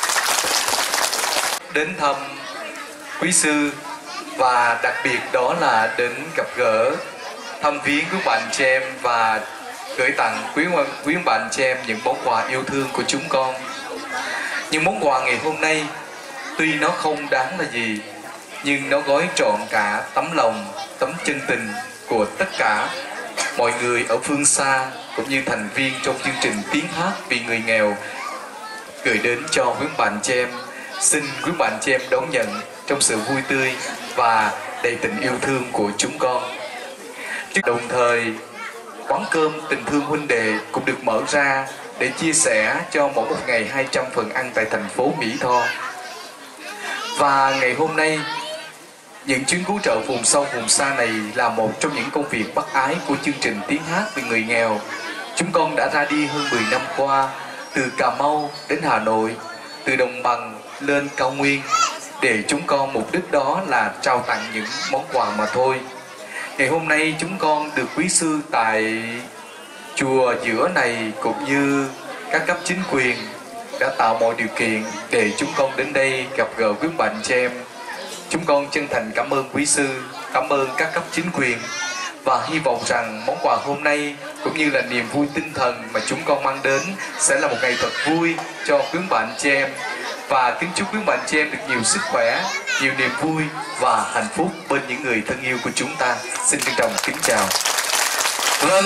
đến thăm quý sư, và đặc biệt đó là đến gặp gỡ, thăm viếng quý bạn chị em và gửi tặng quý quý bạn chị em những món quà yêu thương của chúng con. Những món quà ngày hôm nay tuy nó không đáng là gì, nhưng nó gói trọn cả tấm lòng, tấm chân tình của tất cả mọi người ở phương xa cũng như thành viên trong chương trình Tiếng Hát Vì Người Nghèo gửi đến cho quý bạn chị em. Xin quý bạn chị em đón nhận trong sự vui tươi và đầy tình yêu thương của chúng con. Đồng thời, quán cơm tình thương huynh đệ cũng được mở ra để chia sẻ cho mỗi một ngày hai trăm phần ăn tại thành phố Mỹ Tho. Và ngày hôm nay, những chuyến cứu trợ vùng sâu vùng xa này là một trong những công việc bác ái của chương trình Tiếng Hát Vì Người Nghèo. Chúng con đã ra đi hơn mười năm qua, từ Cà Mau đến Hà Nội, từ đồng bằng lên cao nguyên, để chúng con mục đích đó là trao tặng những món quà mà thôi. Ngày hôm nay chúng con được quý sư tại chùa giữa này cũng như các cấp chính quyền đã tạo mọi điều kiện để chúng con đến đây gặp gỡ quý bạn chị em. Chúng con chân thành cảm ơn quý sư, cảm ơn các cấp chính quyền, và hy vọng rằng món quà hôm nay cũng như là niềm vui tinh thần mà chúng con mang đến sẽ là một ngày thật vui cho quý bạn chị em. Và kính chúc quý bạn chị em được nhiều sức khỏe, nhiều niềm vui và hạnh phúc bên những người thân yêu của chúng ta. Xin trân trọng kính chào. Vâng.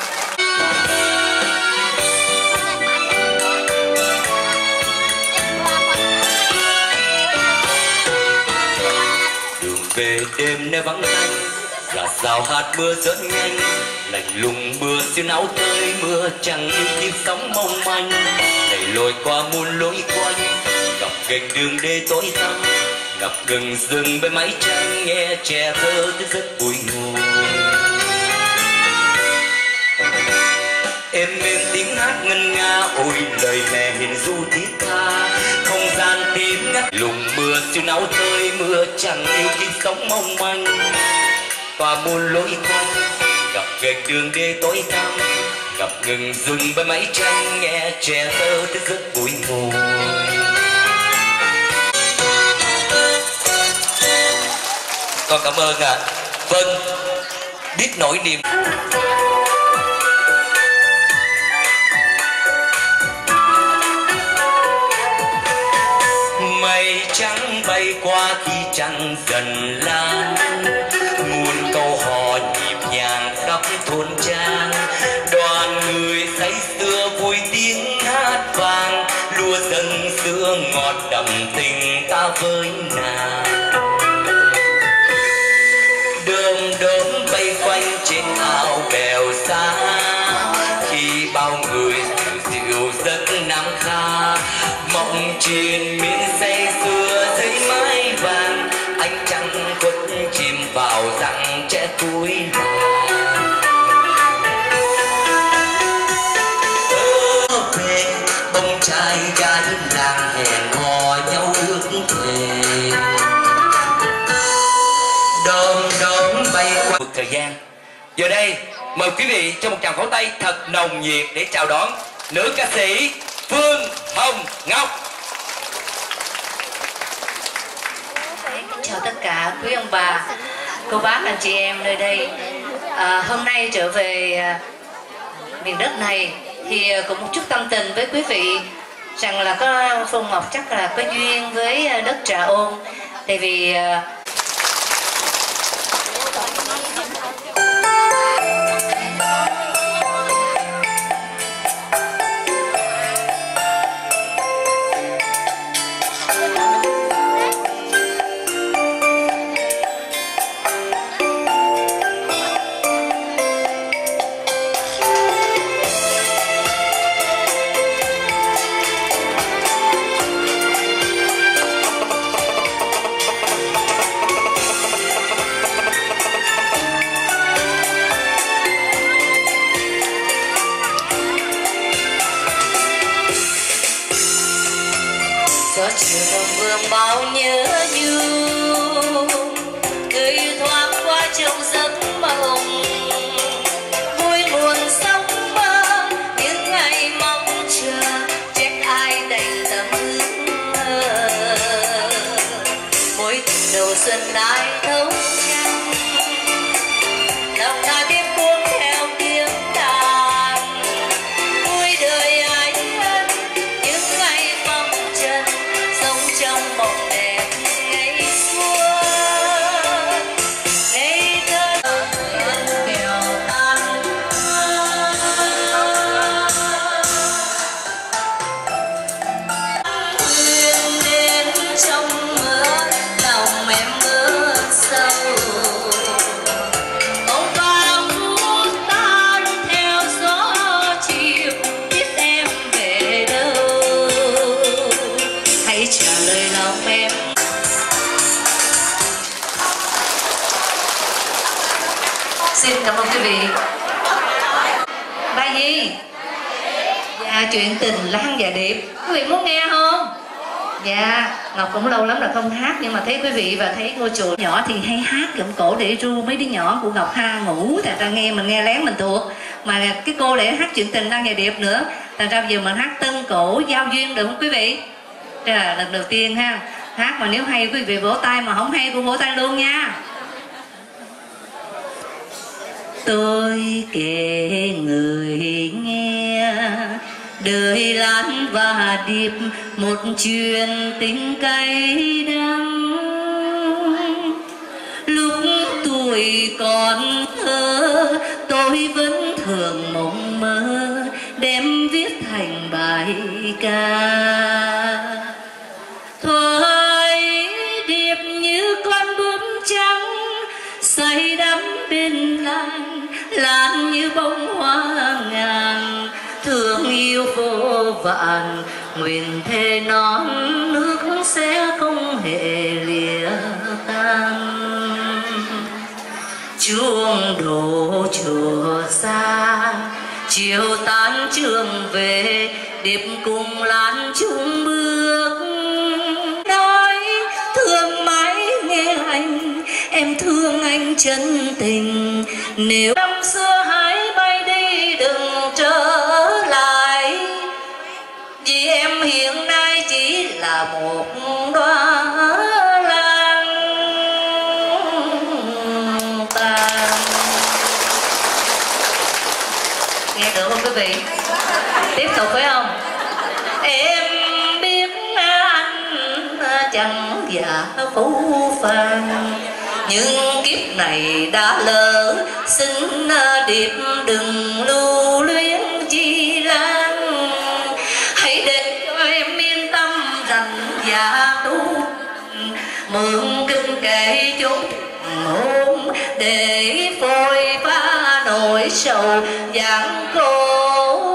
Đường về đêm nơi vắng tanh, là rào hạt mưa rất nhanh, lạnh lùng mưa xuyên áo tơi, mưa chẳng như chiếc sóng mong manh, đẩy lội qua muôn lối quanh, gặp gành đường đê tối tăm, gặp rừng rừng bên mái tranh, nghe trẻ thơ tới rất vui ngồi. Em êm tiếng hát ngân nga, ôi lời mẹ hiền ru thiết tha, không gian tím ngắt lùng mưa xuyên áo tơi, mưa chẳng yêu chiếc sóng mong manh, qua muôn lối quanh, gặp gành đường đê tối tăm, gặp rừng rừng bên mái tranh, nghe trẻ thơ tới rất vui ngồi. Con cảm ơn ạ. À. Vâng, biết nỗi niềm. Mây trắng bay qua khi trăng dần lan, muôn câu hò nhịp nhàng khắp thôn trang, đoàn người say sưa vui tiếng hát vang, lúa dần xưa ngọt đậm tình ta với nàng. Đơm đớm bay quanh trên ao bèo xa, khi bao người dịu dịu giấc nắng kha, mộng triền miên say sưa dưới mái vàng, ánh trăng khuất chìm vào rặng trẻ cuối làng. Về bông trai gái làng hẹn hò nhau ước thề, đom đóm bay qua một thời gian. Giờ đây mời quý vị cho một tràng pháo tay thật nồng nhiệt để chào đón nữ ca sĩ Phương Hồng Ngọc. Chào tất cả quý ông bà, cô bác, anh chị em nơi đây. À, hôm nay trở về à, miền đất này thì cũng một chút tâm tình với quý vị rằng là có Phương Ngọc chắc là có duyên với đất Trà Ôn, tại vì à, gió chiều đồng vương bao nhớ nhung, Xin cảm ơn quý vị. Bài gì? Dạ, chuyện tình Lan và Điệp. Quý vị muốn nghe không? Dạ, Ngọc cũng lâu lắm là không hát, nhưng mà thấy quý vị và thấy ngôi chùa nhỏ thì hay hát gặm cổ để ru mấy đứa nhỏ của Ngọc ha ngủ, thật ra nghe mình nghe lén mình thuộc. Mà cái cô để hát chuyện tình Lan và Điệp nữa, thật ra giờ mình hát tân cổ giao duyên được không quý vị? Đây là lần đầu tiên ha. Hát mà nếu hay quý vị vỗ tay, mà không hay cũng vỗ tay luôn nha. Tôi kể người nghe đời Lan và Điệp một chuyện tình cay đắng. Lúc tuổi còn thơ tôi vẫn thường mộng mơ đem viết thành bài ca. Thôi Điệp như con bướm trắng say đắm bên Lan, Lan như bông hoa ngàn thương yêu vô vàn, nguyện thề non nước sẽ không hề lìa tan. Chuông đổ chùa xa chiều tan trường về, Điệp cùng Lan chung bước. Nói thương mãi nghe anh, em thương anh chân tình. Nếu năm xưa hãy bay đi đừng trở lại, vì em hiện nay chỉ là một đóa lan tàn. Nghe được không quý vị? Tiếp tục phải không? Em biết anh chẳng giả phú phàng, nhưng kiếp này đã lỡ, xin Điệp đừng lưu luyến chi Lan. Hãy để cho em yên tâm rằng dạ tu mượn kinh kể chút hôn để phôi pha nỗi sầu gian khổ.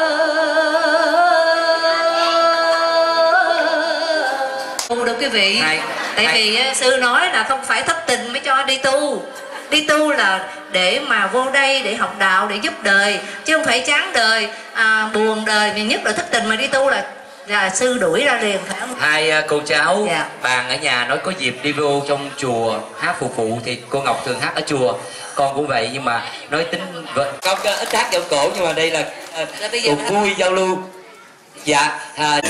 Được quý vị. Hay. Tại Hay. vì sư nói là không phải thất tình mới cho đi tu. Đi tu là để mà vô đây để học đạo, để giúp đời, chứ không phải chán đời, à, buồn đời. Vì nhất là thất tình mà đi tu là là sư đuổi ra liền, phải không? Hai cô cháu dạ. Bạn ở nhà nói có dịp đi vô trong chùa hát phụ phụ thì cô Ngọc thường hát ở chùa, con cũng vậy, nhưng mà nói tính con ít hát giọng cổ, nhưng mà đây là cuộc vui giao lưu. Dạ à.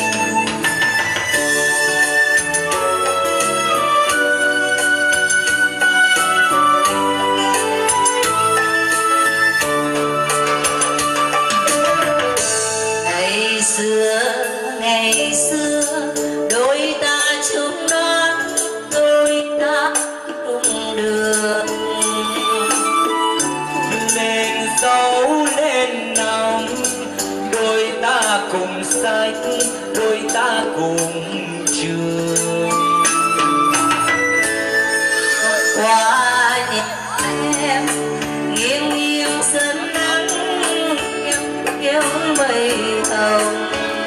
Xưa ngày xưa đôi ta chung non, đôi ta cùng đường lên dấu lên nòng, đôi ta cùng sách, đôi ta cùng trường. Qua nhà em nghiêng nghiêng sân nắng kéo mây hồng,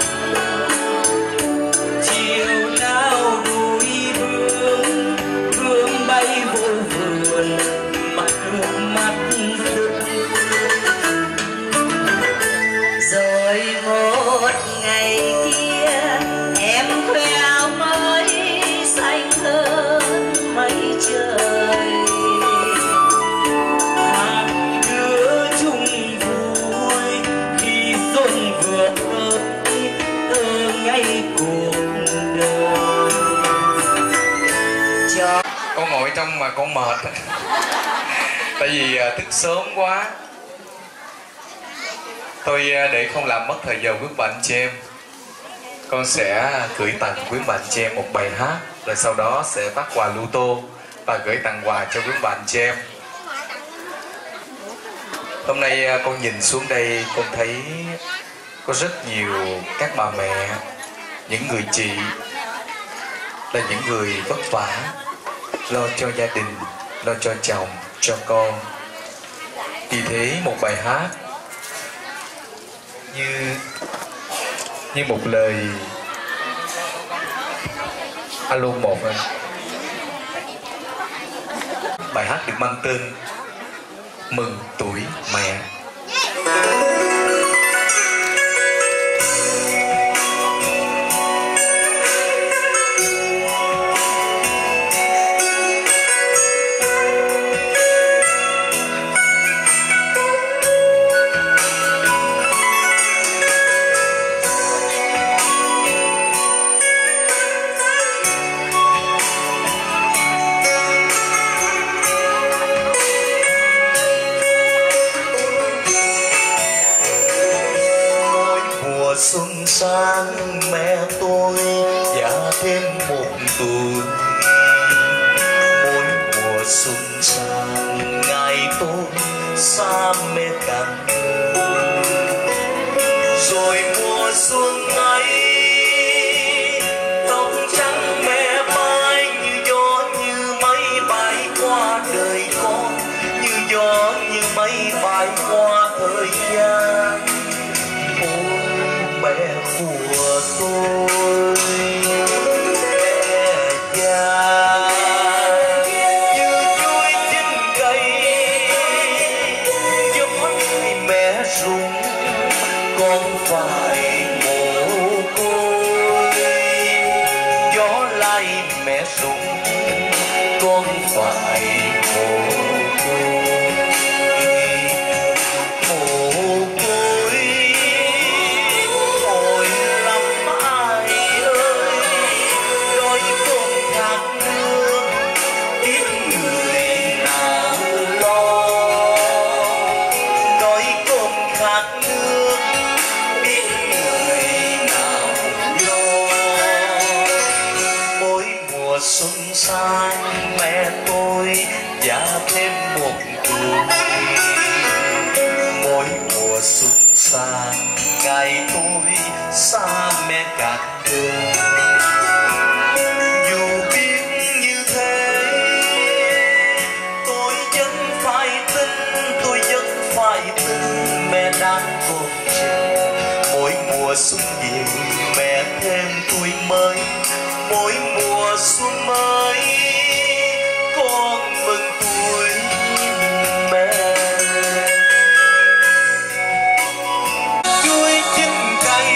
chiều nào đuổi bướm bướm bay vô vườn, mặt nước mắt rồi một ngày kia em khoe áo mới xanh hơn mây trời. hai đứa chung vui khi xuân vừa tới ở ngay cuộc đời. Con ngồi trong mà con mệt tại vì thức sớm quá. Tôi để không làm mất thời giờ quý bạn chị em, con sẽ gửi tặng quý bạn chị em một bài hát, rồi sau đó sẽ phát quà lưu tô và gửi tặng quà cho quý bạn chị em. Hôm nay con nhìn xuống đây, con thấy có rất nhiều các bà mẹ, những người chị là những người vất vả, lo cho gia đình, lo cho chồng, cho con. Vì thế một bài hát như như một lời alo một bài hát được mang tên mừng tuổi mẹ. Xuân sang mẹ tôi già thêm một tuổi, mỗi mùa xuân sang ngày tôi xa mẹ càng gần, rồi mùa xuân ấy tóc trắng mẹ bay như gió như mây bay qua đời con, như gió như mây bay qua thời gian. Mẹ của tôi mẹ già như chuối trên cây, gió mẹ rung con phải mồ côi, gió lay mẹ rung con phải mồ côi. Xuân sang mẹ tôi già thêm một tuổi, mỗi mùa xuân sang ngày tôi xa mẹ càng gần, dù biết như thế tôi vẫn phải tin, tôi vẫn phải tin mẹ đang còn trẻ. Mỗi mùa xuân về mẹ thêm tuổi mới, mỗi mùa xuân mới con mừng tuổi mẹ. Chuối chín cây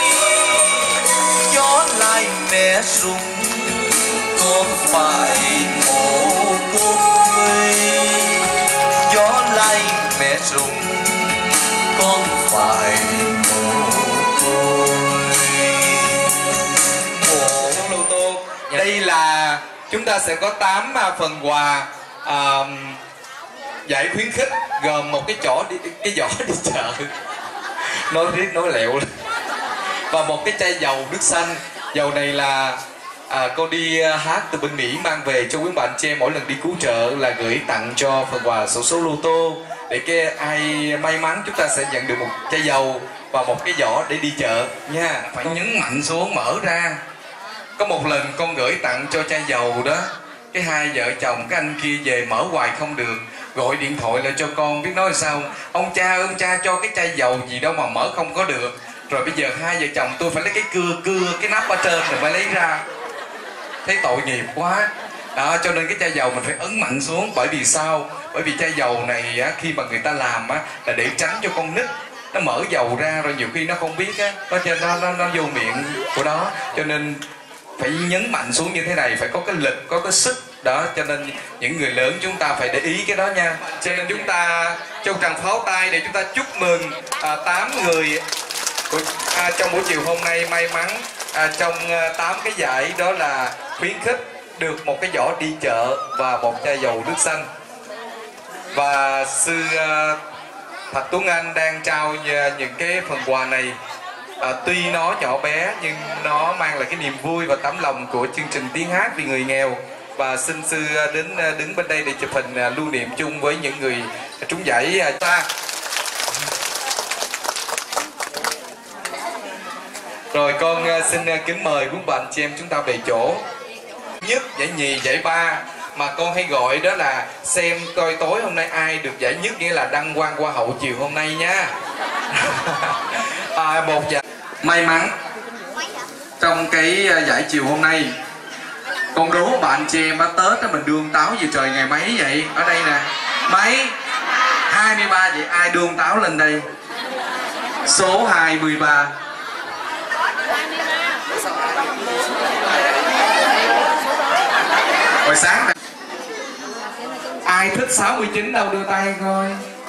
gió lại mẹ rung con phải mồ côi, gió lại mẹ rung con phải mồ côi. Đây là chúng ta sẽ có tám phần quà à, giải khuyến khích, gồm một cái chỏ đi, cái giỏ đi chợ nói riết nói lẹo và một cái chai dầu nước xanh. Dầu này là à, cô đi hát từ bên Mỹ mang về cho quý bạn chị em, mỗi lần đi cứu trợ là gửi tặng cho phần quà xổ số lô tô, để cái ai may mắn chúng ta sẽ nhận được một chai dầu và một cái giỏ để đi chợ nha. Phải nhấn mạnh xuống mở ra. Có một lần con gửi tặng cho chai dầu đó, cái hai vợ chồng cái anh kia về mở hoài không được, gọi điện thoại lại cho con, biết nói sao: ông cha ơi, ông cha cho cái chai dầu gì đâu mà mở không có được. Rồi bây giờ hai vợ chồng tôi phải lấy cái cưa cưa cái nắp ở trên rồi phải lấy ra, thấy tội nghiệp quá đó. Cho nên cái chai dầu mình phải ấn mạnh xuống. Bởi vì sao? Bởi vì chai dầu này á, khi mà người ta làm á, là để tránh cho con nít nó mở dầu ra rồi nhiều khi nó không biết á, nó nó nó, nó vô miệng của nó, cho nên phải nhấn mạnh xuống như thế này, phải có cái lực, có cái sức đó. Cho nên những người lớn chúng ta phải để ý cái đó nha. Cho nên chúng ta trong tràng pháo tay để chúng ta chúc mừng à, tám người của, à, trong buổi chiều hôm nay may mắn à, trong à, tám cái giải đó là khuyến khích được một cái giỏ đi chợ và một chai dầu nước xanh. Và sư à, Thạch Tuấn Anh đang trao những cái phần quà này. À, tuy nó nhỏ bé nhưng nó mang lại cái niềm vui và tấm lòng của chương trình Tiếng Hát Vì Người Nghèo. Và xin sư đến đứng bên đây để chụp hình lưu niệm chung với những người trúng giải ta. Rồi con xin kính mời quý bạn chị em chúng ta về chỗ. Nhất, giải nhì, giải ba mà con hay gọi đó là xem coi tối hôm nay ai được giải nhất, nghĩa là đăng quang qua hậu chiều hôm nay nha. À, một giải may mắn trong cái giải chiều hôm nay. Con đố bạn chị em á, Tết á mình đương táo gì trời ngày mấy vậy? Ở đây nè, mấy ba, vậy ai đưa ông Táo lên đây? Số hai mươi ba. Hồi sáng này. Ai thích sáu mươi chín đâu đưa tay coi.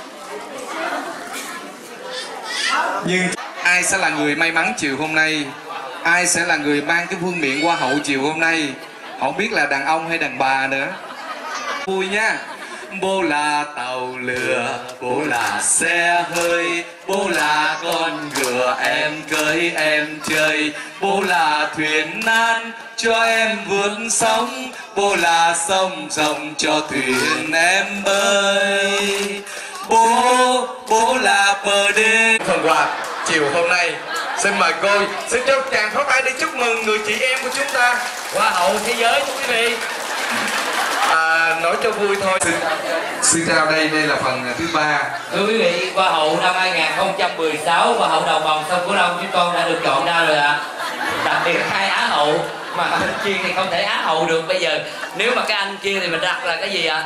Nhưng ai sẽ là người may mắn chiều hôm nay? Ai sẽ là người mang cái vương miện hoa hậu chiều hôm nay? Không biết là đàn ông hay đàn bà nữa. Vui nha. Bố là tàu lửa, bố là xe hơi, bố là con ngựa em cưới em chơi, bố là thuyền nan cho em vượt sóng, bố là sông rộng cho thuyền em bơi, bố bố là bờ đê. Phần quà chiều hôm nay xin mời cô, xin cho chàng pháo tay để chúc mừng người chị em của chúng ta, hoa hậu thế giới thưa quý vị. À, nói cho vui thôi. Xin, xin chào, đây đây là phần thứ ba. Thưa quý vị, hoa hậu năm hai nghìn không trăm mười sáu, hoa hậu đồng bằng sông Cửu Long chúng con đã được chọn ra rồi ạ. À. Đặc biệt hai á hậu mà anh Chiên thì không thể á hậu được. Bây giờ nếu mà các anh Chiên thì mình đặt là cái gì ạ? À?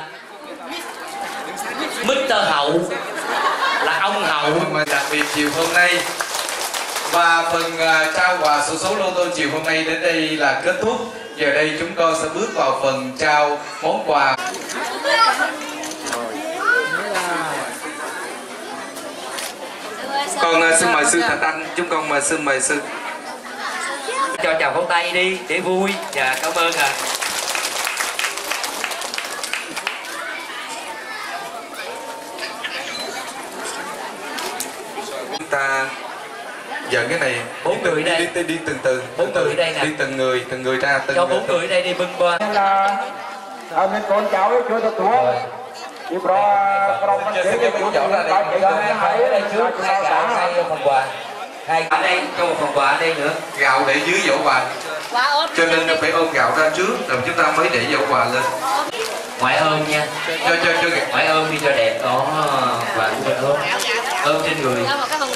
mít tơ Hậu là ông hậu. Mà đặc biệt chiều hôm nay và phần uh, trao quà xổ số lô tô chiều hôm nay đến đây là kết thúc. Giờ đây chúng con sẽ bước vào phần trao món quà. Còn uh, xin mời sư Thạch Anh, chúng con mời xin mời sư. Cho chào pháo tay đi để vui. Dạ cảm ơn ạ. À. Chúng ta dẫn cái này bốn người đây đi, đi, đi từng từ bốn người đây nè, đi từng người từng người ra từng cho bốn người đây đi bưng qua là à, mình con cháu ấy chưa được tuổi thì pro pro mình sẽ cái chú cháu ra đây hai ở đây trước, hai gạo hai phần quà, hai ở đây cho một phần quà ở đây nữa, gạo để dưới giỏ quà cho nên phải ôm gạo ra trước rồi chúng ta mới để giỏ quà lên. Ngoại ôm nha, cho cho cho ngoại ôm đi cho đẹp có quà của mình ôm ôm trên người.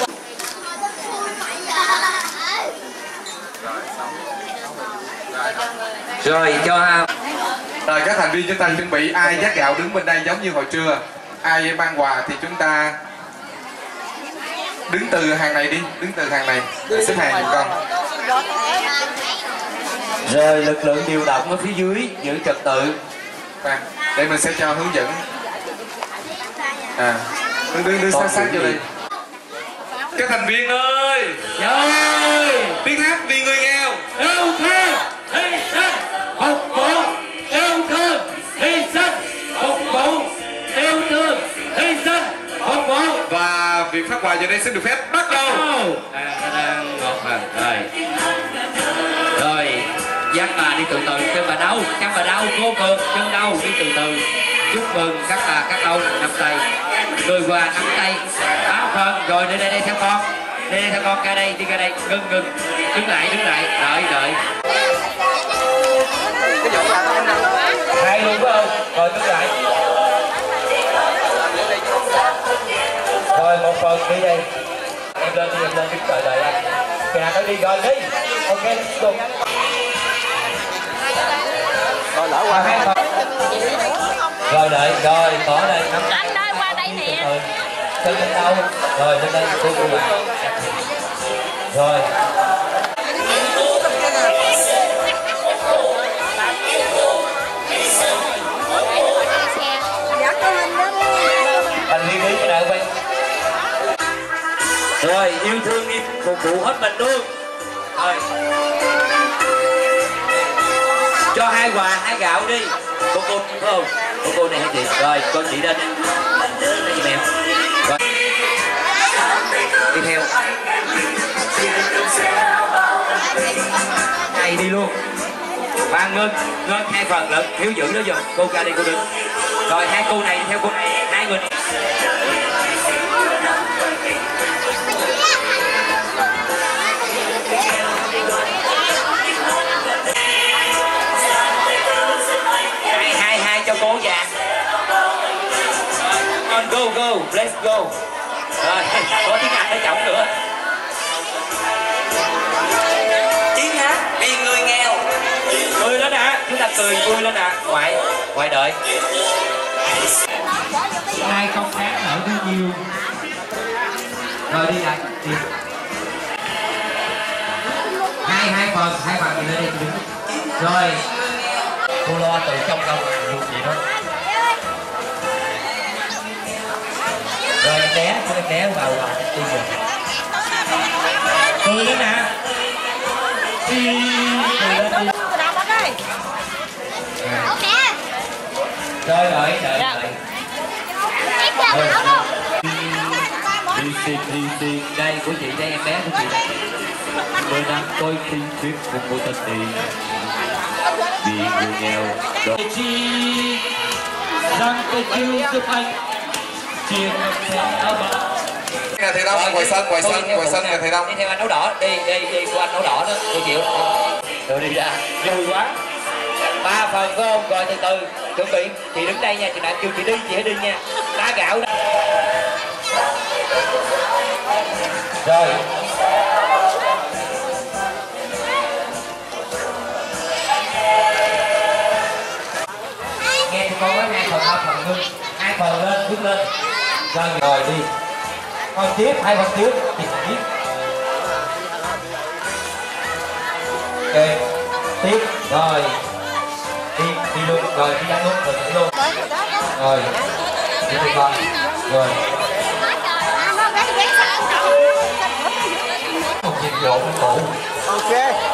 Rồi cho ha. Rồi các thành viên chúng ta chuẩn bị, ai dắt gạo đứng bên đây giống như hồi trưa, ai mang quà thì chúng ta đứng từ hàng này đi, đứng từ hàng này, xếp hàng giùm con. Rồi lực lượng điều động ở phía dưới giữ trật tự. À, để mình sẽ cho hướng dẫn. À, đứng đứng đứng sát sát vô đây. Các thành viên ơi, ơi, tiếng hát vì người nghèo. Yêu thương, hy sinh, phục vụ. Yêu thương, hy sinh, phục vụ. Yêu thương, hy sinh, phục vụ. Và việc phát quà giờ đây xin được phép bắt đầu. Đang ngọt à. Rồi, rồi dắt bà đi từ từ, chân bà đâu, chân bà đâu, cô Cường, chân đâu, đi từ từ. Chúc mừng các bà, các ông, nắm tay, người quà nắm tay, áo phần, rồi đây đây đây theo con, đây đây theo con, ca đây, đi ca đây, ngưng ngưng, đứng lại, đứng lại, đợi đợi. Hai luôn phải không? Rồi đứng lại. Rồi một phần đi đây, em lên đi, em lên đứng đợi đợi anh. Kìa nó đi rồi đi, ok, luôn. Rồi lỡ qua hai phần. Rồi đợi, rồi có đây. Anh ơi qua đây nè. Chân lên đâu? Rồi lên đây cô cô bạn. Rồi. Anh đi đi cái nào quay. Rồi yêu thương đi phục vụ hết mình luôn. Rồi. Cho hai quà, hai gạo đi. Cô cô phải không? Cô cô này hay chị? Rồi con chị lên. Đây chị mẹ. Rồi. Đi theo. Này đi luôn. Và Ngân, Ngân hai phần lận, thiếu giữ nữa rồi. Cô ra đây cô đứng. Rồi hai cô này theo cô này, hai người. Hai hai hai cho cô vàng. On go go, let's go. Rồi, có tiếng Anh ở trọng nữa. Tiếng hát vì người nghèo. Cười lên ạ, chúng ta cười vui lên ạ. Ngoại, ngoại đợi. Ai không hát nữa bao nhiêu. Rồi đi lại đi. Hai hai phần, hai phần mình lên đây đứng. Rồi. Cô lo từ trong đâu luôn vậy đó. Rồi em bé, em bé vào vào đi rồi. Cười lên nè. Đi. Cười lên đi. Rồi rồi, đợi đợi. Đi xin đi xin đây của chị đây, em bé của chị đây. Tôi đang coi phim thuyết phục của tân tiền vì người nghèo đó chi rằng tôi chưa giúp anh chia sẻ bao. Nhà thầy Đông ngoài sân, ngoài sân, ngoài sân nhà thầy Đông. Đi theo anh áo đỏ, đi đi đi của anh áo đỏ đó, tôi chịu. Rồi đi ra, vui quá. Ba phần phải không? Rồi từ từ chuẩn bị, chị đứng đây nha, chị nào kêu chị đi, chị hãy đi nha. Đá gạo đó. Rồi. Nghe con có hai phần không, phần ngưng, hai phần lên, bước lên. Rồi rồi đi. Con tiếp, hai phần tiếp, chị tiếp. Ok, tiếp, rồi. Đi, đi luôn, rồi đi ra luôn, rồi đi luôn. Rồi, đi đi con. Rồi. Một nhiệm vụ một cụ. Ok.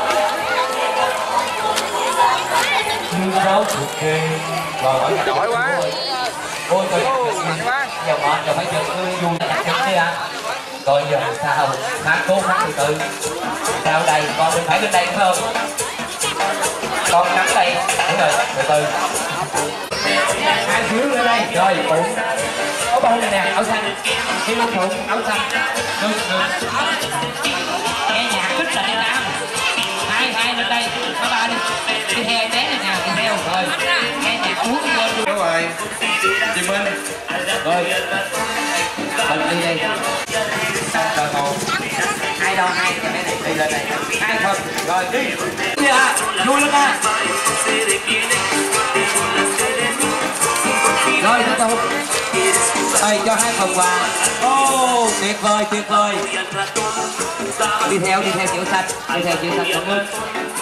Như rau thuộc kê. Rồi, giỏi quá. Ôi trời, giờ mệt, giờ phải chừng vui đặt chân đi ạ. Rồi giờ sao? Khá cố khá từ từ. Sao đây, con bên phải bên đây phải không? Con nắm đây, đúng rồi, từ từ. Hai phiếu lên đây, rồi bụng. Áo bông này nè, áo xanh. Cái lông bụng, áo xanh. Được, được. Nghe nhạc thích là đi làm. Hai, hai lên đây, có ba đi. Đi theo em bé này nào, đi theo, rồi. Nghe nhạc uống lên luôn. Đúng rồi. Chị Minh. Rồi. Mình đi đây. Rồi một. Hai đo hai, cái bé này đi lên đây. Hai phần, rồi đi. Đi à, vui lên à. Rồi tiếp tục. Đây cho hai phần quà. Ô, tuyệt vời, tuyệt vời. Đi theo, đi theo chữ xanh, đi theo chữ xanh cảm ơn.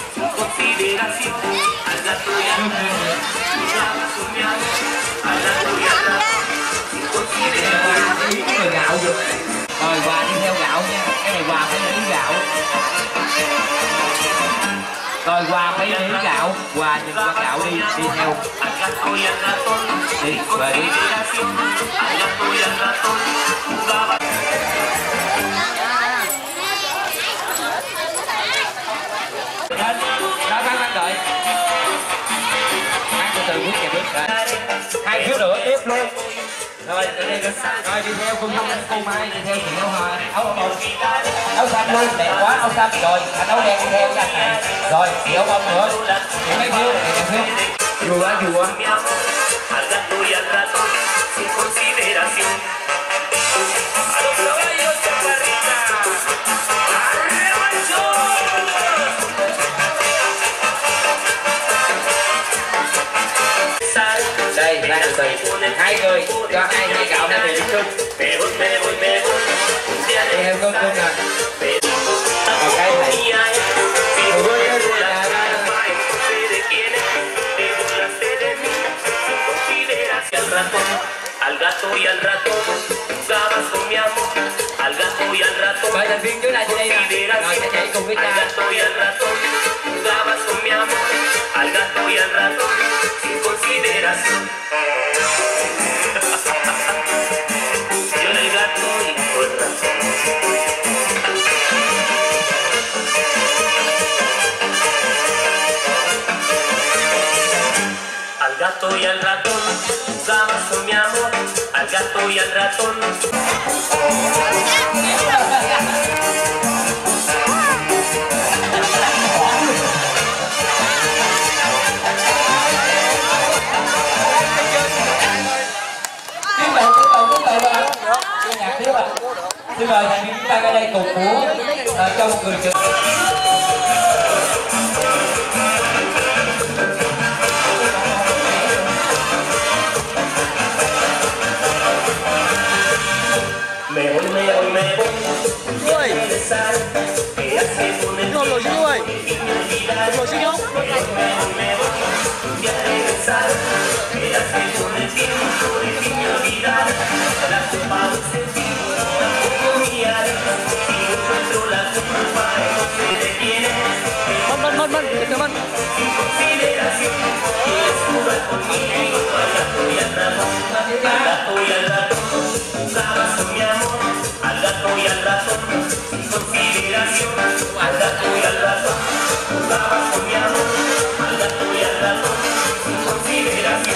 Cái gạo gì? Rồi quà đi theo gạo nha. Cái này quà phải lấy gạo. Rồi quà phải lấy gạo. Quà những con gạo đi, đi theo. Đi, về đi. Đó, bác bác đợi. Bác từ từ bước kìa bước. Hai phiếu nữa tiếp luôn. Rồi, đi đi. Rồi đi theo cô cô Mai, đi theo chị áo hoa, áo bông. Áo xanh luôn, đẹp quá, áo xanh. Rồi, anh áo đen đi theo cái anh này. Rồi, chị áo bông nữa. Chị mấy phiếu, chị mấy phiếu. Vừa quá, vừa quá. Đây, hai từ từ, hai người cho hai hai gạo hai người đi cưng. Đi theo cưng cưng nè. Còn cái này. Al gato y al ratón, jugabas con mi amor. Al gato y al ratón, mời thành viên dưới này trên đây nè. Rồi sẽ chạy cùng với al cha. gato y al ratón, jugabas con mi amor. Al gato y al ratón, sin consideración. Yo era el gato y tú el ratón. Al gato y al ratón, jugabas con mi amor. Al gato y al ratón. Tiếp tục, tiếp tục, tiếp tục rồi. Nhạc tiếp ạ. Xin mời thành viên chúng ta ra đây cùng múa uh, trong cười trực. regresar, quedarse con el tiempo sin olvidar. Me voy, me voy, me voy, voy a regresar, quedarse con el tiempo sin olvidar. La culpa no se tiene, tampoco mirar, si encuentro la culpa no se detiene. Sin consideración, quieres jugar conmigo, al gato y al ratón, al gato y al ratón, jugabas con mi amor, al gato y al ratón, sin consideración, al gato y al ratón, jugabas con mi amor, al gato y al ratón, sin consideración.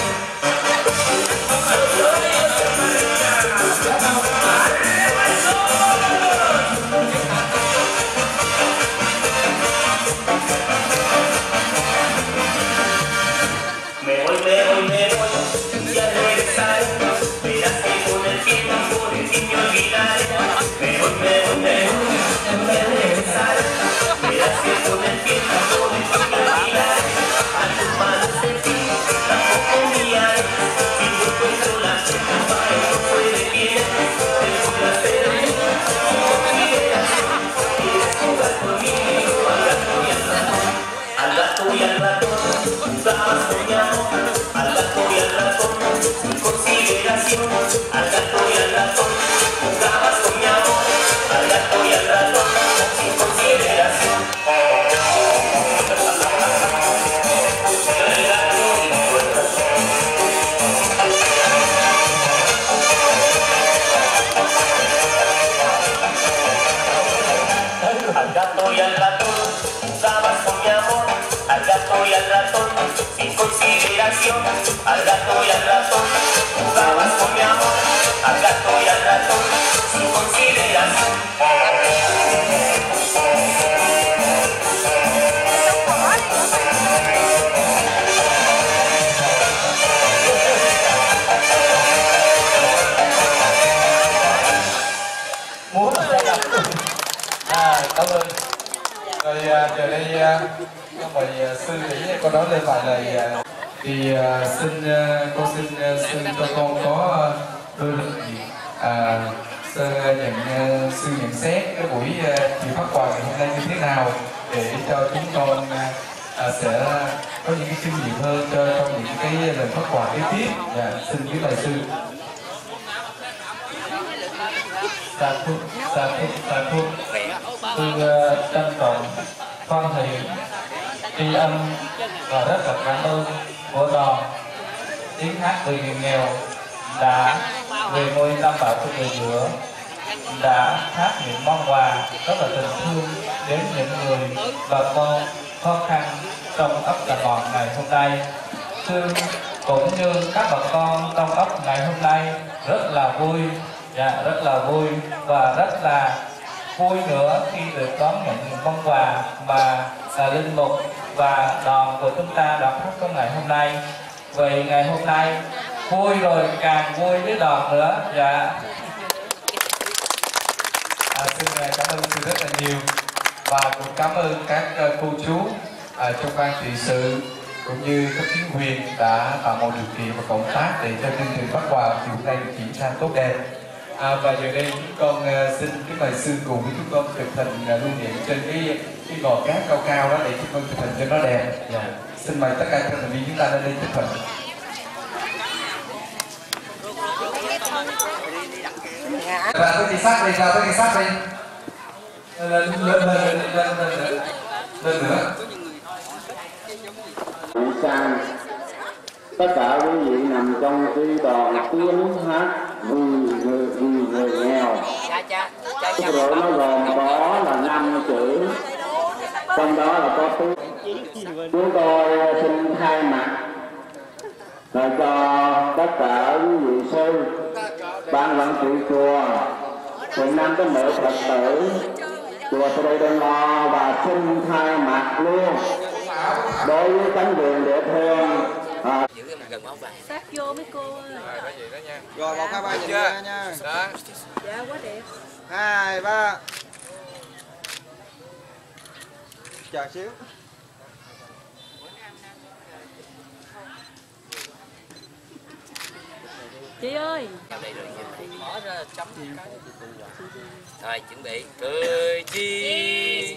Me voy, me voy, me voy, voy a regresar, quedaste con el tiempo de sin me olvidar. Me voy, me voy, me voy, voy a regresar, quedaste con el tiempo de sin me olvidar. A tus manos de ti, tampoco mirar, si no encuentro la culpa no se detiene. Te voy a hacer bien, sin consideración, quieres jugar conmigo, al gato y al ratón, al gato y al ratón. Jugabas con mi amor, al gato y al ratón, sin consideración, al gato y al ratón. Jugabas con mi amor, al gato y al ratón, sin consideración. Al gato y al ratón, jugabas con mi amor, al gato y al ratón, sin consideración, al gato y al ratón, jugabas con mi amor, al gato y al ratón, sin consideración. Muốn đây là à, cảm ơn. Rồi à, giờ đây à, mời à, sư để con nói lên vài lời à, thì à, xin à, con xin à, xin cho con có à, đôi lời à, sư nhận à, sư nhận xét cái buổi à, chiều phát quà ngày hôm nay như thế nào để cho chúng con à, à, sẽ có những cái kinh nghiệm hơn cho trong những cái lần phát quà kế tiếp. Dạ, xin kính mời sư. Sa thúc, sa thúc, sa thúc. Tôi uh, trân trọng hoan hỷ tri ân và rất là cảm ơn của đoàn tiếng hát vì người nghèo đã về ngôi Tam Bảo của người giữa, đã hát những món quà rất là tình thương đến những người bà con khó khăn trong ấp Trà Bòn ngày hôm nay. Thương cũng như các bà con trong ấp ngày hôm nay rất là vui, dạ, rất là vui và rất là vui nữa khi được đón nhận những món quà mà là linh mục và đoàn của chúng ta đã phát trong ngày hôm nay. Vậy ngày hôm nay vui rồi càng vui với đoàn nữa. Dạ. À, xin cảm ơn sư rất là nhiều và cũng cảm ơn các uh, cô chú uh, trong ban trị sự cũng như các chính quyền đã tạo mọi điều kiện và cộng tác để cho chương trình phát quà chiều nay được diễn ra tốt đẹp. À, và giờ đây chúng con uh, xin kính mời sư cùng với chúng con thực hành uh, lưu niệm trên cái cái gò cát cao cao đó để chúng con thực hành cho nó đẹp. Yeah. Xin mời tất cả các thành viên chúng ta lên đây thực hành. Các bạn tới kỳ sát đi, vào tới kỳ sát đi. Lên lên lên lên lên lên lên nữa. Sang tất cả quý vị nằm trong cái đoàn tiếng hát vì người vì người nghèo. Rồi nó gồm có là năm chữ, trong đó là có tiếng. Chúng tôi xin thay mặt là cho tất cả quý vị sư, ban quản trị chùa, cùng năm cái nữ Phật tử chùa Sa Đây Đơn Lo và xin thay mặt luôn đối với cánh vườn địa phương. À. Sát vô mấy cô ơi. Rồi một hai ba nhìn ra nha. Đó. Dạ quá đẹp. Hai ba. Chờ xíu. Chị ơi. ra chấm cái. Rồi chuẩn bị cười chi.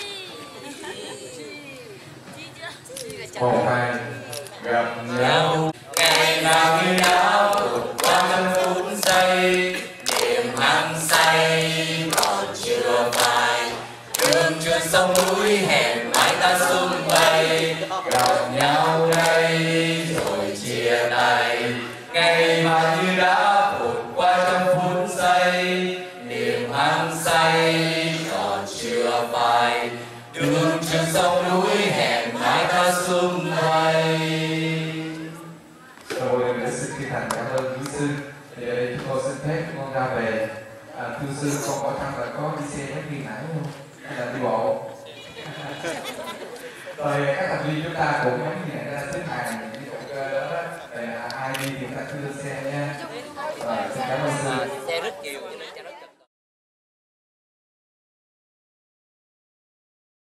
Một ngày gặp nhau ngày nào như đã vượt qua năm phút giây, niềm hăng say còn chưa phai, đường chưa sông núi hẹn mãi ta sum vầy, gặp nhau đây rồi chia tay, ngày mà như đã vượt qua trăm phút giây, niềm hăng say còn chưa phai, đường chưa sông núi hẹn mãi ta sum vầy. Rồi mình xin chân thành cảm ơn quý sư. Thì ở đây chúng tôi xin phép con ra về. À, thưa sư, con hỏi thăm là có đi xe mấy viên nãy không? Hay là đi bộ? Rồi các thành viên chúng ta cũng giống như này ra xếp hàng ví dụ đó, đó. Rồi, ai đi thì chúng ta cứ lên xe nha. Rồi xin cảm ơn sư.